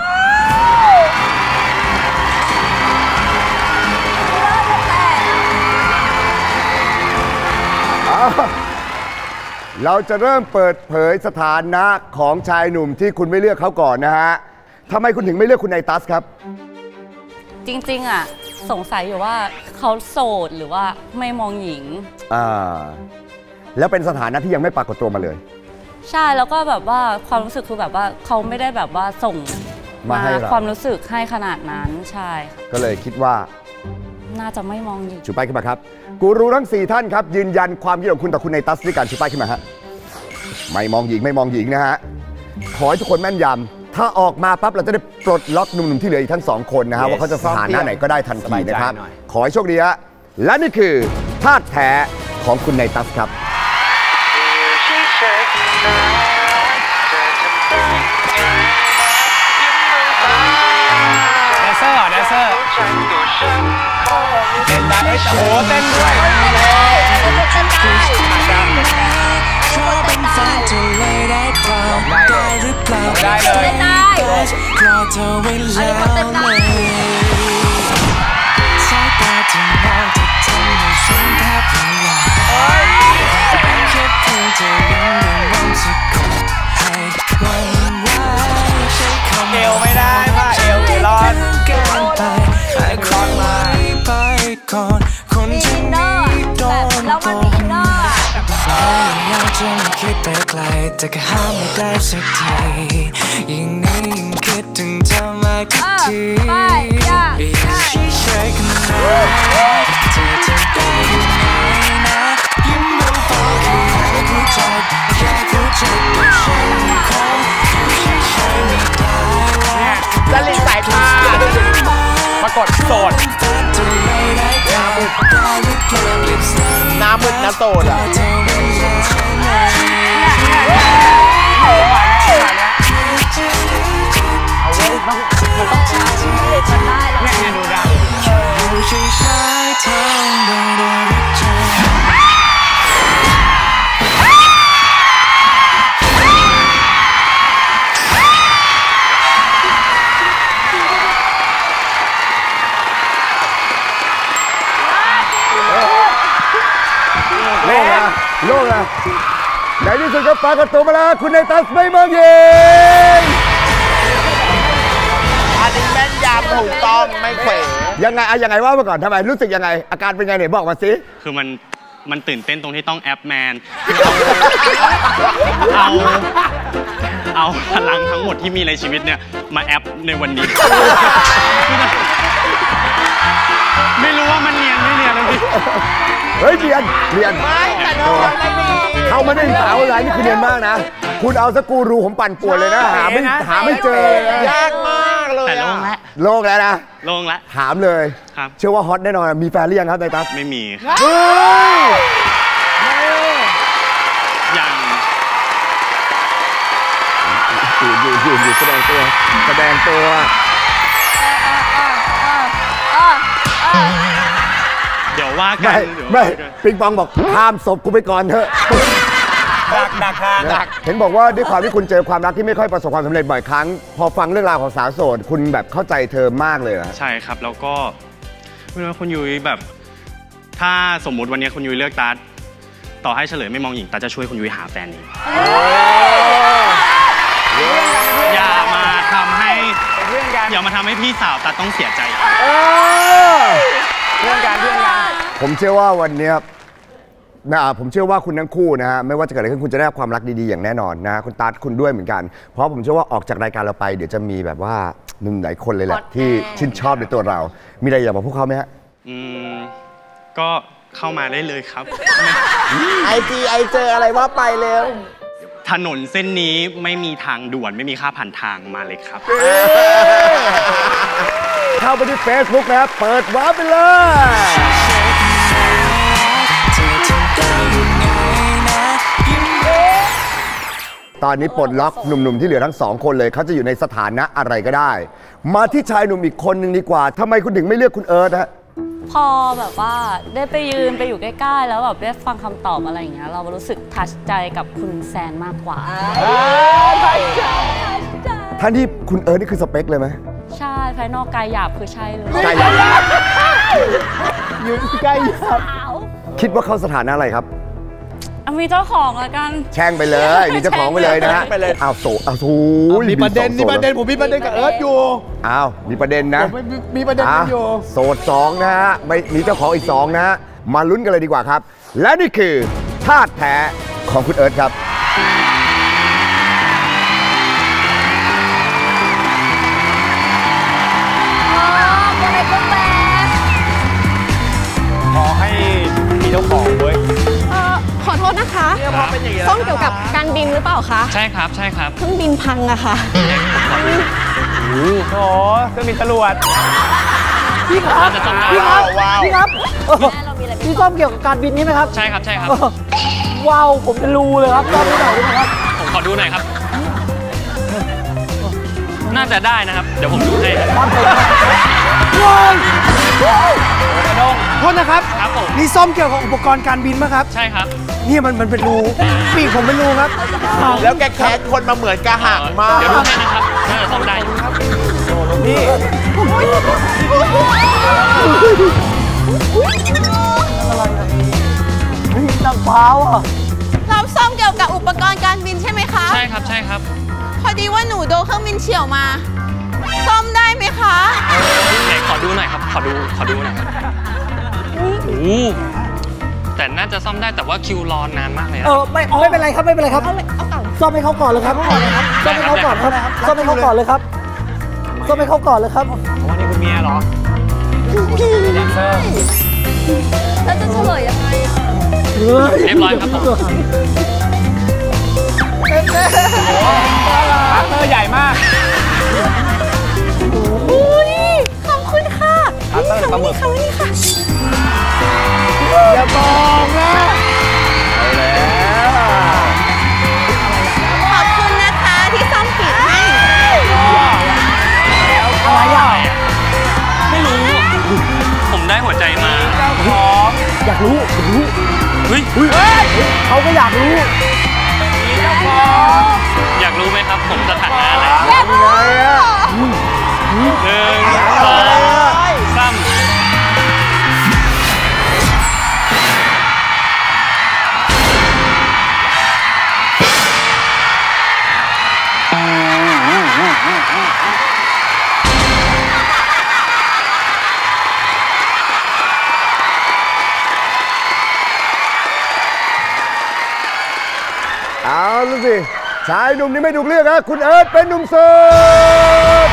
เราจะเริ่มเปิดเผยสถานะของชายหนุ่มที่คุณไม่เลือกเขาก่อนนะฮะทำไมคุณถึงไม่เลือกคุณไนตัสครับจริงๆอ่ะสงสัยอยู่ว่าเขาโสดหรือว่าไม่มองหญิงอ่าแล้วเป็นสถานะที่ยังไม่ปรากฏตัวมาเลยใช่แล้วก็แบบว่าความรู้สึกคือแบบว่าเขาไม่ได้แบบว่าส่งมาให้เราความรู้สึกให้ขนาดนั้นใช่ค่ะก็เลยคิดว่าน่าจะไม่มองหญิงชูป้ายขึ้นมาครับกูรู้ทั้งสี่ท่านครับยืนยันความคิดของคุณต่อคุณไนตัสด้วยการชูป้ายขึ้นมาฮะไม่มองหญิงไม่มองหญิงนะฮะขอให้ทุกคนแม่นยำถ้าออกมาปั๊บเราจะได้ปลดล็อกหนุ่มๆที่เหลืออีกทั้งสองคนนะฮะ Yes ว่าเขาจะสถานะไหนก็ได้ทันทีนะครับสบายใจหน่อยขอให้โชคดีฮะและนี่คือธาตุแท้ของคุณไนตัสครับแดนเซอร์เหรอแดนเซอร์เต้นได้เอ้ยโอ้โหเต้นด้วยขอเป็นแฟนเธอเลยได้เปล่าได้หรือเปล่าได้เลยได้รอเธอไว้แล้วเลยสายตาเธอมองเธอทำให้ฉันแทบละลายแค่เพียงเธอยังได้วันสักคนให้วันไหวใช้คำเอวไม่ได้ป่ะเอวเอรอนเกินไปให้คนไล่ไปก่อนคนที่นี้โดนตกอยากจะไม่คิดไปไกลแต่ก็ห้ามไม่ได้สักทียิ่งนี้ยิ่งคิดถึงเธอมากทุกทีอยากชี้ใช้กันนะเธอจะได้ยังไงนะยิ้มเบาๆแค่อยากรู้จักแค่รู้จักแต่ฉันคงชี้ใช้ไม่ได้แล้วจะลิงสายตาปรากฏโสดหน้ามืดนะโสดอ่ะโล่งนะโล่งนะในที่สุดก็ปรากฏตัวมาแล้วคุณไนตัสไม่มองหญิงอันนี้แม่นยำถูกต้องไม่เขวยังไงอะยังไงว่ามาก่อนทำไมรู้สึกยังไงอาการเป็นไงเนี่ยบอกมาสิคือมันมันตื่นเต้นตรงที่ต้องแอปแมนเอาเอาพลังทั้งหมดที่มีในชีวิตเนี่ยมาแอปในวันนี้ ไม่รู้ว่ามันเนียนไม่เนียนเลยพี่เฮ้ยเนียนเนียนไม่แต่โดนไม่ดีเข้ามาได้สาวอะไรนี่คือเนียนมากนะคุณเอาสกูรูผมปั่นป่วนเลยนะหาไม่หาไม่เจอยากมากเลยแต่ลอะงแล้วโล่งแล้วนะโล่งแล้วถามเลยครับเชื่อว่าฮอตแน่นอนมีแฟนหรือยังครับไตตัสไม่มีเฮ้ยยังอยู่อยู่อยู่อยู่แสดงตัวแสดงตัวเดี๋ยวว่ากัไม่นเดี๋ยวไม่ว่ากันปิงปองบอกข้ามศพกูไปก่อนเถอะดักดักทางดักเห็นบอกว่าด้วยความที่คุณเจอความรักที่ไม่ค่อยประสบความสำเร็จบ่อยครั้ง พอฟังเรื่องราวของสาวโสดคุณแบบเข้าใจเธอมากเลยเหรอใช่ครับ แล้วก็ไม่รู้ว่าคุณยุ้ยแบบ ถ้าสมมุติวันนี้คุณยุ้ยเลือกตัดต่อให้เฉลยไม่มองหญิงตัดจะช่วยคุณยุ้ยหาแฟนเองอย่ามาทำให้อย่ามาทำให้พี่สาวตัดต้องเสียใจเพื่อนกันเพื่อนกันผมเชื่อว่าวันนี้นะผมเชื่อว่าคุณทั้งคู่นะฮะไม่ว่าจะเกิดอะไรขึ้นคุณจะได้ความรักดีๆอย่างแน่นอนนะคุณตัดคุณด้วยเหมือนกันเพราะผมเชื่อว่าออกจากรายการเราไปเดี๋ยวจะมีแบบว่าหนุ่มหลายคนเลยแหละที่ชื่นชอบในตัวเรา มีอะไรอยากบอกพวกเขาไหมฮะอืมก็เข้ามาได้เลยครับไอจีไอเจออะไรว่าไปเร็วถนนเส้นนี้ไม่มีทางด่วนไม่มีค่าผ่านทางมาเลยครับเข้าไปที่ Facebook นะครับเปิดวาร์ปไปเลย ตอนนี้ปลดล็อกหนุ่มๆที่เหลือทั้งสองคนเลยเขาจะอยู่ในสถานะอะไรก็ได้มาที่ชายหนุ่มอีกคนหนึ่งดีกว่าทำไมคุณถึงไม่เลือกคุณเอิร์ธฮะพอแบบว่าได้ไปยืนไปอยู่ใกล้ๆแล้วแบบได้ฟังคำตอบอะไรอย่างเงี้ยเรารู้สึกทัชใจกับคุณแซนมากกว่าท่านที่คุณเอิร์ธนี่คือสเปคเลยไหมใช่ภายนอกกายหยาบคือใช่เลยกายหยาบยืนใกล้หยาบคิดว่าเขาสถานะอะไรครับมีเจ้าของแล้วกันแช่งไปเลยมีเจ้าของไปเลยนะฮะอ้าวโสอ้าวโูมีประเด็นมีประเด็นผมมีประเด็นกับเอิร์ธอยู่อ้าวมีประเด็นนะมีประเด็นอยู่โสดสองนะฮะไม่มีเจ้าของอีกสองนะฮะมาลุ้นกันเลยดีกว่าครับและนี่คือธาตุแท้ของคุณเอิร์ธครับขอให้มีเจ้าของเว้ยขอโทษนะคะซ่อมเกี่ยวกับการบินหรือเปล่าคะใช่ครับใช่ครับเครื่องบินพังอะค่ะโอ้โหเครื่องบินตำรวจพี่ครับพี่ครับพี่ครับพี่ซ่อมเกี่ยวกับการบินนี่ไหมครับใช่ครับใช่ครับว้าวผมเป็นรูเลยครับซ่อมไม่ได้ไหมครับผมขอดูหน่อยครับน่าจะได้นะครับเดี๋ยวผมดูให้โทษนะครับครับผมนี่ซ่อมเกี่ยวกับอุปกรณ์การบินไหมครับใช่ครับนี่มันมันเป็นรูปีกผมเป็นรูครับแล้วแกแคสคนมาเหมือนกระหังมากเดี๋ยวดูให้นะครับน่าจะซ่อมได้ครับนี่นักเท้าอ่ะเราซ่อมเกี่ยวกับอุปกรณ์การบินใช่ไหมคะใช่ครับใช่ครับพอดีว่าหนูโดนเครื่องบินเฉี่ยวมาซ่อมได้ไหมคะไหนขอดูหน่อยครับขอดูขอดูหน่อยโอ้โหแต่น่าจะซ่อมได้แต่ว่าคิวรอนานมากเลยเออไม่ไม่เป็นไรครับไม่เป็นไรครับซ่อมให้เขาก่อนเลยครับซ่อมให้เขาก่อนครับซ่อมให้เขาก่อนเลยครับซ่อมให้เขาก่อนเลยครับวันนี้คุณเมียเหรอแล้วจะเฉลยยังไงอ่ะเรียบร้อยครับผมพาร์ทเนอร์ใหญ่มากขอบคุณค่ะพาร์ทเนอร์ปลาหมึกค่ะนี่ค่ะอย่าบอกนะเอาแล้วขอบคุณนะคะที่ซ่อมผิดให้อะไรอ่ะไม่รู้ผมได้หัวใจมาอยากรู้อยากรู้เฮ้ยเขาก็อยากรู้อยากรู้ไหมครับผมสถานะอะไรอยากรู้หนึ่งสองสามเอาละสิชายหนุ่มนี่ไม่ถูกเลือกนะคุณเอิร์ธเป็นหนุ่มโสด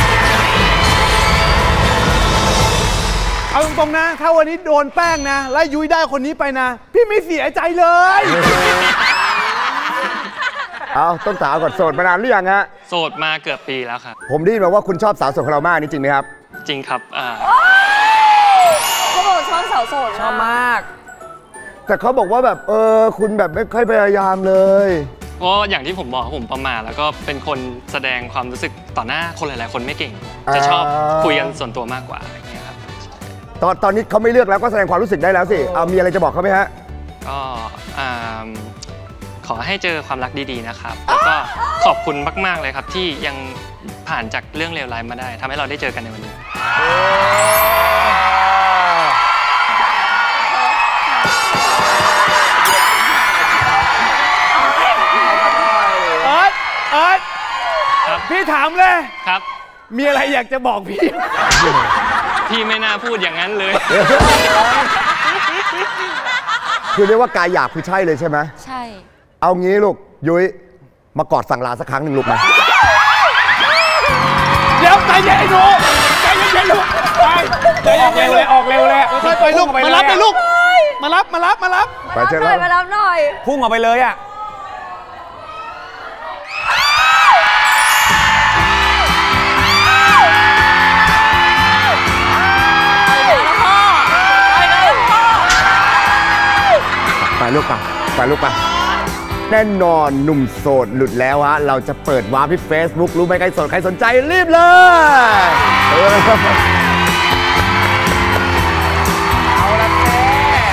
เอาตรงๆนะถ้าวันนี้โดนแป้งนะและยุ้ยได้คนนี้ไปนะพี่ไม่เสียใจเลยเอาต้องถามก่อนโสดมานานหรือยังฮะโสดมาเกือบปีแล้วครับผมได้ยินมาว่าคุณชอบสาวโสดของเรามากนี่จริงไหมครับจริงครับอ่าเขาบอกชอบสาวโสดชอบมากแต่เขาบอกว่าแบบเออคุณแบบไม่ค่อยพยายามเลยเพราะอย่างที่ผมบอกผมประมาทแล้วก็เป็นคนแสดงความรู้สึกต่อหน้าคนหลายๆคนไม่เก่งจะชอบคุยกันส่วนตัวมากกว่าอะไรเงี้ยครับตอนตอนนี้เขาไม่เลือกแล้วก็แสดงความรู้สึกได้แล้วสิเอามีอะไรจะบอกเขาไหมฮะก็ขอให้เจอความรักดีๆนะครับแล้วก็ขอบคุณมากๆเลยครับที่ยังผ่านจากเรื่องเลวร้ายมาได้ทำให้เราได้เจอกันในวันนี้เอิร์ธเอิร์ธพี่ถามเลยครับมีอะไรอยากจะบอกพี่พี่ไม่น่าพูดอย่างนั้นเลยคือเรียกว่ากายหยาบคือใช่เลยใช่ไหมใช่เอางี้ลูกยุ้ยมากอดสั่งลาสักครั้งหนึ่งลูกมาเดี๋ยวใจเย็นไอ้หนูใจเย็นลูกไปใจเย็นเลยออกเร็วเลยค่อยไปลูกมารับไปลูกมารับมารับมารับไปเจอแล้วมารับหน่อยพุ่งออกไปเลยอ่ะไปลูกป่ะไปลูกป่ะแน่นอนหนุ่มโสดหลุดแล้วฮะเราจะเปิดวาร์ปที่ Facebook รู้ไหมใครโสดใครสนใจรีบเลยเอาละแม่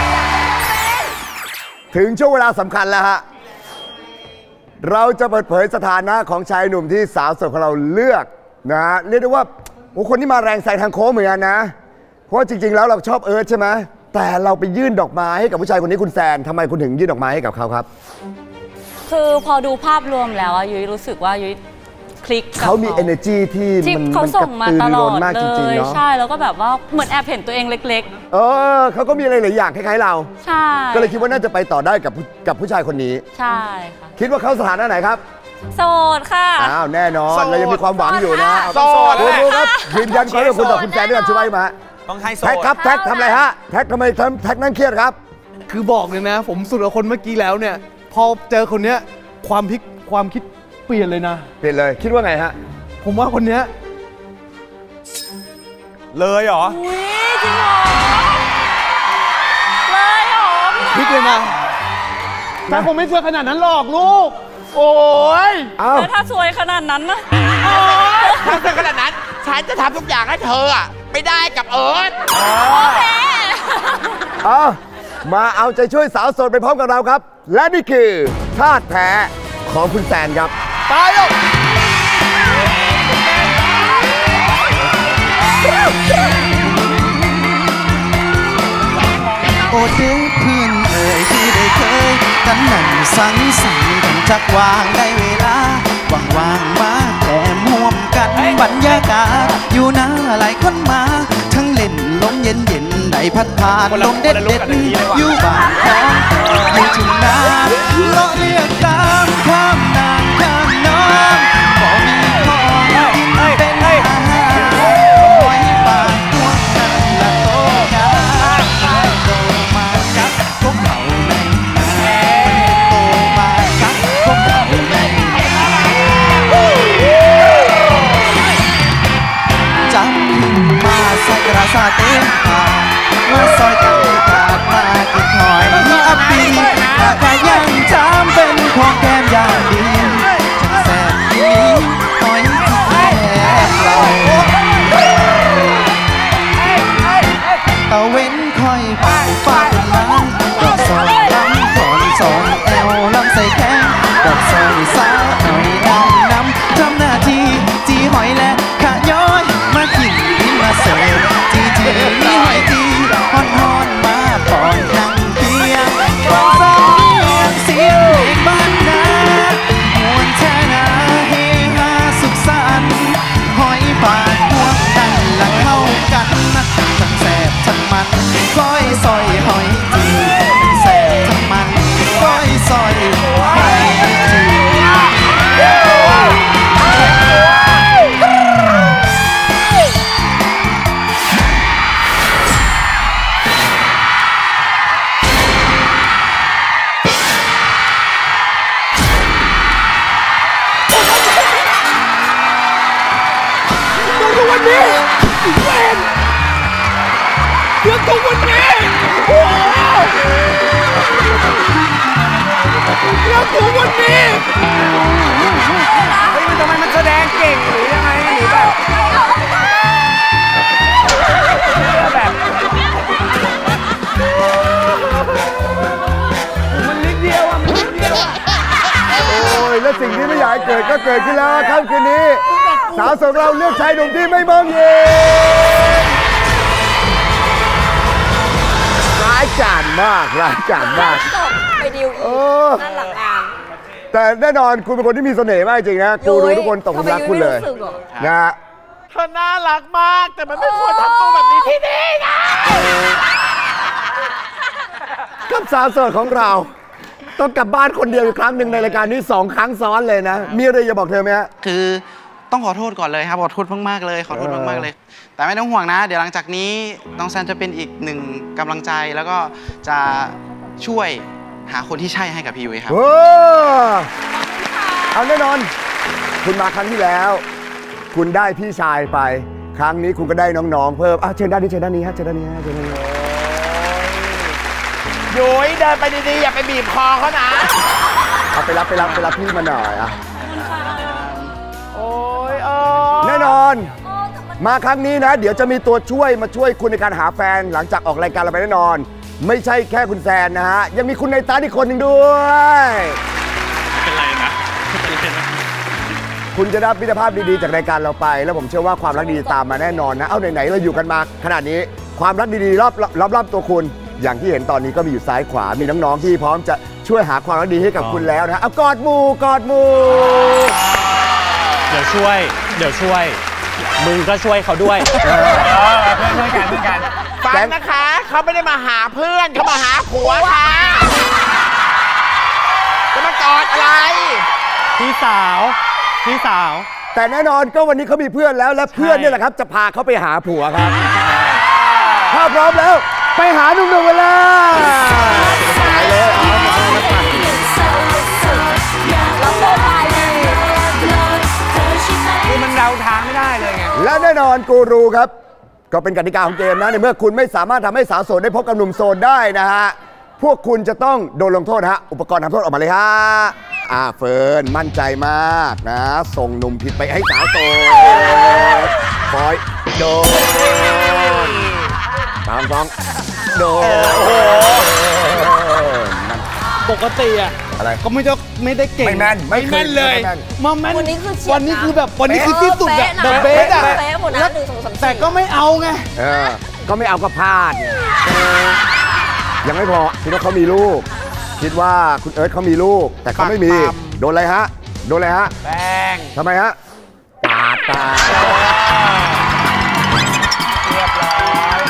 ถึงช่วงเวลาสำคัญแล้วฮะเราจะเปิดเผยสถานะของชายหนุ่มที่สาวโสดของเราเลือกนะฮะเรียกได้ว่าโอ้คนที่มาแรงใส่ทางโค้งเหมือนกันนะเพราะจริงๆแล้วเราชอบเอิร์ธใช่ไหมแต่เราไปยื่นดอกไม้ให้กับผู้ชายคนนี้คุณแซนทำไมคุณถึงยื่นดอกไม้ให้กับเขาครับคือพอดูภาพรวมแล้วยุ้ยรู้สึกว่ายุ้ยคลิกกับเขามี energy ที่มันเขาส่งมาตลอดเลยใช่แล้วก็แบบว่าเหมือนแอบเห็นตัวเองเล็กๆเออเขาก็มีอะไรหลายอย่างคล้ายๆเราใช่ก็เลยคิดว่าน่าจะไปต่อได้กับกับผู้ชายคนนี้ใช่ค่ะคิดว่าเขาสถานะไหนครับโสดค่ะอ้าวแน่นอนเรายังมีความหวังอยู่นะโสดดูครับยืนยันความรู้คุณต่อคุณแซนด้วยกันช่วยมาต้องให้โสดแท็กครับแท็กทำอะไรฮะแท็กทำไมแท็กนั่งเครียดครับคือบอกเลยนะผมสุดกับคนเมื่อกี้แล้วเนี่ยพอเจอคนเนี้ยความพิกความคิดเปลี่ยนเลยนะเปลี่ยนเลยคิดว่าไงฮะผมว่าคนเนี้ยเลยเหรออุ้ยจริงเหรอเลยเหรอพลิกเลยนะแต่ผมไม่เชื่อขนาดนั้นหรอกลูกโอ้ยแล้วถ้าสวยขนาดนั้นนะถ้าสวยขนาดนั้นฉันจะทำทุกอย่างให้เธออะไม่ได้กับเอิร์ธโอเคเอามาเอาใจช่วยสาวโสดไปพร้อมกับเราครับและนี่คือธาตุแท้ของคุณแซนครับตายแล้วโอ้เด็กเพื่อนเอ่ยที่ได้เคยกันนั่นสังสรรค์กันจักวางได้เวลาว่างๆมาแต้มห่วมกันบรรยากาศอยู่หน้าหลายคนมาทั้งเล่นลมเย็นเย็นได้พัดผ่านลมเด็ดเด็ดอยู่บ้านของอยู่ถึงน้ำเลาะเรียกตามข้ามนางข้ามน้ำบ่มีของกินเป็นอาหารหอยปากพวกนั้นละโตงาโตมากัดพวกเขาในโตมากัดพวกเขาในจับมาใส่กระสาเต็มปากมาซอยกันกาดมากินหอยอับปีปากกายังจำเป็นของแก้มอย่างดีจังแสบนี้หอยแซ่บเราตะเว้นคอยผ่านฟ้าเป็นล้างดอกซอยล้ำก่อนสอนแอวลำใส่แข้งดอกซอยสาวหน่อยดำน้ำทำหน้าที่จีหอยและขาย้อยมากินมาเสิร์ฟจีจีมีหอยจีฮอนฮอนมาปอนนั่งเพียงปอนสองเสียงเพลงบ้านนามวนแช่นาเฮฮาสุขสันต์หอยปากพวกนั้นละเข้ากันนะทั้งแสบทั้งมันเรื่องทุกวันนี้โอ้เรื่องทุกวันนี้เฮ้ยทำไมมันแสดงเก่งหรือยังไงหรือแบบแบบมันนิดเดียวอ่ะมันนิดเดียวอ่ะโอ้ยและสิ่งที่ไม่อยากให้เกิดก็เกิดขึ้นแล้วค่ำคืนนี้สาวโสดเราเลือกชายหนุ่มที่ไม่มองเย็นร้ายกาจมากร้ายกาจมากไปดิวอีกด้านหลังงานแต่แน่นอนคุณเป็นคนที่มีเสน่ห์มากจริงนะกูรู้ทุกคนตกหลุมรักคุณเลยนะฮะเธอน่ารักมากแต่มันไม่ควรทำตัวแบบนี้ที่นี่นะกับสาวโสดของเราต้องกลับบ้านคนเดียวอีกครั้งหนึ่งในรายการนี้สองครั้งซ้อนเลยนะมีอะไรจะบอกเธอไหมฮะคือต้องขอโทษก่อนเลยครับขอโทษมากๆเลยขอโทษมากๆเลยแต่ไม่ต้องห่วงนะเดี๋ยวหลังจากนี้น้องแซนจะเป็นอีกหนึ่งกำลังใจแล้วก็จะช่วยหาคนที่ใช่ให้กับพี่ยุ้ยครับโอ้เอาแน่นอนคุณมาครั้งที่แล้วคุณได้พี่ชายไปครั้งนี้คุณก็ได้น้องๆเพิ่มอ่ะเชิญด้านนี้เชิญด้านนี้ฮะเชิญด้านนี้ฮะเชิญด้านนี้ยุ้ยเดินไปดีๆอย่าไปบีบคอเขานะเอาไปรับไปรับไปรับพี่มาหน่อยอ่ะโอ้ยเออแน่นอนมาครั้งนี้นะเดี๋ยวจะมีตัวช่วยมาช่วยคุณในการหาแฟนหลังจากออกรายการเราไปแน่นอนไม่ใช่แค่คุณแซนนะฮะยังมีคุณในตาอีกคนหนึ่งด้วยไม่เป็นไรนะไม่เป็นไรนะคุณจะได้มิตรภาพดีๆจากรายการเราไปแล้วผมเชื่อว่าความรักดีตามมาแน่นอนนะเอาไหนๆเราอยู่กันมาขนาดนี้ความรักดีๆรอบรอบๆตัวคุณอย่างที่เห็นตอนนี้ก็มีอยู่ซ้ายขวามีน้องๆที่พร้อมจะช่วยหาความรักดีให้กับคุณแล้วนะเอากอดหมู่กอดหมู่เดี๋ยวช่วยเดี๋ยวช่วยมึงก็ช่วยเขาด้วยเพื่อนช่วยกันเพื่อนกันฟังนะคะเขาไม่ได้มาหาเพื่อนเขามาหาผัวค่ะจะมากอดอะไรพี่สาวพี่สาวแต่แน่นอนก็วันนี้เขามีเพื่อนแล้วและเพื่อนนี่แหละครับจะพาเขาไปหาผัวครับถ้าพร้อมแล้วไปหาหนุ่มๆกันเลยไปเลยเอามาคือมันเดาทางไม่ได้เลยไงและแน่นอนกูรูครับก็เป็นกติกาของเกมนะในเมื่อคุณไม่สามารถทำให้สาวโสดได้พบกับหนุ่มโสดได้นะฮะพวกคุณจะต้องโดนลงโทษฮะอุปกรณ์ทำโทษออกมาเลยฮะอ่าเฟิร์นมั่นใจมากนะส่งหนุ่มผิดไปให้สาวโสดฟอยโดนฟังฟังโดนปกติอะอะไรก็ไม่จะไม่ได้เก่งไม่แม่นไม่แม่นเลยมาแม่นวันนี้คือวันนี้คือแบบวันนี้คือที่สุดอะเดอะเบสอะแต่ก็ไม่เอาไงเออก็ไม่เอาก็พลาดยังไม่พอคิดว่าเขามีลูกคิดว่าคุณเอิร์ธเขามีลูกแต่เขาไม่มีโดนอะไรฮะโดนอะไรฮะแป้งทำไมฮะตาตาเรียบร้อย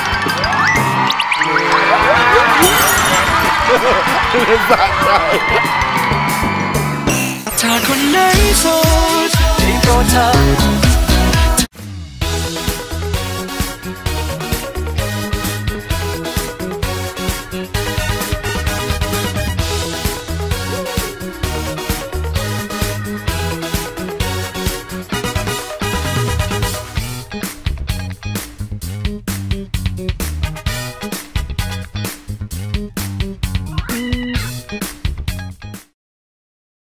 ถ้าคนไหนโสดที่โปรดเธอ